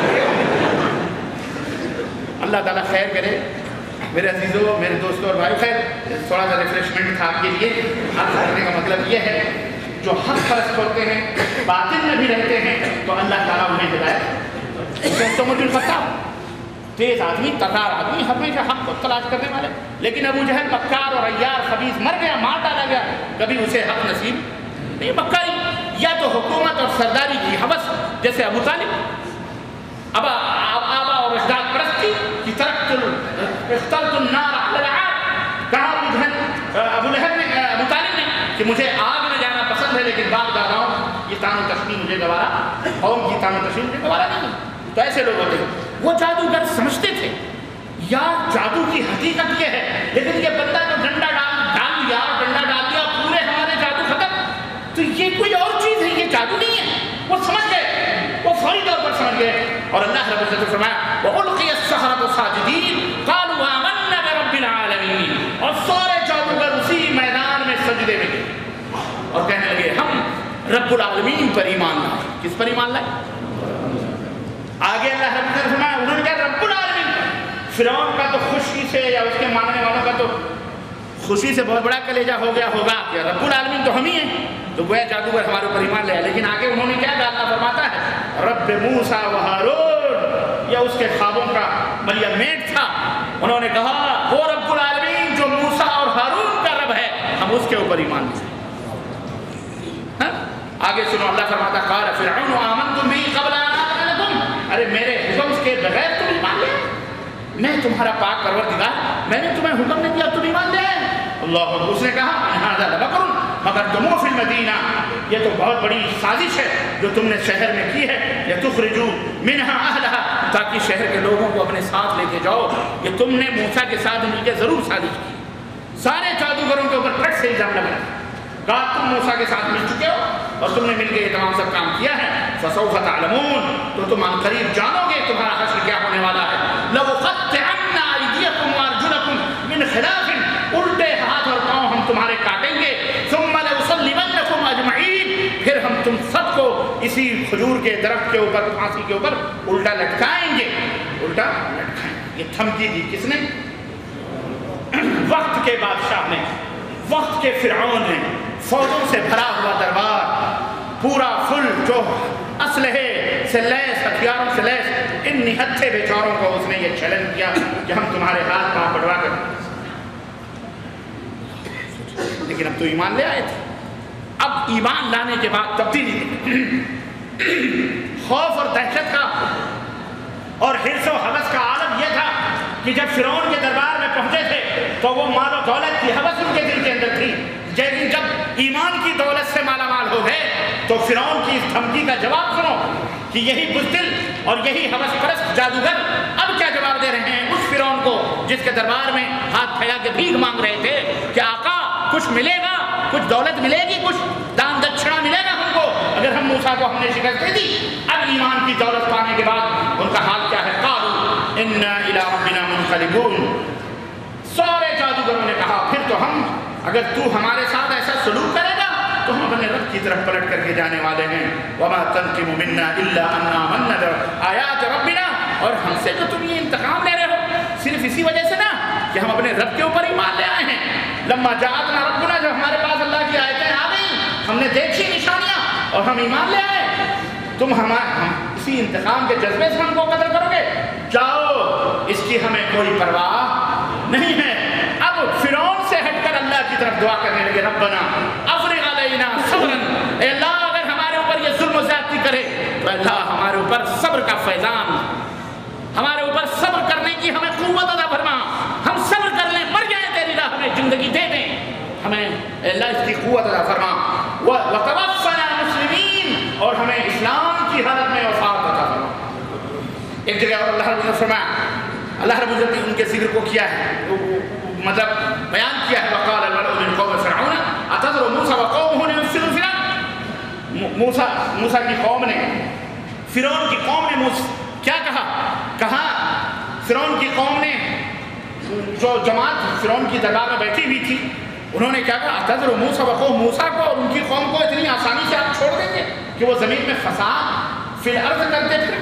اللہ تعالیٰ خیر کرے میرے عزیزوں، میرے دوستوں اور بھائی۔ خیر تھوڑا سا ریفریشمنٹ تھا آپ کے لیے، عرض کرنے کا مطلب یہ ہے جو حق پرست ہوتے ہیں، باطل میں بھی رہتے ہیں تو اللہ تعالیٰ انہیں ہدایت۔ عمر بن خطاب تیز آدمی، تکار آدمی، ہمیشہ حق کو تلاش کرنے والے، لیکن ابو جہل مکار اور عیار خبیث مر گیا، مار ڈالا گیا، کبھی اسے حق نصیب نہیں۔ مکاری یا تو حکومت اور سرداری کی حوث، جیسے ابو طالب، ابا آبا اور اجداد پرستی کی طرف اخترت النار علی العاد، کہا ابو جہل ابو لہب نے ابو طالب نے کہ مجھے آگ میں جانا پسند ہے، لیکن باپ داداؤں کی تان و تشنی مجھے گوارا، قوم کی تان و تشنی مجھے گوارا نہیں۔ تو ایسے لوگ ہوتے ہیں۔ وہ جادوگر سمجھتے تھے یار جادو کی حقیقت یہ ہے، لیکن یہ بندہ جو ڈنڈا ڈال ڈال دیا ڈنڈا ڈال دیا پورے ہمارے جادو ختم، تو یہ کوئی اور چیز ہے، یہ جادو نہیں ہے۔ وہ سمجھ گئے، وہ فوری طور پر سمجھ گئے، اور اللہ رب العزت نے فرمایا وَأُلْقِيَ السَّحَرَةُ سَاجِدِينَ قَالُوا آمَنَّا بِرَبِّ الْعَالَمِينَ، اور سارے جادوگر اسی میدان میں سجدے میں گئے اور کہنے لگے ہم رب العالمین پر ایمان لائے۔ کس پر ایمان لائے؟ آگے اللہ رب العزت نے فرمایا، انہوں نے کہا رب العالمین۔ فرعون کا تو خوشی سے یا اس کے ماننے والوں کا تو خوشی سے بہت بڑا کلیجہ ہو گیا ہوگا کہ رب العالمین تو ہم ہی ہیں، تو وہ جادوگر ہمارے اوپر ایمان لے، لیکن آگے انہوں نے کیا کہا؟ اللہ فرماتا ہے رب موسیٰ و ہارون، یا اس کے خوابوں کا ملیا میٹ تھا، انہوں نے کہا وہ رب العالمین جو موسیٰ اور ہارون کا رب ہے، ہم اس کے اوپر ایمان لے۔ آگے سنو، اللہ فرماتا ہے قال فرعون آمنتم بی قبل ان آذن لکم، ارے میرے حکم کے بغیر تم ایمان لے؟ میں تمہارا پاک پروردگار، میں نے تمہیں حکم نہیں دیا تم ایمان لے؟ اللہ اکبر۔ اس نے کہا ان ھذا لمکر مکرتموہ فی المدینہ، یہ تو بہت بڑی سازش ہے جو تم نے شہر میں کی ہے، لتخرجوا منہا اہلہا، تاکہ شہر کے لوگوں کو اپنے ساتھ لے کے جاؤ۔ یہ تم نے موسیٰ کے ساتھ مل کے ضرور سازش کی۔ سارے جادوگروں کے اوپر ٹرک سے الزام لگا، کہا تم موسیٰ کے ساتھ مل چکے ہو اور تم نے مل کے یہ تمام سب کام کیا ہے، فسوف تعلمون، تو تم عن قریب جانو گے تمہارا حشر کیا ہونے والا ہے۔ لأقطعن أيديكم وأرجلكم من خلاف، الٹے ہاتھ اور پاؤں ہم تمہارے کاٹیں گے، ثم لأصلبنكم أجمعين، پھر ہم تم سب کو اسی کھجور کے درخت کے اوپر، پھانسی کے اوپر الٹا لٹکائیں گے، الٹا لٹکائیں گے۔ یہ دھمکی دی کس نے؟ وقت کے بادشاہ نے، وقت کے فرعون نے، فوجوں سے بھرا ہوا دربار، پورا فل جو اسلحے سے لیس، ہتھیاروں سے لیس، ان نہتھے بیچاروں کو اس نے یہ چیلنج کیا کہ ہم تمہارے ہاتھ پاؤں پڑوا کر، لیکن اب تو ایمان لے آئے تھے۔ اب ایمان لانے کے بعد تبدیلی، خوف اور دہشت کا اور حرص و حوث کا عالم یہ تھا کہ جب فرعون کے دربار میں پہنچے تھے تو وہ مال و دولت کی ہوس ان کے دل کے اندر تھی، لیکن جب ایمان کی دولت سے مالا مال ہو گئے تو فرعون کی اس دھمکی کا جواب سنو کہ یہی بزدل اور یہی ہوس پرست جادوگر اب کیا جواب دے رہے ہیں اس فرعون کو جس کے دربار میں ہاتھ پھیلا کے بھیک مانگ رہے تھے کہ آقا کچھ ملے گا، کچھ دولت ملے گی، کچھ دان دکشنا ملے گا ہم کو اگر ہم موسیٰ کو ہم نے شکست دے دی۔ اب ایمان کی دولت پانے کے بعد ان کا حال کیا ہے؟ قالوا انا الی ربنا منقلبون، سارے جادوگروں نے کہا پھر تو ہم، اگر تو ہمارے ساتھ ایسا سلوک کرے گا تو ہم اپنے رب کی طرف پلٹ کر کے جانے والے ہیں۔ وما تنقم منا الا ان آمنا بآیات ربنا، اور ہم سے جو تم یہ انتقام لے رہے ہو صرف اسی وجہ سے نا کہ ہم اپنے رب کے اوپر ایمان لے آئے ہیں۔ لما جاءتنا ربنا، جب ہمارے پاس اللہ کی آیتیں آ گئیں، ہم نے دیکھی نشانیاں اور ہم ایمان لے آئے، تم ہمارے ہم اسی انتقام کے جذبے سے ہم کو قتل کرو گے؟ جاؤ، اس کی ہمیں کوئی پرواہ نہیں ہے۔ اب فرعون سے ہٹ کر اللہ کی طرف دعا کرنے لگے، ربنا افرغ علینا صبرا، اے اللہ اگر ہمارے اوپر یہ ظلم و زیادتی کرے تو اللہ ہمارے اوپر صبر کا فیضان، ہمارے اوپر صبر کرنے کی ہمیں قوت عطا فرما، ہم صبر کر لیں، مر جائیں تیری راہ میں، زندگی دے دیں ہمیں، اے اللہ اس کی قوت عطا فرما، وتوفنا مسلمین، اور ہمیں اسلام کی حالت میں وفات عطا فرما۔ ایک جگہ اور اللہ رب العزت نے فرمایا، اللہ رب العزت نے ان کے ذکر کو کیا ہے، مطلب بیان کیا ہے، وقال الملأ من قوم فرعون اتذر موسیٰ وقومه ليفسدوا في الارض، موسیٰ موسیٰ کی قوم نے، فرعون کی قوم نے کیا کہا؟ کہا فرعون کی قوم نے، جو جماعت فرعون کی دربار میں بیٹھی ہوئی تھی، انہوں نے کیا کہا؟ اتذر موسیٰ وقومه، موسیٰ کو اور ان کی قوم کو اتنی آسانی سے آپ چھوڑ دیں گے کہ وہ زمین میں فساد فی الارض کرتے تھے؟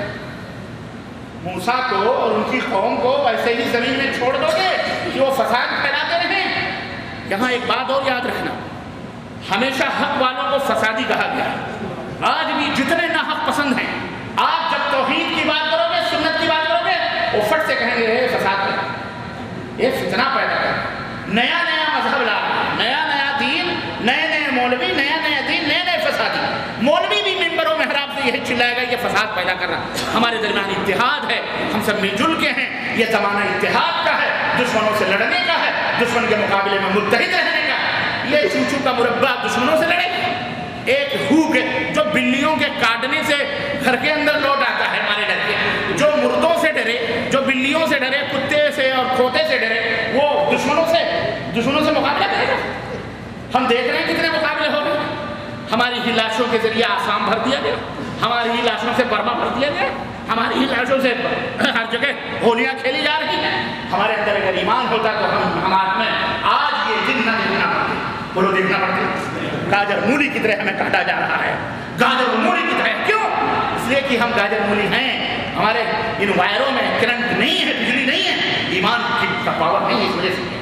موسیٰ کو اور ان کی قوم کو ایسے ہی زمین میں چھوڑ دو گے کہ وہ فساد پھیلاتے رہیں؟ یہاں ایک بات اور یاد رکھنا، ہمیشہ حق والوں کو فسادی کہا گیا ہے۔ آج بھی جتنے ناحق پسند ہیں، آج جب توحید کی بات کرو گے، سنت کی بات کرو گے، وہ فٹ سے کہیں گے یہ فساد پیدا، یہ فتنہ پیدا کر، نیا نیا مذہب لا، نیا نیا دین، نئے نئے مولوی، نیا نیا دین، نئے نئے فسادی۔ مولوی بھی ممبروں میں محراب سے یہی چلائے گا یہ فساد پیدا کر رہا۔ ہمارے درمیان اتحاد ہے، ہم سب مل جل کے ہیں، یہ زمانہ اتحاد کا ہے، دشمنوں سے لڑنے کا ہے، دشمن کے مقابلے میں متحد رہنے کا۔ یہ چوچو کا مربع دشمنوں سے لڑے گا، ایک ہوک جو بلیوں کے کاٹنے سے گھر کے اندر لوٹ آتا ہے ہمارے ڈر کے، جو مردوں سے ڈرے، جو بلیوں سے ڈرے، کتے سے اور کھوتے سے ڈرے، وہ دشمنوں سے دشمنوں سے مقابلہ کرے گا۔ ہم دیکھ رہے ہیں کتنے مقابلے ہو رہے ہیں، ہماری ہی لاشوں کے ذریعے آسام بھر دیا گیا، ہماری ہی لاشوں سے برما بھر دیا گیا، ہماری ہی لاشوں سے ہر جگہ ہولیاں کھیلی جا رہی ہیں۔ ہمارے اندر اگر ایمان ہوتا تو ہم ہمارے میں آج یہ دن نہ دیکھنا پڑتے، بولو دیکھنا پڑتے، گاجر مولی کی طرح ہمیں کاٹا جا رہا ہے، گاجر مولی کی طرح۔ کیوں؟ اس لیے کہ ہم گاجر مولی ہیں، ہمارے ان وائروں میں کرنٹ نہیں ہے، بجلی نہیں ہے، ایمان کی پاور نہیں ہے، اس وجہ سے۔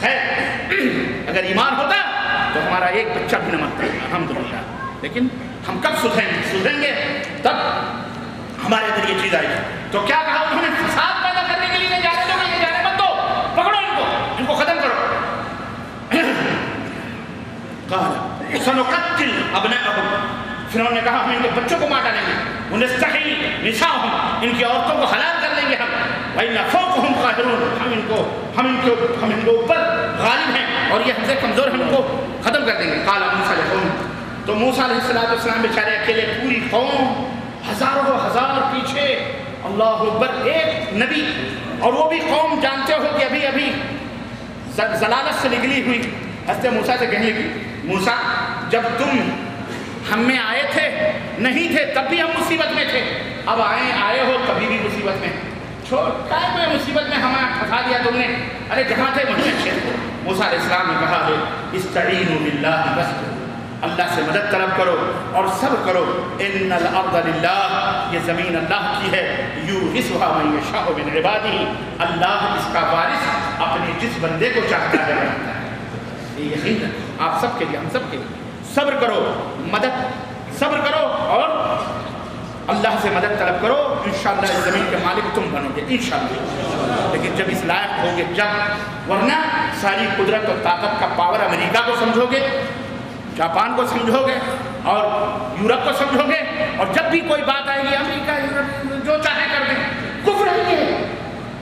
خیر، اگر ایمان ہوتا تو ہمارا ایک بچہ بھی نہ مرتا، الحمدللہ۔ لیکن ہم کب سدھریں گے؟ سدھریں گے تب ہمارے اندر یہ چیز آئے گی۔ تو کیا کہا انہوں نے؟ فساد پیدا کرنے کے لیے نہیں جانے دو، نہیں جانے مت دو، پکڑو ان کو، ان کو ختم کرو۔ قال سنقتل ابناءهم، فرعون نے کہا ہم ان کے بچوں کو مار ڈالیں گے، ونستحيي نساءهم، ان کی عورتوں کو حلال کر لیں گے ہم، وإنا فوقهم قاهرون، ہم ان کو ہم ان کو ہم ان کے اوپر غالب ہیں اور یہ ہم سے کمزور ہیں، ہم ان کو ختم کر دیں گے۔ قال موسیٰ لقومه، تو موسیٰ علیہ السلام بیچارے اکیلے، پوری قوم ہزاروں ہزار پیچھے، اللہ اکبر، ایک نبی، اور وہ بھی قوم جانتے ہو کہ ابھی ابھی ضلالت سے نکلی ہوئی، حضرت موسیٰ سے کہنے لگی، موسیٰ جب تم ہم میں آئے تھے نہیں تھے تب بھی ہم مصیبت میں تھے، اب آئے آئے ہو تبھی بھی مصیبت میں، چھوٹا میں مصیبت میں ہمیں پھنسا دیا تم نے، ارے جہاں تھے وہیں اچھے تھے۔ موسیٰ علیہ السلام نے کہا ہے استعینوا باللہ واصبروا، اللہ سے مدد طلب کرو اور صبر کرو، ان الارض للہ، یہ زمین اللہ کی ہے، یورثھا من یشاء من عبادہ، اللہ اس کا وارث اپنے جس بندے کو چاہتا ہے بناتا ہے۔ یہ یقین ہے آپ سب کے لیے، ہم سب کے لیے، صبر کرو، مدد صبر کرو اور اللہ سے مدد طلب کرو، انشاءاللہ اس زمین کے مالک تم بنو گے انشاءاللہ، لیکن جب اس لائق ہوگے جب، ورنہ ساری قدرت اور طاقت کا پاور امریکہ کو سمجھو گے، جاپان کو سمجھو گے اور یورپ کو سمجھو گے، اور جب بھی کوئی بات آئے گی امریکہ یورپ جو چاہے کر دیں، کفر ہے یہ،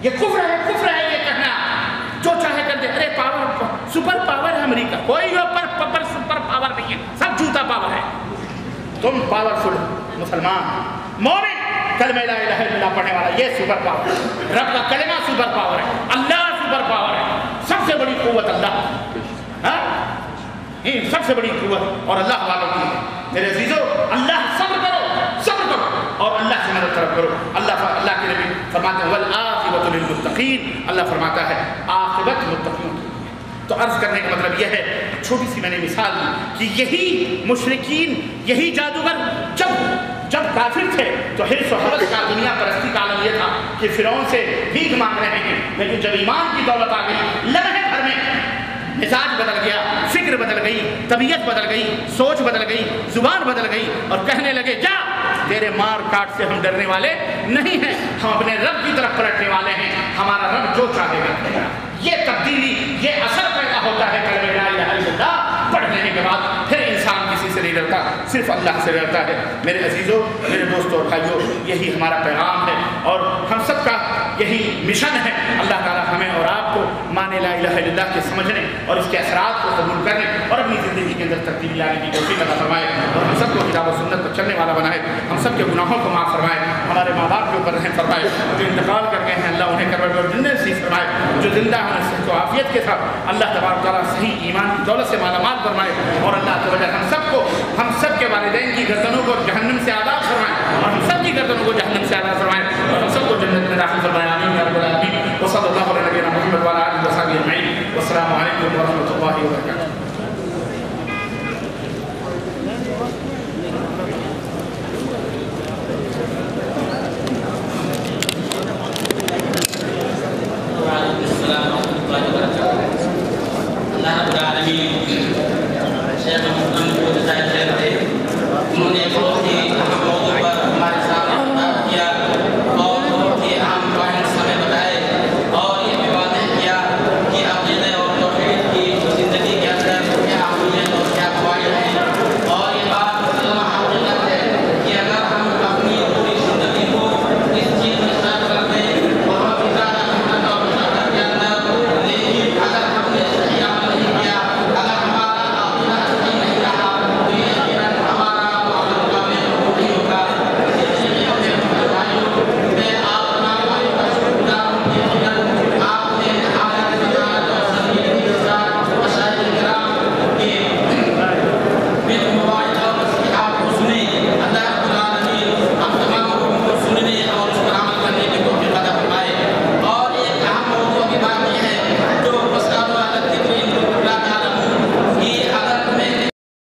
یہ کفر ہے، کفر ہے یہ کہنا جو چاہے کر دے. ارے پاور، سپر پاور ہے امریکہ، کوئی اوپر پاور سپر پاور نہیں ہے، سب جھوٹا پاور ہے. تم پاورفل مسلمان مومن کلمہ لا الہ الا اللہ پڑھنے والا، یہ سپر پاور ہے. رب کا کلمہ سپر پاور ہے، اللہ سپر پاور ہے. سب سے بڑی قوت اللہ، ہاں سب سے بڑی قوت اور اللہ والوں کی ہے. میرے عزیزو، اللہ صبر کرو، صبر کرو اور اللہ سے مدد طلب کرو. اللہ اللہ کے نبی فرماتے ہیں والعاقبۃ للمتقین، اللہ فرماتا ہے عاقبت متقین کی. تو عرض کرنے کا مطلب یہ ہے، چھوٹی سی میں نے مثال دی کہ یہی مشرکین، یہی جادوگر جب جب کافر تھے تو حرص و حوث کا، دنیا پرستی کا عالم یہ تھا کہ فرعون سے بھیک مانگ رہے ہیں. لیکن جب ایمان کی دولت آ گئی، لمحے بھر میں مزاج بدل گیا، فکر بدل گئی، طبیعت بدل گئی، سوچ بدل گئی، زبان بدل گئی اور کہنے لگے جا تیرے مار کاٹ سے ہم ڈرنے والے نہیں ہیں، ہم اپنے رب کی طرف پلٹنے والے ہیں، ہمارا رب جو چاہے گا. یہ تبدیلی، یہ اثر پیدا ہوتا ہے کلمہ لا الہ الا اللہ پڑھنے کے بعد. پھر انسان کسی سے نہیں ڈرتا، صرف اللہ سے ڈرتا ہے. میرے عزیزوں، میرے دوستوں اور بھائیوں، یہی ہمارا پیغام ہے اور ہم سب کا یہی مشن ہے. اللہ تعالیٰ ہمیں اور آپ کو معنی لا الہ الا اللہ کے سمجھنے اور اس کے اثرات کو قبول کرنے اور اپنی زندگی کے اندر تبدیلی لانے کی توفیق عطا فرمائے اور ہم سب کو کتاب و سنت پر چلنے والا بنائے. ہم سب کے گناہوں کو معاف فرمائے، ہمارے ماں باپ کے اوپر رحم فرمائے، جو انتقال کر گئے ہیں اللہ انہیں کروڑ اور جنت نصیب فرمائے، جو زندہ ہیں صحت و عافیت کے ساتھ اللہ تبارک تعالیٰ صحیح ایمان کی دولت سے مالا مال فرمائے اور اللہ کی وجہ ہم سب کو، ہم سب کے والدین کی گردنوں کو جہنم سے آزاد فرمائے اور ہم سب کی گردنوں کو جہنم سے آزاد فرمائے اور ہم سب کو جنت میں داخل فرمائے. آمین یا رب العالمین. وصلی اللہ علیہ نبینا محمد وعلی آلہ وصحبہ اجمعین. والسلام علیکم ورحمۃ اللہ وبرکاتہ.